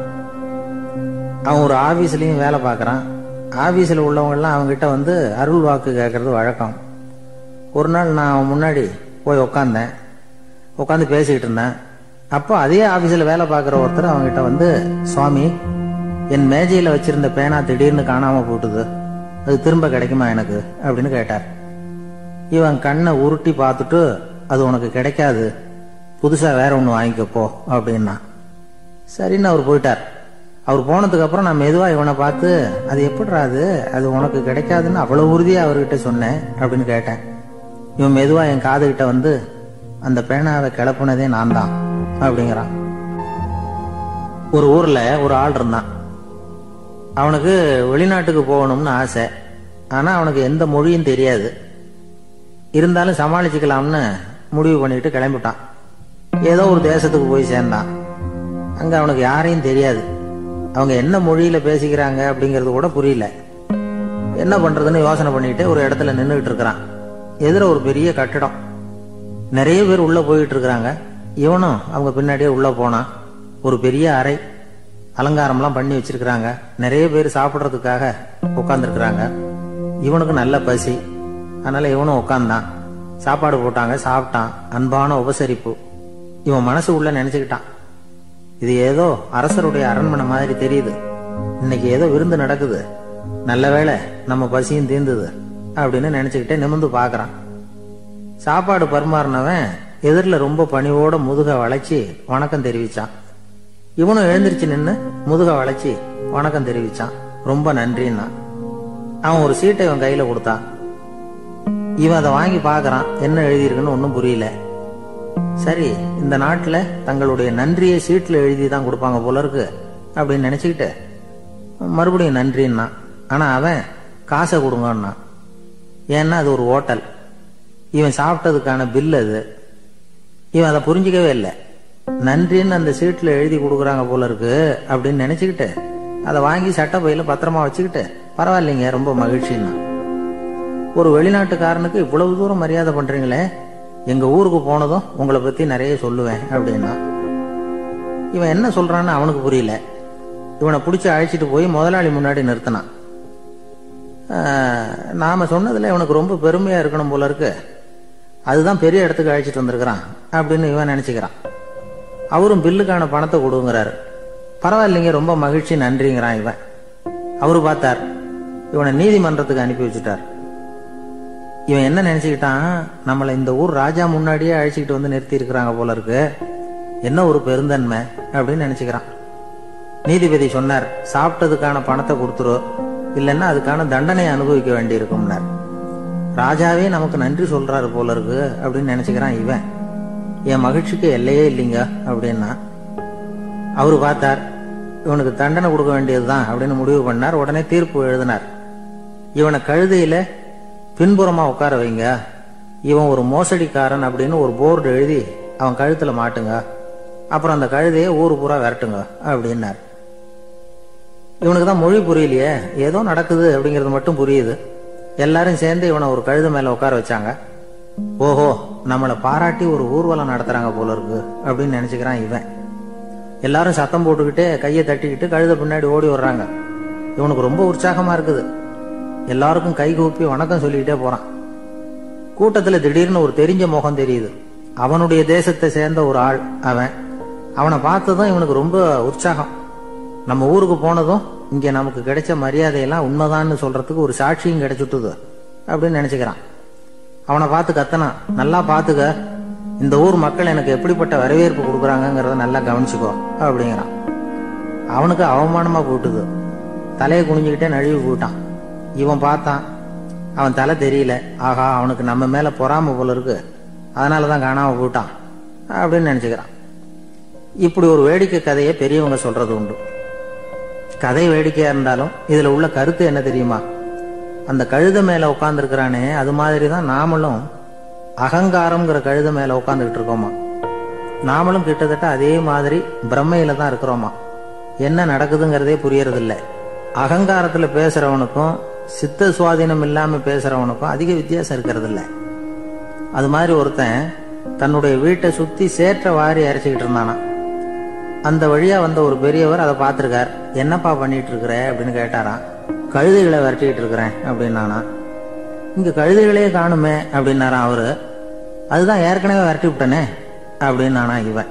அவன் ஒரு ஆபீஸ்லயும் வேலை பார்க்கறான். ஆபீஸ்ல உள்ளவங்க எல்லாம் அவங்ககிட்ட வந்து அருள் வாக்கு கேட்கறது வழக்கம். ஒரு நாள் நான் அவன் முன்னாடி போய் உக்காந்தேன். உட்காந்து பேசிக்கிட்டு இருந்தேன். அப்போ அதே ஆபீஸ்ல வேலை பார்க்குற ஒருத்தர் அவங்ககிட்ட வந்து, சுவாமி, என் மேஜையில வச்சிருந்த பேனா திடீர்னு காணாம போட்டுது, அது திரும்ப கிடைக்குமா எனக்கு அப்படின்னு கேட்டார். இவன் கண்ணை உருட்டி பார்த்துட்டு, அது உனக்கு கிடைக்காது, புதுசா வேற ஒண்ணு வாங்கிக்கப்போ அப்படின்னா. சரின்னு அவர் போயிட்டார். அவர் போனதுக்கு அப்புறம் நான் மெதுவா இவனை பார்த்து, அது எப்படிறாது, அது உனக்கு கிடைக்காதுன்னு அவ்வளவு உறுதியா அவர்கிட்ட சொன்னேன் அப்படின்னு கேட்டேன். இவன் மெதுவா என் காது கிட்ட வந்து, அந்த பேனாவை கிளப்புனதே நான் தான் அப்படிங்கிறான். ஒரு ஊர்ல ஒரு ஆள் இருந்தான். அவனுக்கு வெளிநாட்டுக்கு போகணும்னு ஆசை. ஆனா அவனுக்கு எந்த மொழியும் தெரியாது. இருந்தாலும் சமாளிச்சுக்கலாம்னு முடிவு பண்ணிட்டு கிளம்பிட்டான். ஏதோ ஒரு தேசத்துக்கு போய் சேர்ந்தான். அங்க அவனுக்கு யாரையும் தெரியாது. அவங்க என்ன மொழியில பேசிக்கிறாங்க அப்படிங்கறது கூட புரியல. என்ன பண்றதுன்னு யோசனை பண்ணிட்டு ஒரு இடத்துல நின்றுகிட்டு இருக்கிறான். எதிர ஒரு பெரிய கட்டிடம். நிறைய பேர் உள்ள போயிட்டு இருக்கிறாங்க. இவனும் அவங்க பின்னாடியே உள்ள போனான். ஒரு பெரிய அறை, அலங்காரம்லாம் பண்ணி வச்சிருக்கிறாங்க. நிறைய பேர் சாப்பிட்றதுக்காக உட்காந்துருக்குறாங்க. இவனுக்கு நல்ல பசி, அதனால இவனும் உட்காந்தான். சாப்பாடு போட்டாங்க, சாப்பிட்டான். அன்பான உபசரிப்பு. இவன் மனசு உள்ள நினைச்சுக்கிட்டான், இது ஏதோ அரசருடைய அரண்மனை மாதிரி தெரியுது, இன்னைக்கு ஏதோ விருந்து நடக்குது, நல்ல வேளை நம்ம பசியும் தீர்ந்தது அப்படின்னு நினைச்சுக்கிட்டே நிமிர்ந்து பாக்குறான். சாப்பாடு பரிமாறினவன் எதிரில் ரொம்ப பணிவோட முதுக வளைச்சி வணக்கம் தெரிவிச்சான். இவனும் எழுந்திருச்சு நின்று முதுக வளைச்சி வணக்கம் தெரிவிச்சான். ரொம்ப நன்றின்னா. அவன் ஒரு சீட்டை இவன் கையில கொடுத்தான். இவன் அதை வாங்கி பாக்குறான். என்ன எழுதியிருக்குன்னு ஒன்னும் புரியல. சரி, இந்த நாட்டுல தங்களுடைய நன்றியை சீட்ல எழுதி தான் கொடுப்பாங்க போல இருக்கு அப்படின்னு நினைச்சுக்கிட்டு மறுபடியும் நன்றின்னா. ஆனா அவன் காசை கொடுங்கன்னா. ஏன்னா அது ஒரு ஹோட்டல், இவன் சாப்பிட்டதுக்கான பில் அது. இவன் அதை புரிஞ்சிக்கவே இல்லை. நன்றின்னு அந்த சீட்ல எழுதி கொடுக்குறாங்க போல இருக்கு அப்படின்னு நினைச்சுக்கிட்டு அதை வாங்கி சட்டை பையில பத்திரமா வச்சுக்கிட்டு, பரவாயில்லைங்க, ரொம்ப மகிழ்ச்சின்னா. ஒரு வெளிநாட்டுக்காரனுக்கு இவ்வளவு தூரம் மரியாதை பண்றீங்களே, எங்க ஊருக்கு போனதும் உங்களை பத்தி நிறைய சொல்லுவேன் அப்படின்னா. இவன் என்ன சொல்றான்னு அவனுக்கு புரியல. இவனை பிடிச்சி அழைச்சிட்டு போய் முதலாளி முன்னாடி நிறுத்தினான். நாம சொன்னதுல இவனுக்கு ரொம்ப பெருமையா இருக்கணும் போல இருக்கு, அதுதான் பெரிய இடத்துக்கு அழைச்சிட்டு வந்திருக்கிறான் அப்படின்னு இவன் நினைச்சுக்கிறான். அவரும் பில்லுக்கான பணத்தை கொடுங்கிறாரு. பரவாயில்லைங்க, ரொம்ப மகிழ்ச்சி, நன்றிங்கிறான் இவன். அவரு பார்த்தார், இவனை நீதிமன்றத்துக்கு அனுப்பி வச்சுட்டார். இவன் என்ன நினைச்சுக்கிட்டான், நம்மளை இந்த ஊர் ராஜா முன்னாடியே அழைச்சிக்கிட்டு வந்து நிறுத்தி இருக்கிறாங்க போல இருக்கு, என்ன ஒரு பெருந்தன்மை அப்படின்னு நினைச்சுக்கிறான். நீதிபதி சொன்னார், சாப்பிட்டதுக்கான பணத்தை கொடுத்துரு, இல்லைன்னா அதுக்கான தண்டனை அனுபவிக்க வேண்டி இருக்கும்னார். ராஜாவே நமக்கு நன்றி சொல்றாரு போல இருக்கு அப்படின்னு நினைச்சுக்கிறான் இவன். என் மகிழ்ச்சிக்கு எல்லையே இல்லைங்க அப்படின்னா. அவரு பார்த்தார், இவனுக்கு தண்டனை கொடுக்க வேண்டியதுதான் அப்படின்னு முடிவு பண்ணார். உடனே தீர்ப்பு எழுதினார். இவனை கழுதையில பின்புறமா உட்கார வைங்க, இவன் ஒரு மோசடிக்காரன் அப்படின்னு ஒரு போர்டு எழுதி அவன் கழுத்துல மாட்டுங்க, அப்புறம் அந்த கழுதையை ஊரு பூரா விரட்டுங்க அப்படின்னார். இவனுக்கு தான் மொழி புரியலையே, ஏதோ நடக்குது அப்படிங்கிறது மட்டும் புரியுது. எல்லாரும் சேர்ந்து இவனை ஒரு கழுத மேல உட்கார வச்சாங்க. ஓஹோ, நம்மளை பாராட்டி ஒரு ஊர்வலம் நடத்துறாங்க போல இருக்கு அப்படின்னு நினைச்சுக்கிறான் இவன். எல்லாரும் சத்தம் போட்டுக்கிட்டே கையை தட்டிக்கிட்டு கழுத பின்னாடி ஓடி வர்றாங்க. இவனுக்கு ரொம்ப உற்சாகமா இருக்குது. எல்லாருக்கும் கை கூப்பி வணக்கம் சொல்லிக்கிட்டே போறான். கூட்டத்துல திடீர்னு ஒரு தெரிஞ்ச முகம் தெரியுது. அவனுடைய தேசத்தை சேர்ந்த ஒரு ஆள் அவன். அவனை பார்த்ததும் இவனுக்கு ரொம்ப உற்சாகம். நம்ம ஊருக்கு போனதும் இங்க நமக்கு கிடைச்ச மரியாதையெல்லாம் உண்மைதான்னு சொல்றதுக்கு ஒரு சாட்சியும் கிடைச்சுட்டுது அப்படின்னு நினைச்சுக்கிறான். அவனை பார்த்து கத்தனான், நல்லா பாத்துக்க, இந்த ஊர் மக்கள் எனக்கு எப்படிப்பட்ட வரவேற்பு கொடுக்குறாங்கிறத நல்லா கவனிச்சுக்கோ அப்படிங்கிறான். அவனுக்கு அவமானமா போட்டுது. தலையை குனிஞ்சுக்கிட்டே நழுவி போட்டான். இவன் பார்த்தான், அவன் தலை தெரியல. ஆகா, அவனுக்கு நம்ம மேல பொறாம போல இருக்கு, அதனாலதான் காணாம போட்டான் அப்படின்னு நினைச்சுக்கிறான். இப்படி ஒரு வேடிக்கை கதையை பெரியவங்க சொல்றது உண்டு. கதை வேடிக்கையா இருந்தாலும் இதுல உள்ள கருத்து என்ன தெரியுமா? அந்த கழுத மேல உட்கார்ந்து இருக்கிறானே, அது மாதிரிதான் நாமளும் அகங்காரம்ங்கிற கழுத மேல உட்காந்துக்கிட்டு இருக்கோமா. நாமளும் கிட்டத்தட்ட அதே மாதிரி பிரம்மையில தான் இருக்கிறோமா. என்ன நடக்குதுங்கிறதே புரியறதில்ல. அகங்காரத்துல பேசுறவனுக்கும் சித்த சுவாதீனம் இல்லாம பேசுறவனுக்கும் அதிக வித்தியாசம் இருக்கிறது இல்ல. அது மாதிரி ஒருத்தன் தன்னுடைய வீட்டை சுத்தி சேற்ற வாரி அரைச்சிக்கிட்டு இருந்தானா. அந்த வழியா வந்த ஒரு பெரியவர் அதை பார்த்திருக்கார். என்னப்பா பண்ணிட்டு இருக்கிற அப்படின்னு கேட்டாராம். கழுதைகளை விரட்டிக்கிட்டு இருக்கிறேன் அப்படின்னானா. இங்க கழுதைகளே காணுமே அப்படின்னாராம் அவரு. அதுதான் ஏற்கனவே விரட்டி விட்டனே அப்படின்னானா இவன்.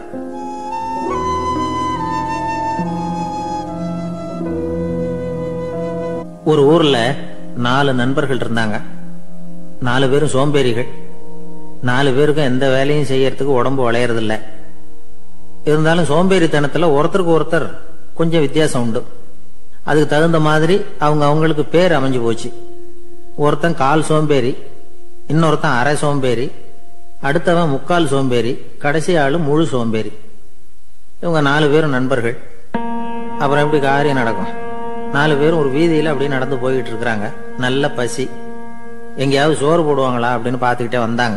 ஒரு ஊர்ல நாலு நண்பர்கள் இருந்தாங்க. நாலு பேரும் சோம்பேறிகள். நாலு பேருக்கும் எந்த வேலையும் செய்யறதுக்கு உடம்பு வளையறதில்ல. இருந்தாலும் சோம்பேறித்தனத்துல ஒருத்தருக்கு ஒருத்தர் கொஞ்சம் வித்தியாசம் உண்டு. அதுக்கு தகுந்த மாதிரி அவங்க அவங்களுக்கு பேர் அமைஞ்சு போச்சு. ஒருத்தன் கால் சோம்பேறி, இன்னொருத்தன் அரை சோம்பேறி, அடுத்தவன் முக்கால் சோம்பேறி, கடைசி ஆளு முழு சோம்பேறி. இவங்க நாலு பேரும் நண்பர்கள். அப்புறம் எப்படி காரியம் நடக்கும்? நாலு பேரும் ஒரு வீதியில அப்படியே நடந்து போயிட்டு இருக்கிறாங்க. நல்ல பசி. எங்கேயாவது சோறு போடுவாங்களா அப்படின்னு பார்த்துக்கிட்டே வந்தாங்க.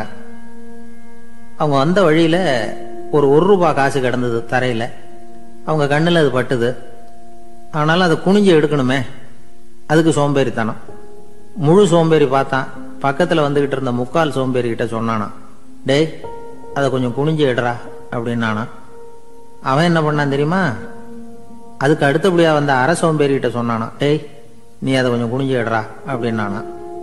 அவங்க வந்த வழியில ஒரு ஒரு ரூபாய் காசு கிடந்தது தரையில. அவங்க கண்ணில் அது பட்டுது. ஆனாலும் அதை குனிஞ்சு எடுக்கணுமே, அதுக்கு சோம்பேறித்தனம். முழு சோம்பேறி பார்த்தான். பக்கத்துல வந்துகிட்டு இருந்த முக்கால் சோம்பேறி கிட்ட சொன்னானா, டேய் அதை கொஞ்சம் குனிஞ்சு எடுறா அப்படின்னானா. அவன் என்ன பண்ணான் தெரியுமா? அதுக்கு அடுத்தபடியா வந்த அரை சோம்பேறி கிட்ட சொன்னானா, டேய் நீ அதை கொஞ்சம் குனிஞ்சு எடுறா அப்படின்னானா.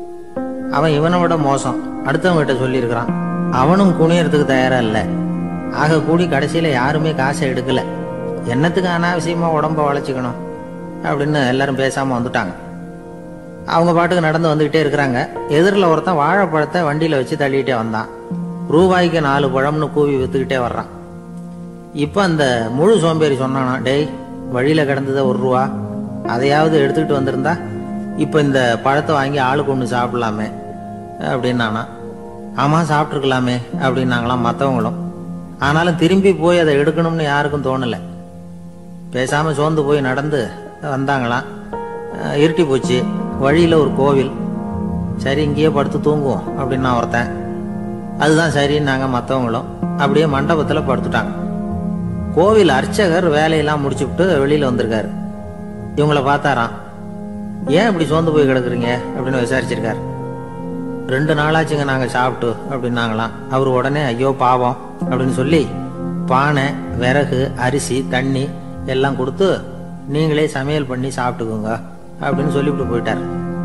அவன் இவனை விட மோசம். அடுத்தவங்க கிட்ட சொல்லியிருக்கிறான். அவனும் குனியறதுக்கு தயாரா இல்லை. ஆக கூடி கடைசியில யாருமே காசை எடுக்கல. என்னத்துக்கு அனாவசியமா உடம்ப வளைச்சுக்கணும் அப்படின்னு எல்லாரும் பேசாம வந்துட்டாங்க. அவங்க பாட்டுக்கு நடந்து வந்துகிட்டே இருக்கிறாங்க. எதிரில் ஒருத்தன் வாழைப்பழத்தை வண்டியில வச்சு தள்ளிட்டே வந்தான். ரூபாய்க்கு நாலு பழம்னு கூவி வித்துக்கிட்டே வர்றான். இப்ப அந்த முழு சோம்பேறி சொன்னானா, டேய் வழியில கிடந்தத ஒரு ரூபா, அதையாவது எடுத்துக்கிட்டு வந்திருந்தா இப்ப இந்த பழத்தை வாங்கி ஆளுக்கு ஒண்ணு சாப்பிடலாமே அப்படின்னானா. ஆமா சாப்பிட்டுருக்கலாமே அப்படின்னாங்களாம் மற்றவங்களும். ஆனாலும் திரும்பி போய் அதை எடுக்கணும்னு யாருக்கும் தோணல. பேசாம சோர்ந்து போய் நடந்து வந்தாங்களாம். இருட்டி போச்சு. வழியில ஒரு கோவில். சரி இங்கேயே படுத்து தூங்குவோம் அப்படின்னா ஒருத்தன். அதுதான் சரின்னாங்க மற்றவங்களும். அப்படியே மண்டபத்துல படுத்துட்டாங்க. கோவில் அர்ச்சகர் வேலையெல்லாம் முடிச்சுட்டு வெளியில வந்திருக்காரு. இவங்களை பார்த்தாராம். ஏன் இப்படி சோர்ந்து போய் கிடக்குறீங்க அப்படின்னு விசாரிச்சிருக்காரு. ரெண்டு நாளாச்சுங்க நாங்க சாப்பிட்டு அப்படின்னாங்களாம். அவர் உடனே ஐயோ பாவம் அப்படின்னு சொல்லி பானை, விறகு, அரிசி, தண்ணி எல்லாம் கொடுத்து நீங்களே சமையல் பண்ணி சாப்பிட்டுக்கோங்க அப்படின்னு சொல்லிவிட்டு போயிட்டார்.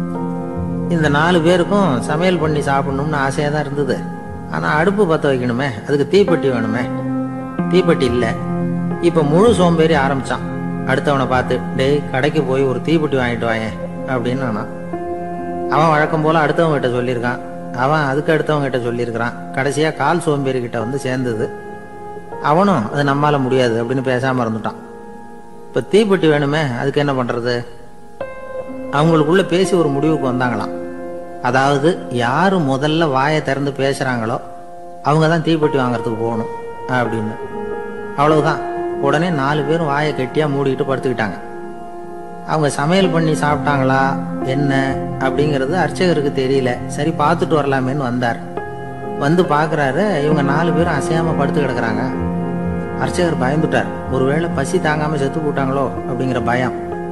இந்த நாலு பேருக்கும் சமையல் பண்ணி சாப்பிடணும்னு ஆசையா தான் இருந்தது. ஆனா அடுப்பு பத்த வைக்கணுமே, அதுக்கு தீப்பெட்டி வேணுமே. தீப்பெட்டி இல்லை. இப்ப முழு சோம்பேறி ஆரம்பிச்சான். அடுத்தவனை பார்த்து, டேய் கடைக்கு போய் ஒரு தீப்பெட்டி வாங்கிட்டு வாயேன் அப்படின்னு. ஆனா அவன் வழக்கம் போல அடுத்தவங்க கிட்ட சொல்லியிருக்கான். அவன் அதுக்கு அடுத்தவங்க கிட்ட சொல்லியிருக்கிறான். கடைசியா கால் சோம்பேறி கிட்ட வந்து சேர்ந்தது. அவனும் அது நம்மால முடியாது அப்படின்னு பேசாம இருந்துட்டான். இப்ப தீப்பெட்டி வேணுமே, அதுக்கு என்ன பண்றது? அவங்களுக்குள்ள பேசி ஒரு முடிவுக்கு வந்தாங்களாம். அதாவது யாரு முதல்ல வாயை திறந்து பேசுறாங்களோ அவங்க தான் தீப்பெட்டி வாங்கறதுக்கு போகணும் அப்படின்னு. அவ்வளவுதான். உடனே நாலு பேரும் வாயை கெட்டியா மூடிட்டு படுத்துக்கிட்டாங்க. அவங்க சமையல் பண்ணி சாப்பிட்டாங்களா என்ன அப்படிங்கிறது அர்ச்சகருக்கு தெரியல. சரி பார்த்துட்டு வரலாமேன்னு வந்தார். வந்து பாக்குறாரு, இவங்க நாலு பேரும் அசையாம படுத்து கிடக்குறாங்க. அர்ச்சகர் பயந்துட்டார். ஒருவேளை பசி தாங்காம செத்து போட்டாங்களோ அப்படிங்கிற பயம்.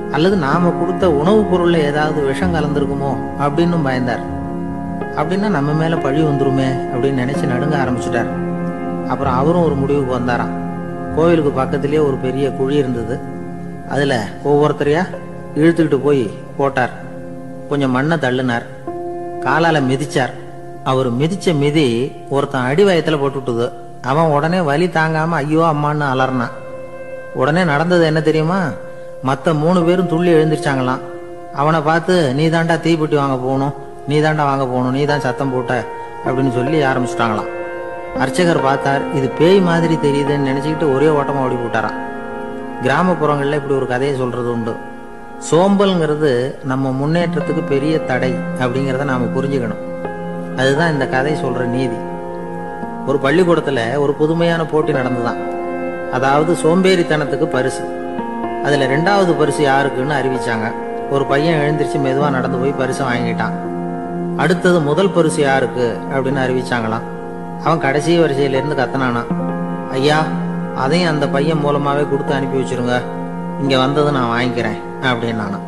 அல்லது நாம கொடுத்த உணவுப் பொருள்ல ஏதாவது விஷம் கலந்துருக்குமோ அப்படின்னு பயந்தார். அப்படின்னா நம்ம மேல பழி வந்துருமே அப்படின்னு நினைச்சு நடுங்க ஆரம்பிச்சுட்டார். அப்புறம் அவரும் ஒரு முடிவுக்கு வந்தாராம். கோவிலுக்கு பக்கத்திலேயே ஒரு பெரிய குழி இருந்தது. அதுல ஒவ்வொருத்தரையா இழுத்துக்கிட்டு போய் போட்டார். கொஞ்சம் மண்ணை தள்ளினார், காலால மிதிச்சார். அவர் மிதிச்ச மிதி ஒருத்தன் அடி வயத்துல போட்டுவிட்டது. அவன் உடனே வலி தாங்காம ஐயோ அம்மான்னு அலறினான். உடனே நடந்தது என்ன தெரியுமா? மற்ற மூணு பேரும் துள்ளி எழுந்திருச்சாங்களாம். அவனை பார்த்து நீ தாண்டா தீப்பெட்டி வாங்க போகணும், நீ தாண்டா வாங்க போகணும், நீ தான் சத்தம் போட்ட அப்படின்னு சொல்லி ஆரம்பிச்சுட்டாங்களாம். அர்ச்சகர் பார்த்தார், இது பேய் மாதிரி தெரியுதுன்னு நினைச்சுக்கிட்டு ஒரே ஓட்டமா ஓடி போட்டாராம். கிராமப்புறங்கள்ல இப்படி ஒரு கதையை சொல்றது உண்டு. சோம்பல்ங்கிறது நம்ம முன்னேற்றத்துக்கு பெரிய தடை அப்படிங்கிறத நாம புரிஞ்சுக்கணும். அதுதான் இந்த கதை சொல்ற நீதி. ஒரு பள்ளிக்கூடத்துல ஒரு புதுமையான போட்டி நடந்துதான். அதாவது சோம்பேறித்தனத்துக்கு பரிசு. அதுல ரெண்டாவது பரிசு யாருக்குன்னு அறிவிச்சாங்க. ஒரு பையன் எழுந்திருச்சு மெதுவா நடந்து போய் பரிசை வாங்கிட்டான். அடுத்தது முதல் பரிசு யாருக்கு அப்படின்னு அறிவிச்சாங்களாம். அவன் கடைசி வரிசையில இருந்து கத்தனானா, ஐயா அதையும் அந்த பையன் மூலமாவே கொடுத்து அனுப்பி வச்சிருங்க, இங்க வந்தது நான் வாங்கிக்கிறேன் அப்படின்னு நானா.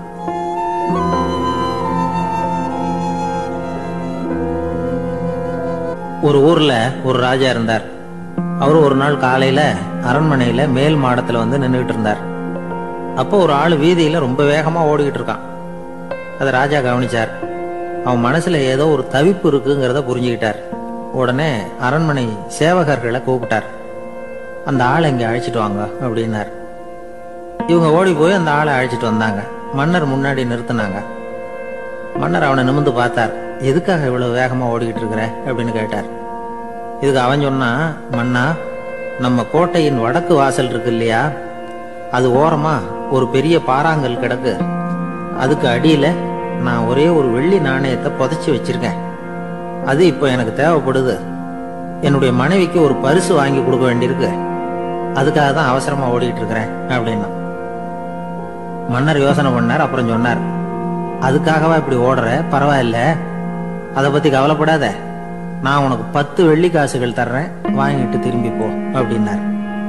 ஒரு ஊர்ல ஒரு ராஜா இருந்தார். அவரு ஒரு நாள் காலையில அரண்மனையில மேல் மாடத்துல வந்து நின்றுட்டு இருந்தார். அப்போ ஒரு ஆள் வீதியில ரொம்ப வேகமா ஓடிக்கிட்டு இருக்கான். அதை ராஜா கவனிச்சார். அவன் மனசுல ஏதோ ஒரு தவிப்பு இருக்குங்கிறத புரிஞ்சுக்கிட்டார். உடனே அரண்மனை சேவகர்களை கூப்பிட்டார். அந்த ஆளை இங்க அழைச்சிட்டு வாங்க அப்படின்னார். இவங்க ஓடி போய் அந்த ஆளை அழைச்சிட்டு வந்தாங்க. மன்னர் முன்னாடி நிறுத்தினாங்க. மன்னர் அவனை நிமிர்ந்து பார்த்தார். எதுக்காக இவ்வளவு வேகமா ஓடிக்கிட்டு இருக்கிற அப்படின்னு கேட்டார். இதுக்கு அவன் சொன்னா, மன்னா, நம்ம கோட்டையின் வடக்கு வாசல் இருக்கு இல்லையா, அது ஓரமா ஒரு பெரிய பாறாங்கல் கிடக்கு. அதுக்கு அடியில நான் ஒரே ஒரு வெள்ளி நாணயத்தை புதைச்சி வச்சிருக்கேன். அது இப்போ எனக்கு தேவைப்படுது. என்னுடைய மனைவிக்கு ஒரு பரிசு வாங்கி கொடுக்க வேண்டியிருக்கு. அதுக்காக தான் அவசரமா ஓடிட்டு இருக்கிறேன் அப்படின்னா. மன்னர் யோசனை பண்ணார். அப்புறம் சொன்னார், அதுக்காகவா இப்படி ஓடுற? பரவாயில்ல, அதை பத்தி கவலைப்படாத. நான் உனக்கு பத்து வெள்ளி காசுகள் தர்றேன், வாங்கிட்டு திரும்பி போ அப்படின்னார்.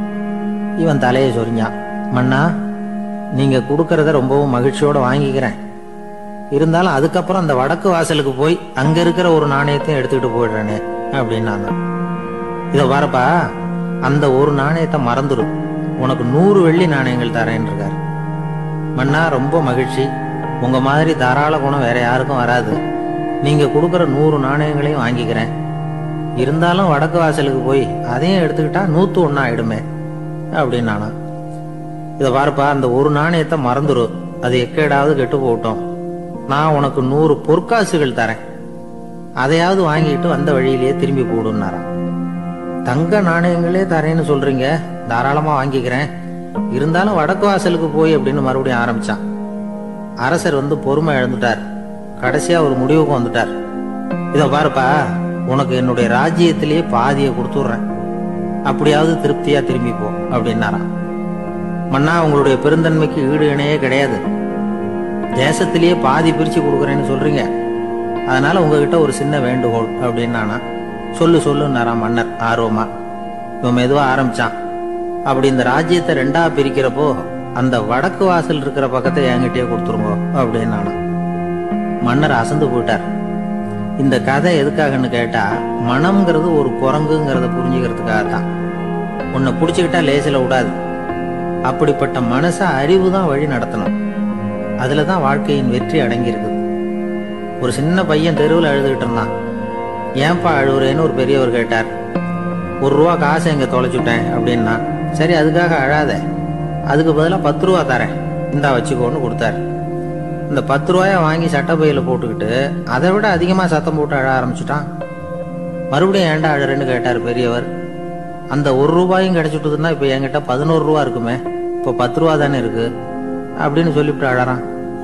இவன் தலையை சொரிஞ்சான். மன்னா, நீங்க கொடுக்கறத ரொம்பவும் மகிழ்ச்சியோட வாங்கிக்கிறேன். இருந்தாலும் அதுக்கப்புறம் அந்த வடக்கு வாசலுக்கு போய் அங்க இருக்கிற ஒரு நாணயத்தையும் எடுத்துக்கிட்டு போயிடுறேனே அப்படின்னா. இத பாருப்பா, அந்த ஒரு நாணயத்தை மறந்துடு, உனக்கு நூறு வெள்ளி நாணயங்கள் தரேன் இருக்காரு. மன்னா, ரொம்ப மகிழ்ச்சி. உங்க மாதிரி தாராள குணம் வேற யாருக்கும் வராது. நீங்க கொடுக்கற நூறு நாணயங்களையும் வாங்கிக்கிறேன். இருந்தாலும் வடக்கு வாசலுக்கு போய் அதையும் எடுத்துக்கிட்டா நூத்து ஒன்னா ஆயிடுமே அப்படின்னு நானா. இத பாருப்பா, அந்த ஒரு நாணயத்தை மறந்துரு, அது எக்கேடாவது கெட்டு போட்டோம். நான் உனக்கு நூறு பொற்காசுகள் தரேன், அதையாவது வாங்கிட்டு வந்த வழியிலேயே திரும்பி போடுன்னாராம். தங்க நாணயங்களே தரேன்னு சொல்றீங்க, தாராளமா வாங்கிக்கிறேன். இருந்தாலும் வடக்கு வாசலுக்கு போய் அப்படின்னு மறுபடியும் ஆரம்பிச்சான். அரசர் வந்து பொறுமை இழந்துட்டார். கடைசியா ஒரு முடிவுக்கு வந்துட்டார். இத பாருப்பா, உனக்கு என்னுடைய ராஜ்யத்திலேயே பாதியை கொடுத்துடுறேன், அப்படியாவது திருப்தியா திரும்பி போ அப்படின்னாராம். மன்னா, உங்களுடைய பெருந்தன்மைக்கு ஈடு இணையே கிடையாது. தேசத்திலேயே பாதி பிரிச்சு கொடுக்குறேன்னு சொல்றீங்க, அதனால உங்ககிட்ட ஒரு சின்ன வேண்டுகோள் அப்படின்னானா. சொல்லு சொல்லுன்னாராம் மன்னர் ஆர்வமா. இவன் மெதுவா ஆரம்பிச்சான். அப்படி இந்த ராஜ்யத்தை ரெண்டா பிரிக்கிறப்போ அந்த வடக்கு வாசல் இருக்கிற பக்கத்தை என்கிட்டயே கொடுத்துருங்க அப்படின்னானா. மன்னர் அசந்து போயிட்டார். இந்த கதை எதுக்காகன்னு கேட்டா, மனம்ங்கிறது ஒரு குரங்குங்கிறத புரிஞ்சுக்கிறதுக்காகத்தான். உன்னை புடிச்சுக்கிட்டா லேசில விடாது. அப்படிப்பட்ட மனச அறிவு தான் வழி நடத்தணும். அதுலதான் வாழ்க்கையின் வெற்றி அடங்கி இருக்குது. ஒரு சின்ன பையன் தெருவில் அழுதுகிட்டு இருந்தான். ஏன்பா அழுவுறேன்னு ஒரு பெரியவர் கேட்டார். ஒரு ரூபா காசை எங்க தொலைச்சுட்டேன் அப்படின்னா. சரி, அதுக்காக அழாத, அதுக்கு பதிலாக பத்து ரூபா தரேன், இந்தா வச்சுக்கோன்னு கொடுத்தாரு. இந்த பத்து ரூபாய வாங்கி சட்டப்பையில போட்டுக்கிட்டு அதை விட அதிகமா சத்தம் போட்டு அழ ஆரம்பிச்சுட்டான். மறுபடியும் ஏன்டா அழறேன்னு கேட்டார் பெரியவர். அந்த ஒரு ரூபாயும் கிடைச்சிட்டுதுன்னா இப்ப என்கிட்ட பதினோரு ரூபா இருக்குமே, இப்ப பத்து ரூபா தானே இருக்கு அப்படின்னு சொல்லிவிட்டு அழறான்.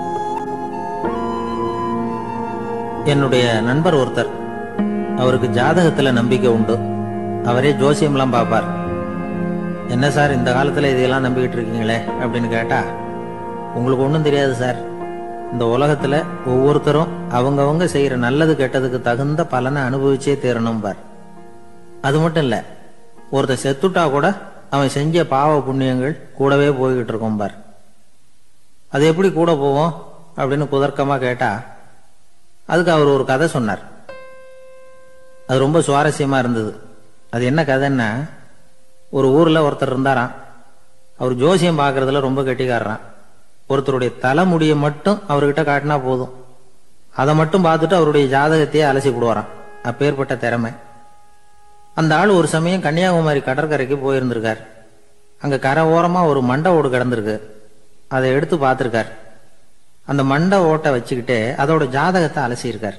என்னுடைய நண்பர் ஒருத்தர், அவருக்கு ஜாதகத்துல நம்பிக்கை உண்டு. அவரே ஜோசியம்லாம் பார்ப்பார். என்ன சார் இந்த காலத்துல இதையெல்லாம் நம்பிக்கிட்டு இருக்கீங்களே அப்படின்னு கேட்டா, உங்களுக்கு ஒன்றும் தெரியாது சார். இந்த உலகத்துல ஒவ்வொருத்தரும் அவங்கவங்க செய்யற நல்லது கெட்டதுக்கு தகுந்த பலனை அனுபவிச்சே தீரணும் பார். அது மட்டும் இல்ல, ஒருத்தர் செத்துட்டா கூட அவன் செஞ்ச பாவ புண்ணியங்கள் கூடவே போய்கிட்டு இருக்கும் பார். அது எப்படி கூட போவோம் அப்படின்னு குதர்க்கமா கேட்டா அதுக்கு அவர் ஒரு கதை சொன்னார். அது ரொம்ப சுவாரஸ்யமா இருந்தது. அது என்ன கதைன்னா, ஒரு ஊர்ல ஒருத்தர் இருந்தாராம். அவர் ஜோசியம் பார்க்கறதுல ரொம்ப கெட்டிக்காரரான். ஒருத்தருடைய தலைமுடியை மட்டும் அவர்கிட்ட காட்டினா போதும், அதை மட்டும் பார்த்துட்டு அவருடைய ஜாதகத்தையே அலசி விடுவாராம். அப்பேற்பட்ட திறமை. அந்த ஆள் ஒரு சமயம் கன்னியாகுமரி கடற்கரைக்கு போயிருந்திருக்கார். அங்க கரை ஓரமா ஒரு மண்டை ஓடு கிடந்திருக்கு. அதை எடுத்து பார்த்திருக்கார். அந்த மண்டை ஓட்டை வச்சுக்கிட்டே அதோட ஜாதகத்தை அலசியிருக்கார்.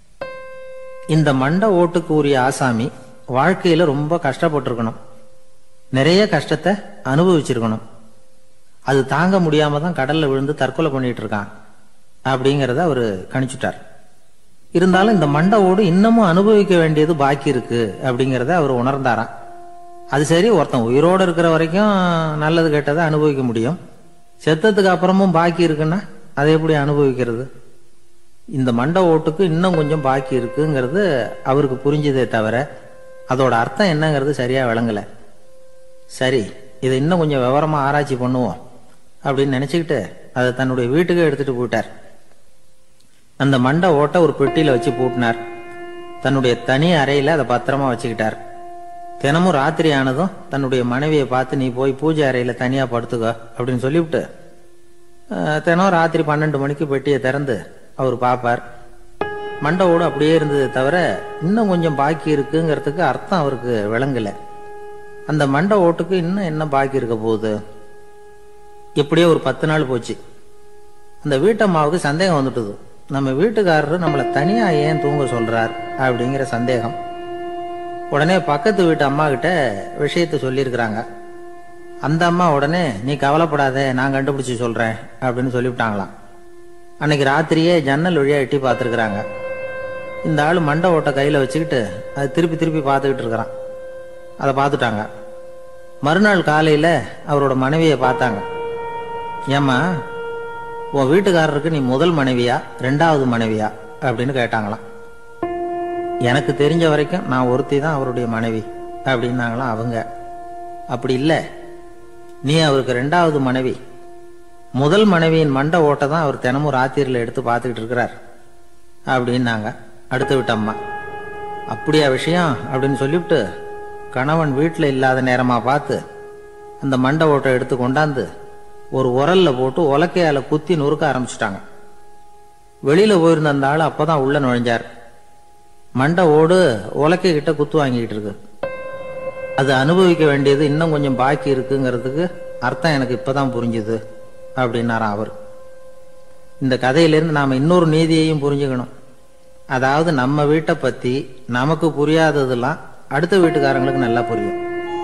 இந்த மண்டை ஓட்டுக்கு உரிய ஆசாமி வாழ்க்கையில ரொம்ப கஷ்டப்பட்டிருக்கணும், நிறைய கஷ்டத்தை அனுபவிச்சிருக்கணும். அது தாங்க முடியாம தான் கடல்ல விழுந்து தற்கொலை பண்ணிட்டு இருக்கான் அப்படிங்கறத அவரு கணிச்சுட்டார். இருந்தாலும் இந்த மண்டை ஓடு இன்னமும் அனுபவிக்க வேண்டியது பாக்கி இருக்கு அப்படிங்கறத அவர் உணர்ந்தாராம். அது சரி, ஒருத்தன் உயிரோடு இருக்கிற வரைக்கும் நல்லது கெட்டதை அனுபவிக்க முடியும், செத்ததுக்கு அப்புறமும் பாக்கி இருக்குன்னா அதை எப்படி அனுபவிக்கிறது? இந்த மண்டை ஓட்டுக்கு இன்னும் கொஞ்சம் பாக்கி இருக்குங்கிறது அவருக்கு புரிஞ்சதே தவிர அதோட அர்த்தம் என்னங்கிறது சரியா விளங்கல. சரி, இதை இன்னும் கொஞ்சம் விவரமா ஆராய்ச்சி பண்ணுவோம் அப்படின்னு நினைச்சுக்கிட்டு அதை தன்னுடைய வீட்டுக்கு எடுத்துட்டு போயிட்டார். அந்த மண்டை ஓட்டை ஒரு பெட்டியில வச்சு பூட்டினார். தன்னுடைய தனி அறையில அதை பத்திரமா வச்சுக்கிட்டார். தினமும் ராத்திரி ஆனதும் தன்னுடைய மனைவியை பார்த்து, நீ போய் பூஜை அறையில தனியா படுத்துக்கோ அப்படின்னு சொல்லிவிட்டு தினம் ராத்திரி பன்னெண்டு மணிக்கு பெட்டியை திறந்து அவர் பார்ப்பார். மண்டை ஓடு அப்படியே இருந்தது தவிர இன்னும் கொஞ்சம் பாக்கி இருக்குங்கிறதுக்கு அர்த்தம் அவருக்கு விளங்கல. அந்த மண்டை ஓட்டுக்கு இன்னும் என்ன பாக்கி இருக்க போகுது? எப்படியோ ஒரு பத்து நாள் போச்சு. அந்த வீட்டம்மாவுக்கு சந்தேகம் வந்துட்டுது. நம்ம வீட்டுக்காரரு நம்மளை தனியா ஏன் தூங்க சொல்றார் அப்படிங்கிற சந்தேகம். உடனே பக்கத்து வீட்டு அம்மா கிட்ட விஷயத்த சொல்லியிருக்கிறாங்க. அந்த அம்மா உடனே, நீ கவலைப்படாத, நான் கண்டுபிடிச்சு சொல்றேன் அப்படின்னு சொல்லிவிட்டாங்களாம். அன்னைக்கு ராத்திரியே ஜன்னல் வழியா எட்டி பார்த்துருக்குறாங்க. இந்த ஆள் மண்டை ஓட்டை கையில வச்சுக்கிட்டு அது திருப்பி திருப்பி பார்த்துக்கிட்டு இருக்கிறான். அதை பார்த்துட்டாங்க. மறுநாள் காலையில அவரோட மனைவியை பார்த்தாங்க. ஏம்மா, உன் வீட்டுக்காரருக்கு நீ முதல் மனைவியா ரெண்டாவது மனைவியா அப்படின்னு கேட்டாங்களாம். எனக்கு தெரிஞ்ச வரைக்கும் நான் ஒருத்தி தான் அவருடைய மனைவி அப்படின்னாங்களாம் அவங்க. அப்படி இல்லை, நீ அவருக்கு ரெண்டாவது மனைவி. முதல் மனைவியின் மண்டை ஓட்டை தான் அவர் தினமும் ராத்திரியில் எடுத்து பார்த்துக்கிட்டு இருக்கிறார் அப்படின்னாங்க அடுத்த வீட்டு அம்மா. அப்படியா விஷயம் அப்படின்னு சொல்லிவிட்டு கணவன் வீட்டில் இல்லாத நேரமா பார்த்து அந்த மண்டை ஓட்டை எடுத்து கொண்டாந்து ஒரு உரல்ல போட்டு உலக்கையால குத்தி நொறுக்க ஆரம்பிச்சுட்டாங்க. வெளியில போயிருந்த அந்த ஆள் அப்பதான் உள்ள நுழைஞ்சார். மண்டை ஓடு உலக்கை கிட்ட குத்து வாங்கிட்டு இருக்கு. அது அனுபவிக்க வேண்டியது இன்னும் கொஞ்சம் பாக்கி இருக்குங்கிறதுக்கு அர்த்தம் எனக்கு இப்பதான் புரிஞ்சுது அப்படின்னாராம் அவர். இந்த கதையிலிருந்து நாம இன்னொரு நீதியையும் புரிஞ்சுக்கணும். அதாவது நம்ம வீட்டை பத்தி நமக்கு புரியாததெல்லாம் அடுத்த வீட்டுக்காரங்களுக்கு நல்லா புரியும்.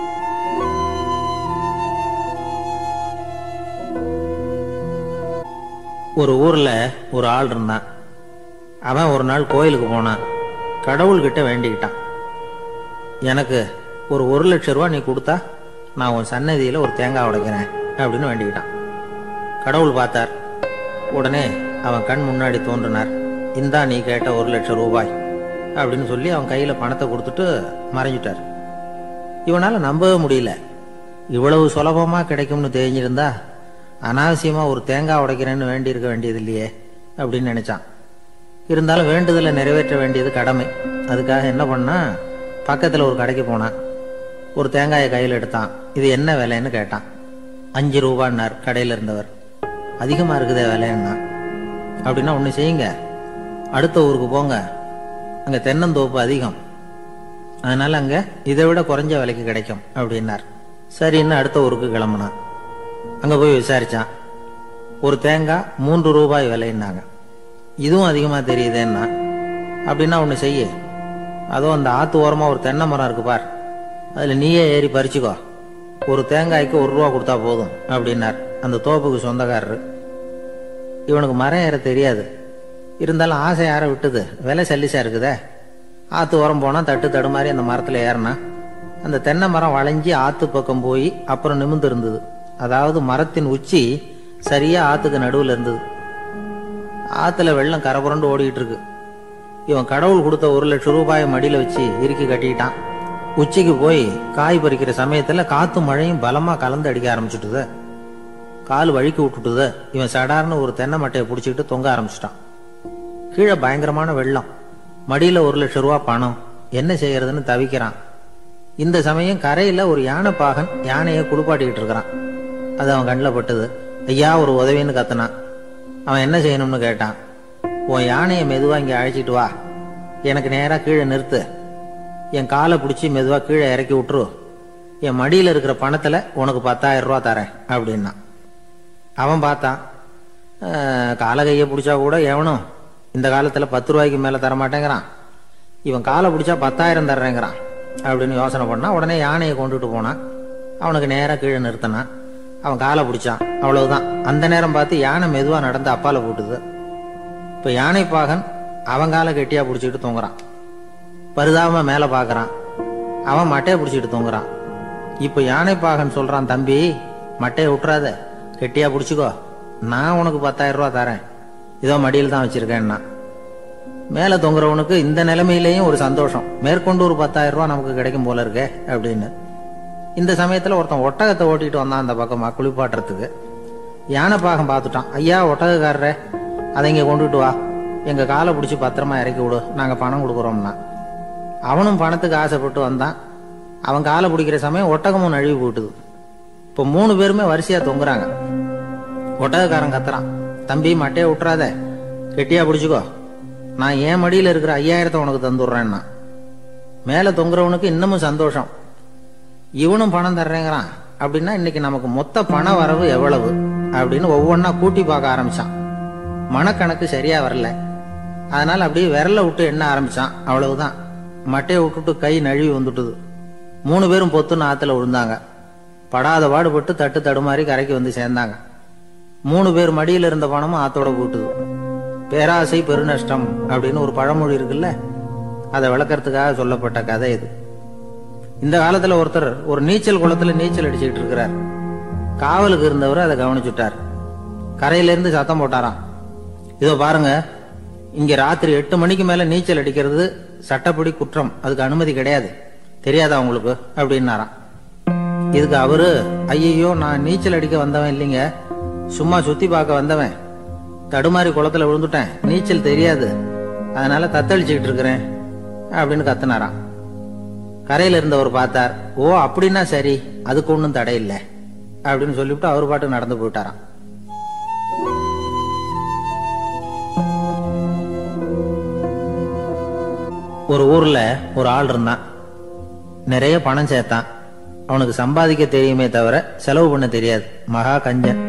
ஒரு ஊர்ல ஒரு ஆள் இருந்தான். அவன் ஒரு நாள் கோயிலுக்கு போனான். கடவுள்கிட்ட வேண்டிக்கிட்டான், எனக்கு ஒரு ஒரு லட்சம் ரூபா நீ கொடுத்தா நான் உன் சன்னதியில ஒரு தேங்காய் உடைக்கிறேன் அப்படின்னு வேண்டிக்கிட்டான். கடவுள் பார்த்தார். உடனே அவன் கண் முன்னாடி தோன்றினார். இந்தா நீ கேட்ட ஒரு லட்சம் ரூபாய் அப்படின்னு சொல்லி அவன் கையில பணத்தை கொடுத்துட்டு மறைஞ்சிட்டார். இவனால நம்பவே முடியல. இவ்வளவு சுலபமா கிடைக்கும்னு தெரிஞ்சிருந்தா அனாவசியமா ஒரு தேங்காய் உடைக்கிறேன்னு வேண்டி இருக்க வேண்டியது இல்லையே அப்படின்னு நினைச்சான். இருந்தாலும் வேண்டுதலை நிறைவேற்ற வேண்டியது கடமை. அதுக்காக என்ன பண்ணா, பக்கத்துல ஒரு கடைக்கு போனான். ஒரு தேங்காயை கையில் எடுத்தான். இது என்ன விலைன்னு கேட்டான். அஞ்சு ரூபான்னார் கடையில இருந்தவர். அதிகமா இருக்குதே விலைன்னா. அப்படின்னா ஒண்ணு செய்யுங்க, அடுத்த ஊருக்கு போங்க, அங்க தென்னந்தோப்பு அதிகம், அதனால அங்க இதை விட குறைஞ்ச விலைக்கு கிடைக்கும் அப்படின்னார். சரின்னு அடுத்த ஊருக்கு கிளம்புனான். அங்க போய் விசாரிச்சான். ஒரு தேங்காய் மூன்று ரூபாய் விலைன்னாங்க. இதுவும் அதிகமா தெரியுதேன்னா. அப்படின்னா ஒண்ணு செய்ய, அதோ அந்த ஆத்து ஓரமா ஒரு தென்னை மரம் இருக்கு பார், அதுல நீயே ஏறி பறிச்சுக்கோ, ஒரு தேங்காய்க்கு ஒரு ரூபா கொடுத்தா போதும் அப்படின்னார் அந்த தோப்புக்கு சொந்தக்காரரு. இவனுக்கு மரம் ஏற தெரியாது. இருந்தாலும் ஆசை யார விட்டுது, விலை சல்லிசா இருக்குதே. ஆத்து ஓரம் போனா தட்டு தடுமாறி அந்த மரத்துல ஏறினா அந்த தென்னை மரம் வளைஞ்சி ஆத்து பக்கம் போய் அப்புறம் நிமிர்ந்து இருந்தது. அதாவது மரத்தின் உச்சி சரியா ஆத்துக்கு நடுவுல இருந்தது. ஆத்துல வெள்ளம் கரை புரண்டு ஓடிட்டு இருக்கு. இவன் கடவுள் கொடுத்த ஒரு லட்சம் ரூபாயை மடியில வச்சு இறுக்கி கட்டிக்கிட்டான். உச்சிக்கு போய் காய் பறிக்கிற சமயத்துல காத்து மழையும் பலமா கலந்து அடிக்க ஆரம்பிச்சுட்டுது. கால் வழுக்கி விட்டுட்டுது. இவன் சடார்னு ஒரு தென்னை மட்டையை பிடிச்சிக்கிட்டு தொங்க ஆரம்பிச்சிட்டான். கீழே பயங்கரமான வெள்ளம், மடியில ஒரு லட்சம் ரூபா பணம், என்ன செய்யறதுன்னு தவிக்கிறான். இந்த சமயம் கரையில ஒரு யானை பாகன் யானையை குளிப்பாட்டிக்கிட்டு இருக்கிறான். அது அவன் கண்ணில் பட்டுது. ஐயா ஒரு உதவின்னு கத்துனான். அவன் என்ன செய்யணும்னு கேட்டான். உன் யானையை மெதுவா இங்க அழைச்சிட்டு வா, எனக்கு நேரா கீழே நிறுத்து, என் காலை பிடிச்சி மெதுவா கீழே இறக்கி விட்டுரு, என் மடியில இருக்கிற பணத்துல உனக்கு பத்தாயிரம் ரூபா தரேன் அப்படின்னா. அவன் பார்த்தான், காலை கையை பிடிச்சா கூட எவனும் இந்த காலத்துல பத்து ரூபாய்க்கு மேல தரமாட்டேங்கிறான், இவன் காலை பிடிச்சா பத்தாயிரம் தர்றேங்கிறான் அப்படின்னு யோசனை பண்ணா. உடனே யானையை கொண்டுட்டு போனான். அவனுக்கு நேரா கீழே நிறுத்தினான். அவன் காலை பிடிச்சான். அவ்வளவுதான். அந்த நேரம் பார்த்து யானை மெதுவா நடந்து அப்பால போட்டுது. இப்ப யானை பாகன் அவன் காலை கெட்டியா பிடிச்சிட்டு தொங்குறான். பரிதாபமா மேல பாக்குறான். அவன் மட்டையை பிடிச்சிட்டு தொங்குறான். இப்ப யானை பாகன் சொல்றான், தம்பி மட்டையை விட்டுறாத, கெட்டியா பிடிச்சிக்கோ, நான் உனக்கு பத்தாயிரம் ரூபா தரேன், இதோ மடியில் தான் வச்சிருக்கேன்னா. மேல தொங்குறவனுக்கு இந்த நிலைமையிலேயும் ஒரு சந்தோஷம், மேற்கொண்டு ஒரு பத்தாயிரம் ரூபா நமக்கு கிடைக்கும் போல இருக்கே அப்படின்னு. இந்த சமயத்துல ஒருத்தன் ஒட்டகத்தை ஓட்டிட்டு வந்தான் அந்த பக்கமா குளிப்பாட்டுறதுக்கு. யானை பாகம் பார்த்துட்டான். ஐயா ஒட்டகக்காரரே, அதை இங்க கொண்டுட்டு வா, எங்க காலை பிடிச்சி பத்திரமா இறக்கி விடு, நாங்க பணம் கொடுக்குறோம்னா. அவனும் பணத்துக்கு ஆசைப்பட்டு வந்தான். அவன் காலை பிடிக்கிற சமயம் ஒட்டகமும் நழுவி போட்டுது. இப்ப மூணு பேருமே வரிசையா தொங்குறாங்க. ஒட்டகக்காரன் கத்துறான், தம்பி மட்டையை விட்டுறாத, கெட்டியா பிடிச்சிக்கோ, நான் என் மடியில இருக்கிற ஐயாயிரத்தை உனக்கு தந்துடுறேன்னா. மேல தொங்குறவனுக்கு இன்னமும் சந்தோஷம், இவனும் பணம் தர்றேங்கிறான் அப்படின்னா இன்னைக்கு நமக்கு மொத்த பண வரவு எவ்வளவு அப்படின்னு ஒவ்வொன்னா கூட்டி பார்க்க ஆரம்பிச்சான். மனக்கணக்கு சரியா வரல. அதனால அப்படியே விரல விட்டு எண்ண ஆரம்பிச்சான். அவ்வளவுதான், மட்டையை விட்டுட்டு கை நழுவி வந்துட்டுது. மூணு பேரும் பொத்துன்னு ஆத்துல விழுந்தாங்க. படாத பாடுபட்டு தட்டு தடுமாறி கரைக்கு வந்து சேர்ந்தாங்க. மூணு பேர் மடியில இருந்த பணமும் ஆத்தோட போட்டுது. பேராசை பெருநஷ்டம் அப்படின்னு ஒரு பழமொழி இருக்குல்ல, அதை விளக்கறதுக்காக சொல்லப்பட்ட கதை இது. இந்த காலத்துல ஒருத்தர் ஒரு நீச்சல் குளத்துல நீச்சல் அடிச்சுட்டு இருக்கிறார். காவலுக்கு இருந்தவர் அதை கவனிச்சுட்டார். கரையில இருந்து சத்தம் போட்டாராம், இதோ பாருங்க, இங்க ராத்திரி எட்டு மணிக்கு மேல நீச்சல் அடிக்கிறது சட்டப்படி குற்றம், அதுக்கு அனுமதி கிடையாது, தெரியாதா உங்களுக்கு அப்படின்னாராம். இதுக்கு அவரு, ஐயோ நான் நீச்சல் அடிக்க வந்தவன் இல்லைங்க, சும்மா சுத்தி பார்க்க வந்தவன், தடுமாறி குளத்துல விழுந்துட்டேன், நீச்சல் தெரியாது, அதனால தத்தளிச்சுக்கிட்டு இருக்கிறேன் அப்படின்னு கத்துனாராம். கரையில இருந்தவர் பார்த்தார். ஓ அப்படின்னா சரி, அதுக்கு ஒன்றும் தடை இல்லை அப்படின்னு சொல்லிவிட்டு அவர் பாட்டு நடந்து போயிட்டாராம். ஒரு ஊர்ல ஒரு ஆள் இருந்தான். நிறைய பணம் சேர்த்தான். அவனுக்கு சம்பாதிக்க தெரியுமே தவிர செலவு பண்ண தெரியாது. மகா கஞ்சன்.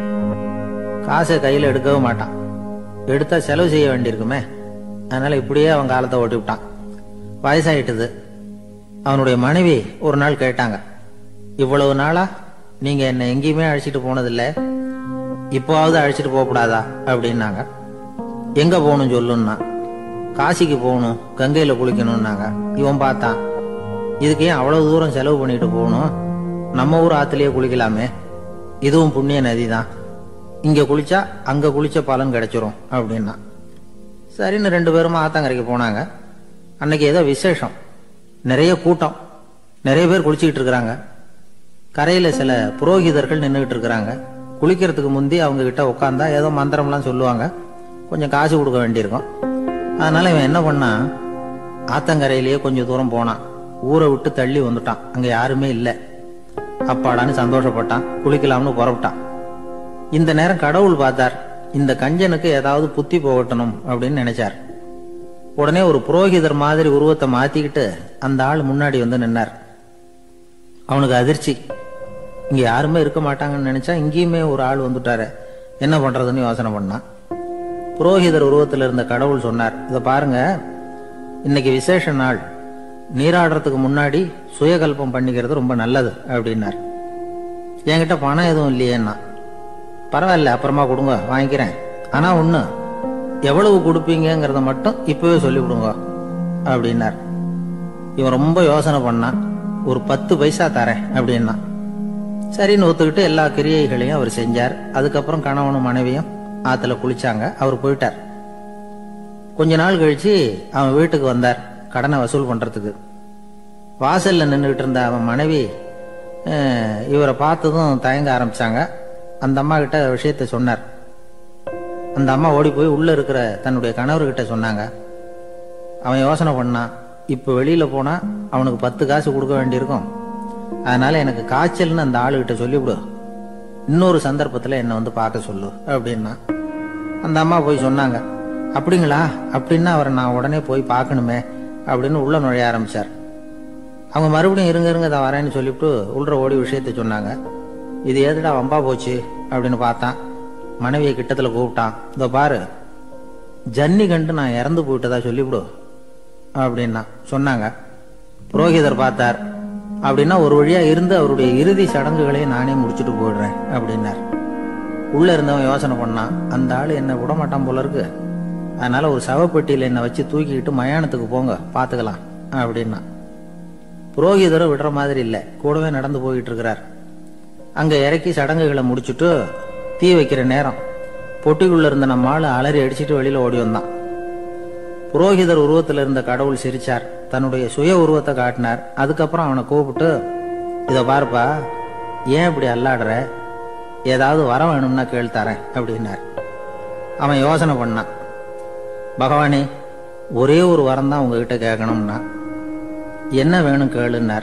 காசை கையில எடுக்கவும் மாட்டான். எடுத்தா செலவு செய்ய வேண்டியிருக்குமே, அதனால இப்படியே அவன் காலத்தை ஓட்டி விட்டான். வயசாயிட்டுது. அவனுடைய மனைவி ஒரு நாள் கேட்டாங்க, இவ்வளவு நாளா நீங்க என்ன எங்கேயுமே அழைச்சிட்டு போனதில்ல, இப்போவாவது அழைச்சிட்டு போகக்கூடாதா அப்படின்னாங்க. எங்க போகணும் சொல்லுன்னா. காசிக்கு போகணும், கங்கையில குளிக்கணும்னாங்க. இவன் பார்த்தான், இதுக்கு ஏன் அவ்வளவு தூரம் செலவு பண்ணிட்டு போகணும், நம்ம ஊர் ஆத்துலயே குளிக்கலாமே, இதுவும் புண்ணிய நதி தான், இங்க குளிச்சா அங்க குளிச்ச பலன் கிடைச்சிரும் அப்படின்னா. சரின்னு ரெண்டு பேரும் ஆத்தங்கரைக்கு போனாங்க. அன்னைக்கு ஏதோ விசேஷம், நிறைய கூட்டம், நிறைய பேர் குளிச்சுக்கிட்டு இருக்கிறாங்க. கரையில சில புரோகிதர்கள் நின்றுகிட்டு இருக்கிறாங்க. குளிக்கிறதுக்கு முந்தி அவங்க கிட்ட உட்காந்தா ஏதோ மந்திரம்லாம் சொல்லுவாங்க, கொஞ்சம் காசு கொடுக்க வேண்டியிருக்கும். அதனால இவன் என்ன பண்ணா, ஆத்தங்கரையிலேயே கொஞ்சம் தூரம் போனான். ஊரை விட்டு தள்ளி வந்துட்டான். அங்க யாருமே இல்லை. அப்பாடான்னு சந்தோஷப்பட்டான். குளிக்கலாம்னு புறப்பட்டான். இந்த நேரம் கடவுள் பார்த்தார், இந்த கஞ்சனுக்கு ஏதாவது புத்தி போகட்டணும் அப்படின்னு நினைச்சார். உடனே ஒரு புரோகிதர் மாதிரி உருவத்தை மாத்திக்கிட்டு அந்த ஆள் முன்னாடி வந்து நின்னார். அவனுக்கு அதிர்ச்சி, இங்க யாருமே இருக்க மாட்டாங்கன்னு நினைச்சா இங்கேயுமே ஒரு ஆள் வந்துட்டாரு, என்ன பண்றதுன்னு யோசனை பண்ணான். புரோகிதர் உருவத்தில் இருந்த கடவுள் சொன்னார், இதை பாருங்க, இன்னைக்கு விசேஷ நாள், நீராடுறதுக்கு முன்னாடி சுயகல்பம் பண்ணிக்கிறது ரொம்ப நல்லது அப்படின்னார். என்கிட்ட பணம் எதுவும் இல்லையேன்னா. பரவாயில்ல, அப்புறமா கொடுங்க, வாங்கிக்கிறேன், ஆனா ஒண்ணு, எவ்வளவு கொடுப்பீங்கிறத மட்டும் இப்பவே சொல்லி விடுங்க அப்படின்னார். இவன் ரொம்ப யோசனை பண்ணான். ஒரு பத்து பைசா தரேன் அப்படின்னா. சரின்னு ஒத்துக்கிட்டு எல்லா கிரியைகளையும் அவர் செஞ்சார். அதுக்கப்புறம் கணவனும் மனைவியும் ஆத்துல குளிச்சாங்க. அவர் போயிட்டார். கொஞ்ச நாள் கழிச்சு அவன் வீட்டுக்கு வந்தார் கடனை வசூல் பண்றதுக்கு. வாசல்ல நின்றுகிட்டு இருந்த அவன் மனைவி இவரை பார்த்ததும் தயங்க ஆரம்பிச்சாங்க. அந்த அம்மா கிட்ட விஷயத்த சொன்னார். அந்த அம்மா ஓடி போய் உள்ள இருக்கிற தன்னுடைய கணவர்கிட்ட சொன்னாங்க. அவன் யோசனை பண்ணான், இப்ப வெளியில போனா அவனுக்கு பத்து காசு கொடுக்க வேண்டியிருக்கும், அதனால எனக்கு காய்ச்சல்னு அந்த ஆளுகிட்ட சொல்லிவிடு, இன்னொரு சந்தர்ப்பத்துல என்ன வந்து பார்க்க சொல்லு அப்படின்னா. அந்த அம்மா போய் சொன்னாங்க. அப்படிங்களா, அப்படின்னா அவரை நான் உடனே போய் பார்க்கணுமே அப்படின்னு உள்ள நுழைய ஆரம்பிச்சார். அவங்க மறுபடியும் இருங்க இருங்க தான் வரேன்னு சொல்லிவிட்டு உள்ள ஓடி விஷயத்த சொன்னாங்க. இது ஏதுடா வம்பா போச்சு அப்படின்னு பார்த்தான். மனைவியை கிட்டத்துல கூப்பிட்டான். இதோ பாரு, ஜன்னி கண்டு நான் இறந்து போயிட்டதா சொல்லிவிடு அப்படின்னா சொன்னாங்க. புரோகிதர் பார்த்தார். அப்படின்னா ஒரு வழியா இருந்து அவருடைய இறுதி சடங்குகளையும் நானே முடிச்சுட்டு போயிடுறேன் அப்படின்னார். உள்ள இருந்தவன் யோசனை பண்ணான், அந்த ஆளு என்ன விடமாட்டான் போல இருக்கு, அதனால ஒரு சவப்பெட்டியில என்னை வச்சு தூக்கிக்கிட்டு மயானத்துக்கு போங்க பாத்துக்கலாம் அப்படின்னா. புரோகிதரும் விடுற மாதிரி இல்லை, கூடவே நடந்து போயிட்டு இருக்கிறார். அங்க இறக்கி சடங்குகளை முடிச்சுட்டு தீ வைக்கிற நேரம் பொட்டிக்குள்ள இருந்த நம்ம ஆளு அலறி அடிச்சுட்டு வெளியில ஓடி வந்தான். புரோகிதர் உருவத்தில் இருந்த கடவுள் சிரிச்சார், தன்னுடைய சுய உருவத்தை காட்டினார். அதுக்கப்புறம் அவனை கூப்பிட்டு, இத பாருப்பா, ஏன் இப்படி அல்லாடுற, ஏதாவது வர வேணும்னா கேள்தாரேன் அப்படின்னார். அவன் யோசனை பண்ணான். பகவானே, ஒரே ஒரு வரம் தான் உங்ககிட்ட கேட்கணும்னா. என்ன வேணும் கேளுன்னார்.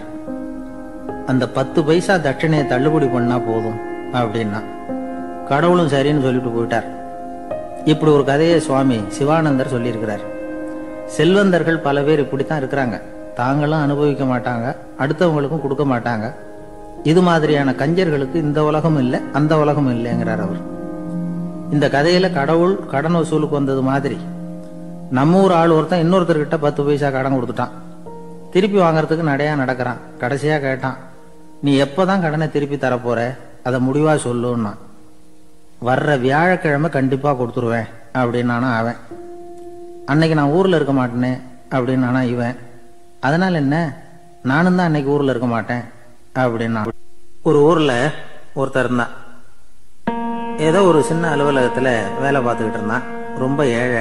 அந்த பத்து பைசா தட்சணையை தள்ளுபடி பண்ணா போதும் அப்படின்னா. கடவுளும் சரின்னு சொல்லிட்டு போயிட்டார். இப்படி ஒரு கதையை சுவாமி சிவானந்தர் சொல்லியிருக்கிறார். செல்வந்தர்கள் பல பேர் இப்படித்தான் இருக்கிறாங்க, தாங்களும் அனுபவிக்க மாட்டாங்க, அடுத்தவங்களுக்கும் கொடுக்க மாட்டாங்க. இது மாதிரியான கஞ்சர்களுக்கு இந்த உலகம் இல்லை அந்த உலகம் இல்லைங்கிறார் அவர். இந்த கதையில கடவுள் கடன் வசூலுக்கு வந்தது மாதிரி நம்ம ஊர் ஆள் ஒருத்தன் இன்னொருத்தர்கிட்ட பத்து பைசா கடன் கொடுத்துட்டான். திருப்பி வாங்கறதுக்கு நடையா நடக்கிறான். கடைசியா கேட்டான், நீ எப்பதான் கடனை திருப்பி தரப்போற, அதை முடிவா சொல்லுன்னா. வர்ற வியாழக்கிழமை கண்டிப்பா கொடுத்துருவேன் அப்படின்னானா அவன். அன்னைக்கு நான் ஊர்ல இருக்க மாட்டேனே அப்படின்னானா இவன். அதனால என்ன, நானும் தான் அன்னைக்கு ஊர்ல இருக்க மாட்டேன் அப்படின்னா. ஒரு ஊர்ல ஒருத்தர் இருந்தான். ஏதோ ஒரு சின்ன அலுவலகத்துல வேலை பார்த்துக்கிட்டு இருந்தான். ரொம்ப ஏழை.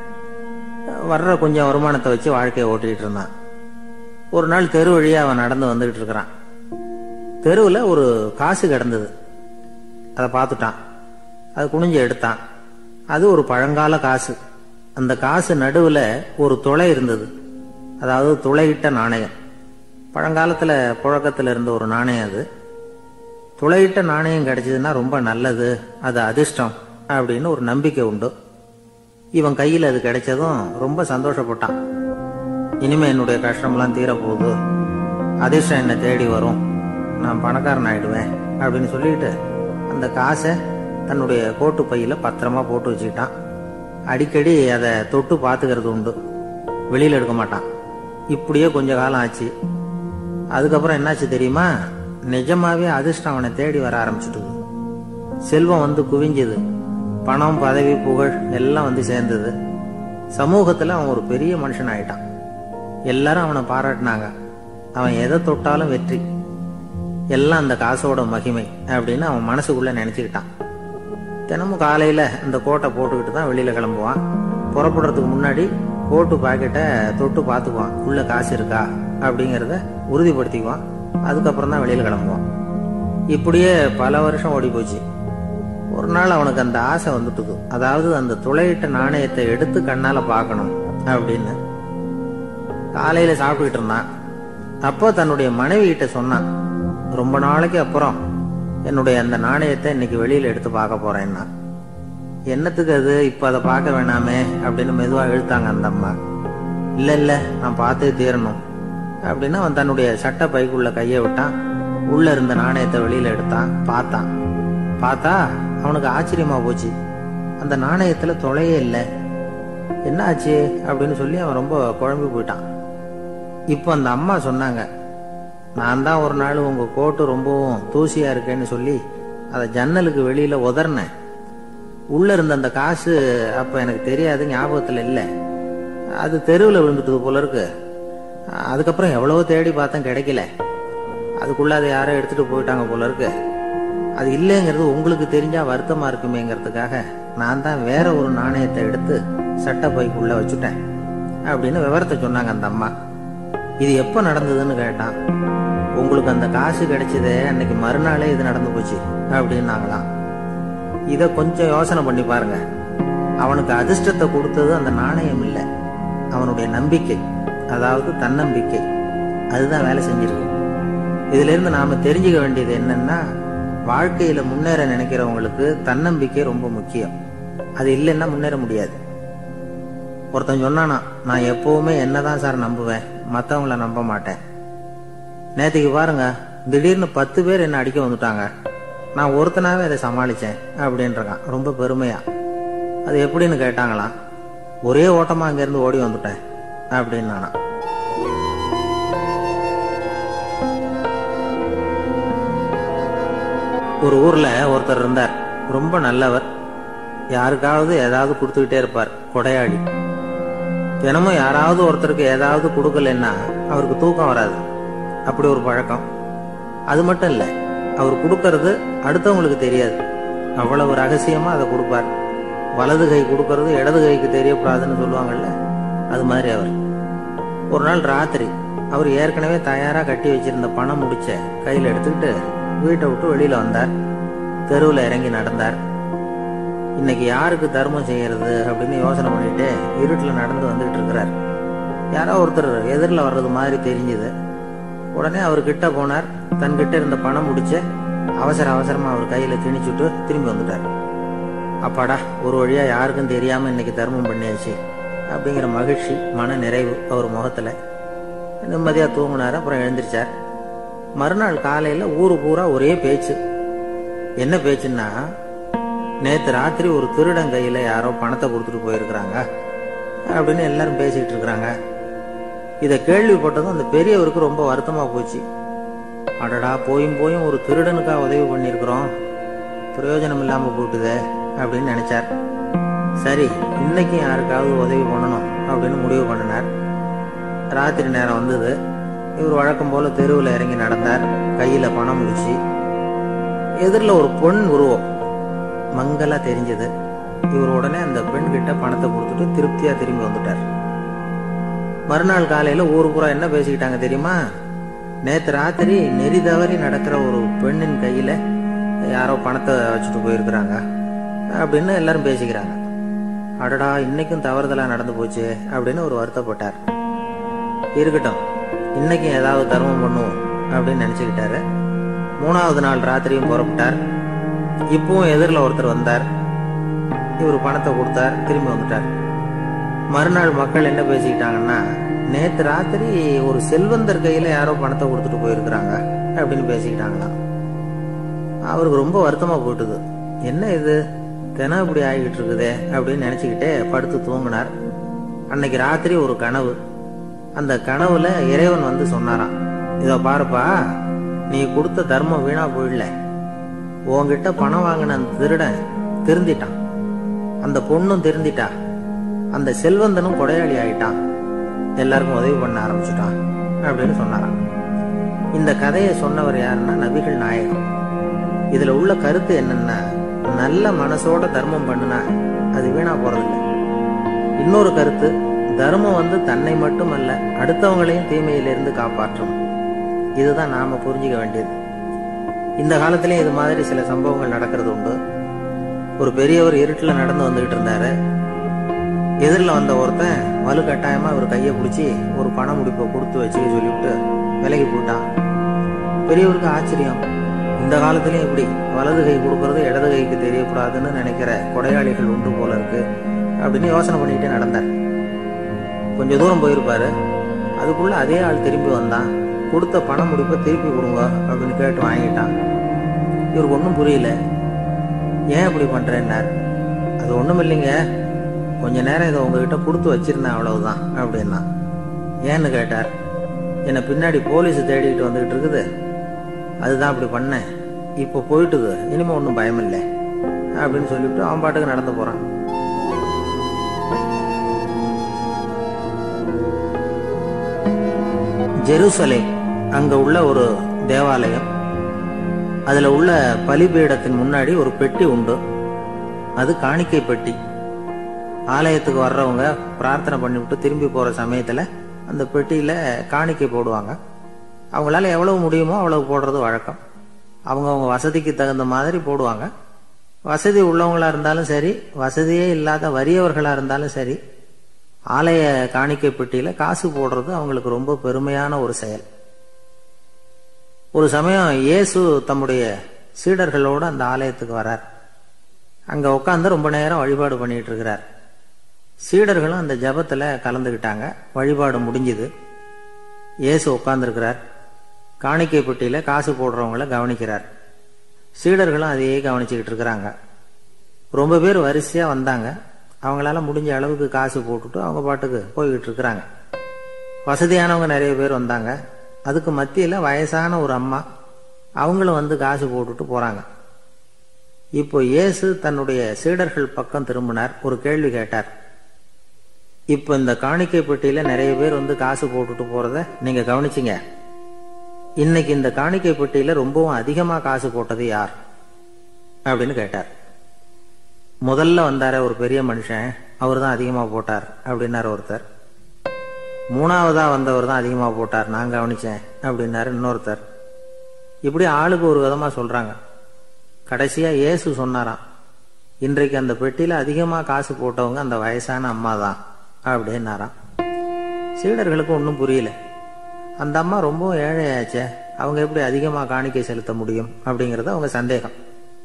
வர்ற கொஞ்சம் வருமானத்தை வச்சு வாழ்க்கையை ஓட்டிக்கிட்டு இருந்தான். ஒரு நாள் தெரு வழியா அவன் நடந்து வந்துகிட்டு இருக்கிறான். தெருவில் ஒரு காசு கிடந்தது. அதை பார்த்துட்டான். அது குனிஞ்சு எடுத்தான். அது ஒரு பழங்கால காசு. அந்த காசு நடுவில் ஒரு துளை இருந்தது, அதாவது துளையிட்ட நாணயம். பழங்காலத்தில் புழக்கத்தில் இருந்த ஒரு நாணயம் அது. துளையிட்ட நாணயம் கிடைச்சதுன்னா ரொம்ப நல்லது, அது அதிர்ஷ்டம் அப்படின்னு ஒரு நம்பிக்கை உண்டு. இவன் கையில் அது கிடைச்சதும் ரொம்ப சந்தோஷப்பட்டான். இனிமே என்னுடைய கஷ்டம்லாம் தீரப்போகுது, அதிர்ஷ்டம் என்னை தேடி வரும், நான் பணக்காரன் ஆயிடுவேன் அப்படின்னு சொல்லிட்டு அந்த காசை தன்னுடைய கோட்டு பையில பத்திரமா போட்டு வச்சுக்கிட்டான். அடிக்கடி அதை தொட்டு பார்த்துக்கிறது உண்டு, வெளியில எடுக்க மாட்டான். இப்படியே கொஞ்ச காலம் ஆச்சு. அதுக்கப்புறம் என்னாச்சு தெரியுமா, நிஜமாவே அதிர்ஷ்டம் அவனை தேடி வர ஆரம்பிச்சுட்டு செல்வம் வந்து குவிஞ்சது. பணம், பதவி, புகழ் எல்லாம் வந்து சேர்ந்தது. சமூகத்துல அவன் ஒரு பெரிய மனுஷன் ஆயிட்டான். எல்லாரும் அவனை பாராட்டினாங்க. அவன் எதை தொட்டாலும் வெற்றி, எல்லாம் அந்த காசோட மகிமை அப்படின்னு அவன் மனசுக்குள்ள நினைச்சுக்கிட்டான். தினமும் காலையில இந்த கோட்டை போட்டுக்கிட்டு தான் வெளியில கிளம்புவான். புறப்படுறதுக்கு முன்னாடி கோட்டு பாக்கெட்டை தொட்டு பார்த்துக்குவான், உள்ள காசு இருக்கா அப்படிங்கிறத உறுதிப்படுத்திக்குவான். அதுக்கப்புறம் தான் வெளியில கிளம்புவான். இப்படியே பல வருஷம் ஓடி போச்சு. ஒரு நாள் அவனுக்கு அந்த ஆசை வந்துட்டுது, அதாவது அந்த துளையிட்ட நாணயத்தை எடுத்து கண்ணால பார்க்கணும் அப்படின்னு. காலையில சாப்பிட்டுக்கிட்டு இருந்தான். அப்போ தன்னுடைய மனைவி கிட்ட சொன்னான், ரொம்ப நாளைக்கு அப்புறம் என்னுடைய அந்த நாணயத்தை இன்னைக்கு வெளியில எடுத்து பார்க்க போறேன்னா. என்னத்துக்கு அது, இப்ப அதை பார்க்க வேணாமே அப்படின்னு மெதுவா இழுத்தாங்க அந்த அம்மா. இல்ல இல்ல, நான் பார்த்தே தீரணும் அப்படின்னு அவன் தன்னுடைய சட்டை பைக்குள்ள கையை விட்டான். உள்ள இருந்த நாணயத்தை வெளியில எடுத்தான். பார்த்தான். பார்த்தா அவனுக்கு ஆச்சரியமா போச்சு. அந்த நாணயத்துல தொலையே இல்லை. என்ன ஆச்சு அப்படின்னு சொல்லி அவன் ரொம்ப குழம்பி போயிட்டான். இப்போ அந்த அம்மா சொன்னாங்க, நான் தான் ஒரு நாள் உங்க கோட்டு ரொம்பவும் தூசியா இருக்கேன்னு சொல்லி அதை ஜன்னலுக்கு வெளியில உதறினேன். உள்ள இருந்த அந்த காசு அப்ப எனக்கு தெரியாது, ஞாபகத்துல இல்லை. அது தெருவில் விழுந்துட்டது போல இருக்கு. அதுக்கப்புறம் எவ்வளவோ தேடி பார்த்தேன், கிடைக்கல. அதுக்குள்ள அதை யாரோ எடுத்துட்டு போயிட்டாங்க போல இருக்கு. அது இல்லைங்கிறது உங்களுக்கு தெரிஞ்சா வருத்தமா இருக்குமேங்கிறதுக்காக நான் தான் வேற ஒரு நாணயத்தை எடுத்து சட்டை பைக்குள்ள வச்சுட்டேன் அப்படின்னு விவரத்தை சொன்னாங்க அந்த அம்மா. இது எப்ப நடந்ததுன்னு கேட்டான். உங்களுக்கு அந்த காசு கிடைச்சதே அன்னைக்கு மறுநாளே இது நடந்து போச்சு அப்படின்னாங்களாம். இத கொஞ்சம் யோசனை பண்ணி பாருங்க. அவனுக்கு அதிர்ஷ்டத்தை கொடுத்தது அந்த நாணயம் இல்லை, அவனுடைய நம்பிக்கை, அதாவது தன்னம்பிக்கை. அதுதான் வேலை செஞ்சிருக்கு. இதுல இருந்து நாம தெரிஞ்சுக்க வேண்டியது என்னன்னா, வாழ்க்கையில முன்னேற நினைக்கிறவங்களுக்கு தன்னம்பிக்கை ரொம்ப முக்கியம். அது இல்லைன்னா முன்னேற முடியாது. ஒருத்தன் சொன்னானா, நான் எப்பவுமே என்னதான் சார் நம்புவேன், மற்றவங்கள நம்ப மாட்டேன். நேற்றுக்கு பாருங்க, திடீர்னு பத்து பேர் என்ன அடிக்க வந்துட்டாங்க, நான் ஒருத்தனாவே அதை சமாளிச்சேன் அப்படின்றான் ரொம்ப பெருமையா. அது எப்படின்னு கேட்டாங்களாம். ஒரே ஓட்டமா அங்கிருந்து ஓடி வந்துட்டேன் அப்படின்னு நானா. ஒரு ஊர்ல ஒருத்தர் இருந்தார், ரொம்ப நல்லவர். யாருக்காவது ஏதாவது கொடுத்துக்கிட்டே இருப்பார், கொடையாடி. தினமும் யாராவது ஒருத்தருக்கு ஏதாவது கொடுக்கலன்னா அவருக்கு தூக்கம் வராது, அப்படி ஒரு பழக்கம். அது மட்டும் இல்ல, அவர் கொடுக்கறது அடுத்தவங்களுக்கு தெரியாது, அவ்வளவு ரகசியமா அதை கொடுப்பார். வலது கை கொடுக்கறது இடது கைக்கு தெரியக்கூடாதுன்னு சொல்லுவாங்கல்ல, அது மாதிரி அவர். ஒரு நாள் ராத்திரி அவர் ஏற்கனவே தயாரா கட்டி வச்சிருந்த பணம் முடிச்ச கையில எடுத்துக்கிட்டு வீட்டை விட்டு வெளியில வந்தார். தெருவில் இறங்கி நடந்தார். இன்னைக்கு யாருக்கு தர்மம் செய்யறது அப்படின்னு யோசனை பண்ணிட்டு இருட்டில் நடந்து வந்துகிட்டு இருக்கிறார். யாரோ ஒருத்தர் எதிரில் வர்றது மாதிரி தெரிஞ்சுது. உடனே அவர் கிட்ட போனார். தன்கிட்ட இருந்த பணம் முடிச்ச அவசர அவசரமா அவர் கையில திணிச்சுட்டு திரும்பி வந்துட்டார். அப்பாடா, ஒரு வழியா யாருக்கும் தெரியாம இன்னைக்கு தர்மம் பண்ணியாச்சு அப்படிங்கிற மகிழ்ச்சி, மன நிறைவு அவர் முகத்துல. நிம்மதியா தூங்கினார். அப்புறம் எழுந்திரிச்சார். மறுநாள் காலையில ஊரு பூரா ஒரே பேச்சு. என்ன பேச்சுன்னா, நேத்து ராத்திரி ஒரு திருடன் கையில யாரோ பணத்தை கொடுத்துட்டு போயிருக்கிறாங்க அப்படின்னு எல்லாரும் பேசிட்டு இருக்கிறாங்க. இதை கேள்விப்பட்டதும் அந்த பெரியவருக்கு ரொம்ப வருத்தமா போச்சு. அடடா, போயும் போயும் ஒரு திருடனுக்கா உதவி பண்ணிருக்கிறோம், பிரயோஜனம் இல்லாம போட்டுதே அப்படின்னு நினைச்சார். சரி, இன்னைக்கு யாருக்காவது உதவி பண்ணணும் அப்படின்னு முடிவு பண்ணினார். ராத்திரி நேரம் வந்தது. இவர் வழக்கம் போல தெருவில் இறங்கி நடந்தார். கையில பணம் முடிச்சு. எதிரில் ஒரு பொன் உருவம் மங்களா தெரிஞ்சது. இவர் உடனே அந்த பெண் கிட்ட பணத்தை கொடுத்துட்டு திருப்தியா திரும்பி வந்துட்டார். மறுநாள் காலையில ஊரு பூரா என்ன பேசிக்கிட்டாங்க தெரியுமா? நேத்து ராத்திரி நெறி தவறி நடக்கிற ஒரு பெண்ணின் கையில யாரோ பணத்தை வச்சுட்டு போயிருக்கிறாங்க அப்படின்னு எல்லாரும் பேசிக்கிறாங்க. அடடா, இன்னைக்கும் தவறுதலா நடந்து போச்சு அப்படின்னு ஒரு வருத்தப்பட்டார். இருக்கட்டும், இன்னைக்கும் ஏதாவது தர்மம் பண்ணுவோம் அப்படின்னு நினைச்சுக்கிட்டாரு. மூணாவது நாள் ராத்திரியும் புறப்பட்டார். இப்பவும் எதிரில் ஒருத்தர் வந்தார். இவர் பணத்தை கொடுத்தார், திரும்பி வந்துட்டார். மறுநாள் மக்கள் என்ன பேசிக்கிட்டாங்கன்னா, நேத்து ராத்திரி ஒரு செல்வந்தர் கையில யாரோ பணத்தை கொடுத்துட்டு போயிருக்கிறாங்க அப்படின்னு பேசிக்கிட்டாங்களாம். அவருக்கு ரொம்ப வருத்தமா போயிட்டுது. என்ன இது, தினம் இப்படி ஆகிட்டு இருக்குதே அப்படின்னு நினைச்சுக்கிட்டே படுத்து தூங்கினார். அன்னைக்கு ராத்திரி ஒரு கனவு. அந்த கனவுல இறைவன் வந்து சொன்னாராம், இதோ பாருப்பா, நீ கொடுத்த தர்மம் வீணா போயிடல. உன்கிட்ட பணம் வாங்கின அந்த திருடன் திருந்திட்டான், அந்த பொண்ணும் திருந்திட்டா, அந்த செல்வந்தனும் கொடையாளி ஆயிட்டான், எல்லாருக்கும் உதவி பண்ண ஆரம்பிச்சுட்டான் அப்படின்னு சொன்னாராம். இந்த கதையை சொன்னவர் யாருன்னா நபிகள் நாயகம். இதுல உள்ள கருத்து என்னன்னா, நல்ல மனசோட தர்மம் பண்ணுனா அது வீணா போறதில்லை. இன்னொரு கருத்து, தர்மம் வந்து தன்னை மட்டுமல்ல அடுத்தவங்களையும் தீமையிலிருந்து காப்பாற்றும். இதுதான் நாம புரிஞ்சுக்க வேண்டியது. இந்த காலத்திலயும் இது மாதிரி சில சம்பவங்கள் நடக்கிறது உண்டு. ஒரு பெரியவர் இருட்டுல நடந்து வந்துகிட்டு இருந்தாரு. எதிரில் வந்த ஒருத்தன் வலு கட்டாயமா அவர் கையை பிடிச்சி ஒரு பண முடிப்பை கொடுத்து வச்சுக்க சொல்லிவிட்டு விலகி போட்டான். பெரியவருக்கு ஆச்சரியம், இந்த காலத்திலயும் இப்படி வலது கை கொடுக்கறது இடது கைக்கு தெரியக்கூடாதுன்னு நினைக்கிற கொடையாளிகள் உண்டு போல இருக்கு அப்படின்னு யோசனை பண்ணிக்கிட்டே நடந்தார். கொஞ்ச தூரம் போயிருப்பாரு. அதுக்குள்ள அதே ஆள் திரும்பி வந்தான். கொடுத்த பண முடிப்பை திருப்பி கொடுங்க அப்படின்னு கேட்டு வாங்கிட்டான். இவருக்கு ஒன்றும் புரியல. ஏன் இப்படி பண்றேன்னார். அது ஒண்ணும் இல்லைங்க, கொஞ்ச நேரம் இதை உங்ககிட்ட கொடுத்து வச்சிருந்தேன், அவ்வளவுதான் அப்படின்னா. ஏன்னு கேட்டார். என்னை பின்னாடி போலீஸ் தேடிக்கிட்டு வந்துகிட்டு இருக்குது, அதுதான் அப்படி பண்ணேன். இப்போ போயிட்டுது, இனிமே ஒன்றும் பயம் இல்லை அப்படின்னு சொல்லிவிட்டு அவன் பாட்டுக்கு நடந்து போறான். ஜெருசலேம், அங்க உள்ள ஒரு தேவாலயம். அதுல உள்ள பலிபீடத்தின் முன்னாடி ஒரு பெட்டி உண்டு. அது காணிக்கை பெட்டி. ஆலயத்துக்கு வர்றவங்க பிரார்த்தனை பண்ணிவிட்டு திரும்பி போற சமயத்துல அந்த பெட்டியில காணிக்கை போடுவாங்க. அவங்களால எவ்வளவு முடியுமோ அவ்வளவு போடுறது வழக்கம். அவங்க அவங்க வசதிக்கு தகுந்த மாதிரி போடுவாங்க. வசதி உள்ளவங்களா இருந்தாலும் சரி, வசதியே இல்லாத வறியவர்களா இருந்தாலும் சரி, ஆலய காணிக்கை பெட்டியில காசு போடுறது அவங்களுக்கு ரொம்ப பெருமையான ஒரு செயல். ஒரு சமயம் இயேசு தம்முடைய சீடர்களோடு அந்த ஆலயத்துக்கு வரார். அங்க உட்காந்து ரொம்ப நேரம் வழிபாடு பண்ணிட்டு இருக்கிறார். சீடர்களும் அந்த ஜபத்துல கலந்துகிட்டாங்க. வழிபாடு முடிஞ்சுது. இயேசு உட்கார்ந்துருக்கிறார். காணிக்கை பெட்டியில காசு போடுறவங்கள கவனிக்கிறார். சீடர்களும் அதையே கவனிச்சுக்கிட்டு இருக்கிறாங்க. ரொம்ப பேர் வரிசையா வந்தாங்க. அவங்களால முடிஞ்ச அளவுக்கு காசு போட்டுட்டு அவங்க பாட்டுக்கு போய்கிட்டு இருக்கிறாங்க. வசதியானவங்க நிறைய பேர் வந்தாங்க. அதுக்கு மத்தியில வயசான ஒரு அம்மா, அவங்களும் வந்து காசு போட்டுட்டு போறாங்க. இப்போ இயேசு தன்னுடைய சீடர்கள் பக்கம் திரும்பினார். ஒரு கேள்வி கேட்டார். இப்போ இந்த காணிக்கை பெட்டியில நிறைய பேர் வந்து காசு போட்டுட்டு போறத நீங்க கவனிச்சிங்க. இன்னைக்கு இந்த காணிக்கை பெட்டியில ரொம்பவும் அதிகமா காசு போட்டது யார் அப்படின்னு கேட்டார். முதல்ல வந்தார ஒரு பெரிய மனுஷன், அவர் தான் அதிகமா போட்டார் அப்படின்னாரு ஒருத்தர். மூணாவதா வந்தவர் தான் அதிகமா போட்டார், நான் கவனிச்சேன் அப்படின்னாரு இன்னொருத்தர். இப்படி ஆளுக்கு ஒரு விதமா சொல்றாங்க. கடைசியா இயேசு சொன்னாராம், இன்றைக்கு அந்த பெட்டியில அதிகமா காசு போட்டவங்க அந்த வயசான அம்மா தான் அப்படின்னாராம். சீடர்களுக்கு ஒன்றும் புரியல. அந்த அம்மா ரொம்ப ஏழையாச்சே, அவங்க எப்படி அதிகமா காணிக்கை செலுத்த முடியும் அப்படிங்கறது அவங்க சந்தேகம்.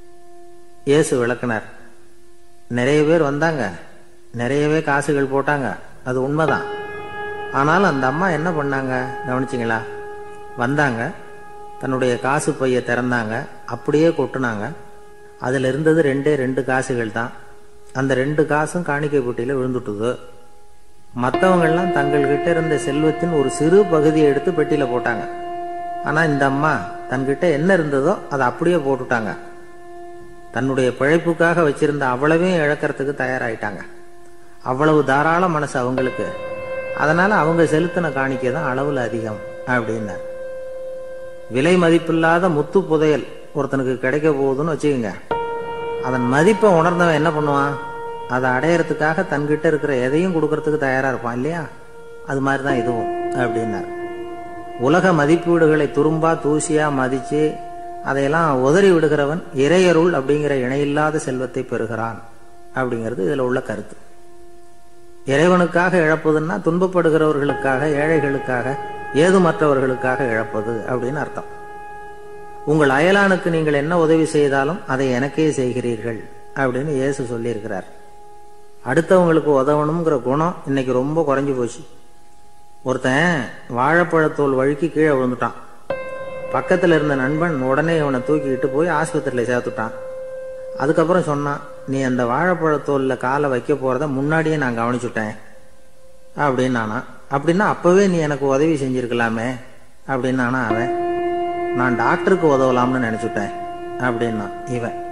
இயேசு விளக்குனார். நிறைய பேர் வந்தாங்க, நிறையவே காசுகள் போட்டாங்க, அது உண்மைதான். ஆனாலும் அந்த அம்மா என்ன பண்ணாங்க கவனிச்சிங்களா? வந்தாங்க, தன்னுடைய காசு பைய திறந்தாங்க, அப்படியே கொட்டுனாங்க. அதுல இருந்தது ரெண்டே ரெண்டு காசுகள் தான். அந்த ரெண்டு காசும் காணிக்கை பெட்டியில விழுந்துட்டுது. மற்றவங்கெல்லாம் தங்கள்கிட்ட இருந்த செல்வத்தின் ஒரு சிறு பகுதியை எடுத்து பெட்டியில போட்டாங்க. ஆனா இந்த அம்மா தன்கிட்ட என்ன இருந்ததோ அதை அப்படியே போட்டுட்டாங்க. தன்னுடைய பிழைப்புக்காக வச்சிருந்த அவ்வளவையும் இழக்கிறதுக்கு தயாராயிட்டாங்க. அவ்வளவு தாராள மனசு அவங்களுக்கு. அதனால அவங்க செலுத்தின காணிக்கை தான் அளவுல அதிகம் அப்படின்னார். விலை மதிப்பில்லாத முத்து புதையல் ஒருத்தனுக்கு கிடைக்க போகுதுன்னு வச்சுக்கோங்க. அதன் மதிப்பை உணர்ந்தவன் என்ன பண்ணுவான்? அதை அடையறதுக்காக தன்கிட்ட இருக்கிற எதையும் கொடுக்கறதுக்கு தயாரா இருப்பான் இல்லையா? அது மாதிரிதான் இதுவும் அப்படின்னார். உலக மதிப்பீடுகளை துரும்பா தூசியா மதிச்சு அதையெல்லாம் உதறி விடுகிறவன் இறையருள் அப்படிங்கிற இணையில்லாத செல்வத்தை பெறுகிறான் அப்படிங்கிறது இதுல உள்ள கருத்து. இறைவனுக்காக இழப்பதுன்னா துன்பப்படுகிறவர்களுக்காக, ஏழைகளுக்காக, ஏதுமற்றவர்களுக்காக இழப்பது அப்படின்னு அர்த்தம். உங்கள் அயலானுக்கு நீங்கள் என்ன உதவி செய்தாலும் அதை எனக்கே செய்கிறீர்கள் அப்படின்னு இயேசு சொல்லியிருக்கிறார். அடுத்தவங்களுக்கு உதவணுங்கிற குணம் இன்னைக்கு ரொம்ப குறைஞ்சு போச்சு. ஒருத்தன் வாழைப்பழத்தோல் வழுக்கி கீழே விழுந்துட்டான். பக்கத்துல இருந்த நண்பன் உடனே இவனை தூக்கிட்டு போய் ஆஸ்பத்திரியில சேர்த்துட்டான். அதுக்கப்புறம் சொன்னான், நீ அந்த வாழைப்பழத்தோல்ல காலை வைக்க போறத முன்னாடியே நான் கவனிச்சுட்டேன் அப்படின்னு நானா. அப்படின்னா அப்பவே நீ எனக்கு உதவி செஞ்சிருக்கலாமே அப்படின்னு நானா. அவன், நான் டாக்டருக்கு உதவலாம்னு நினைச்சுட்டேன் அப்படின்னா இவன்.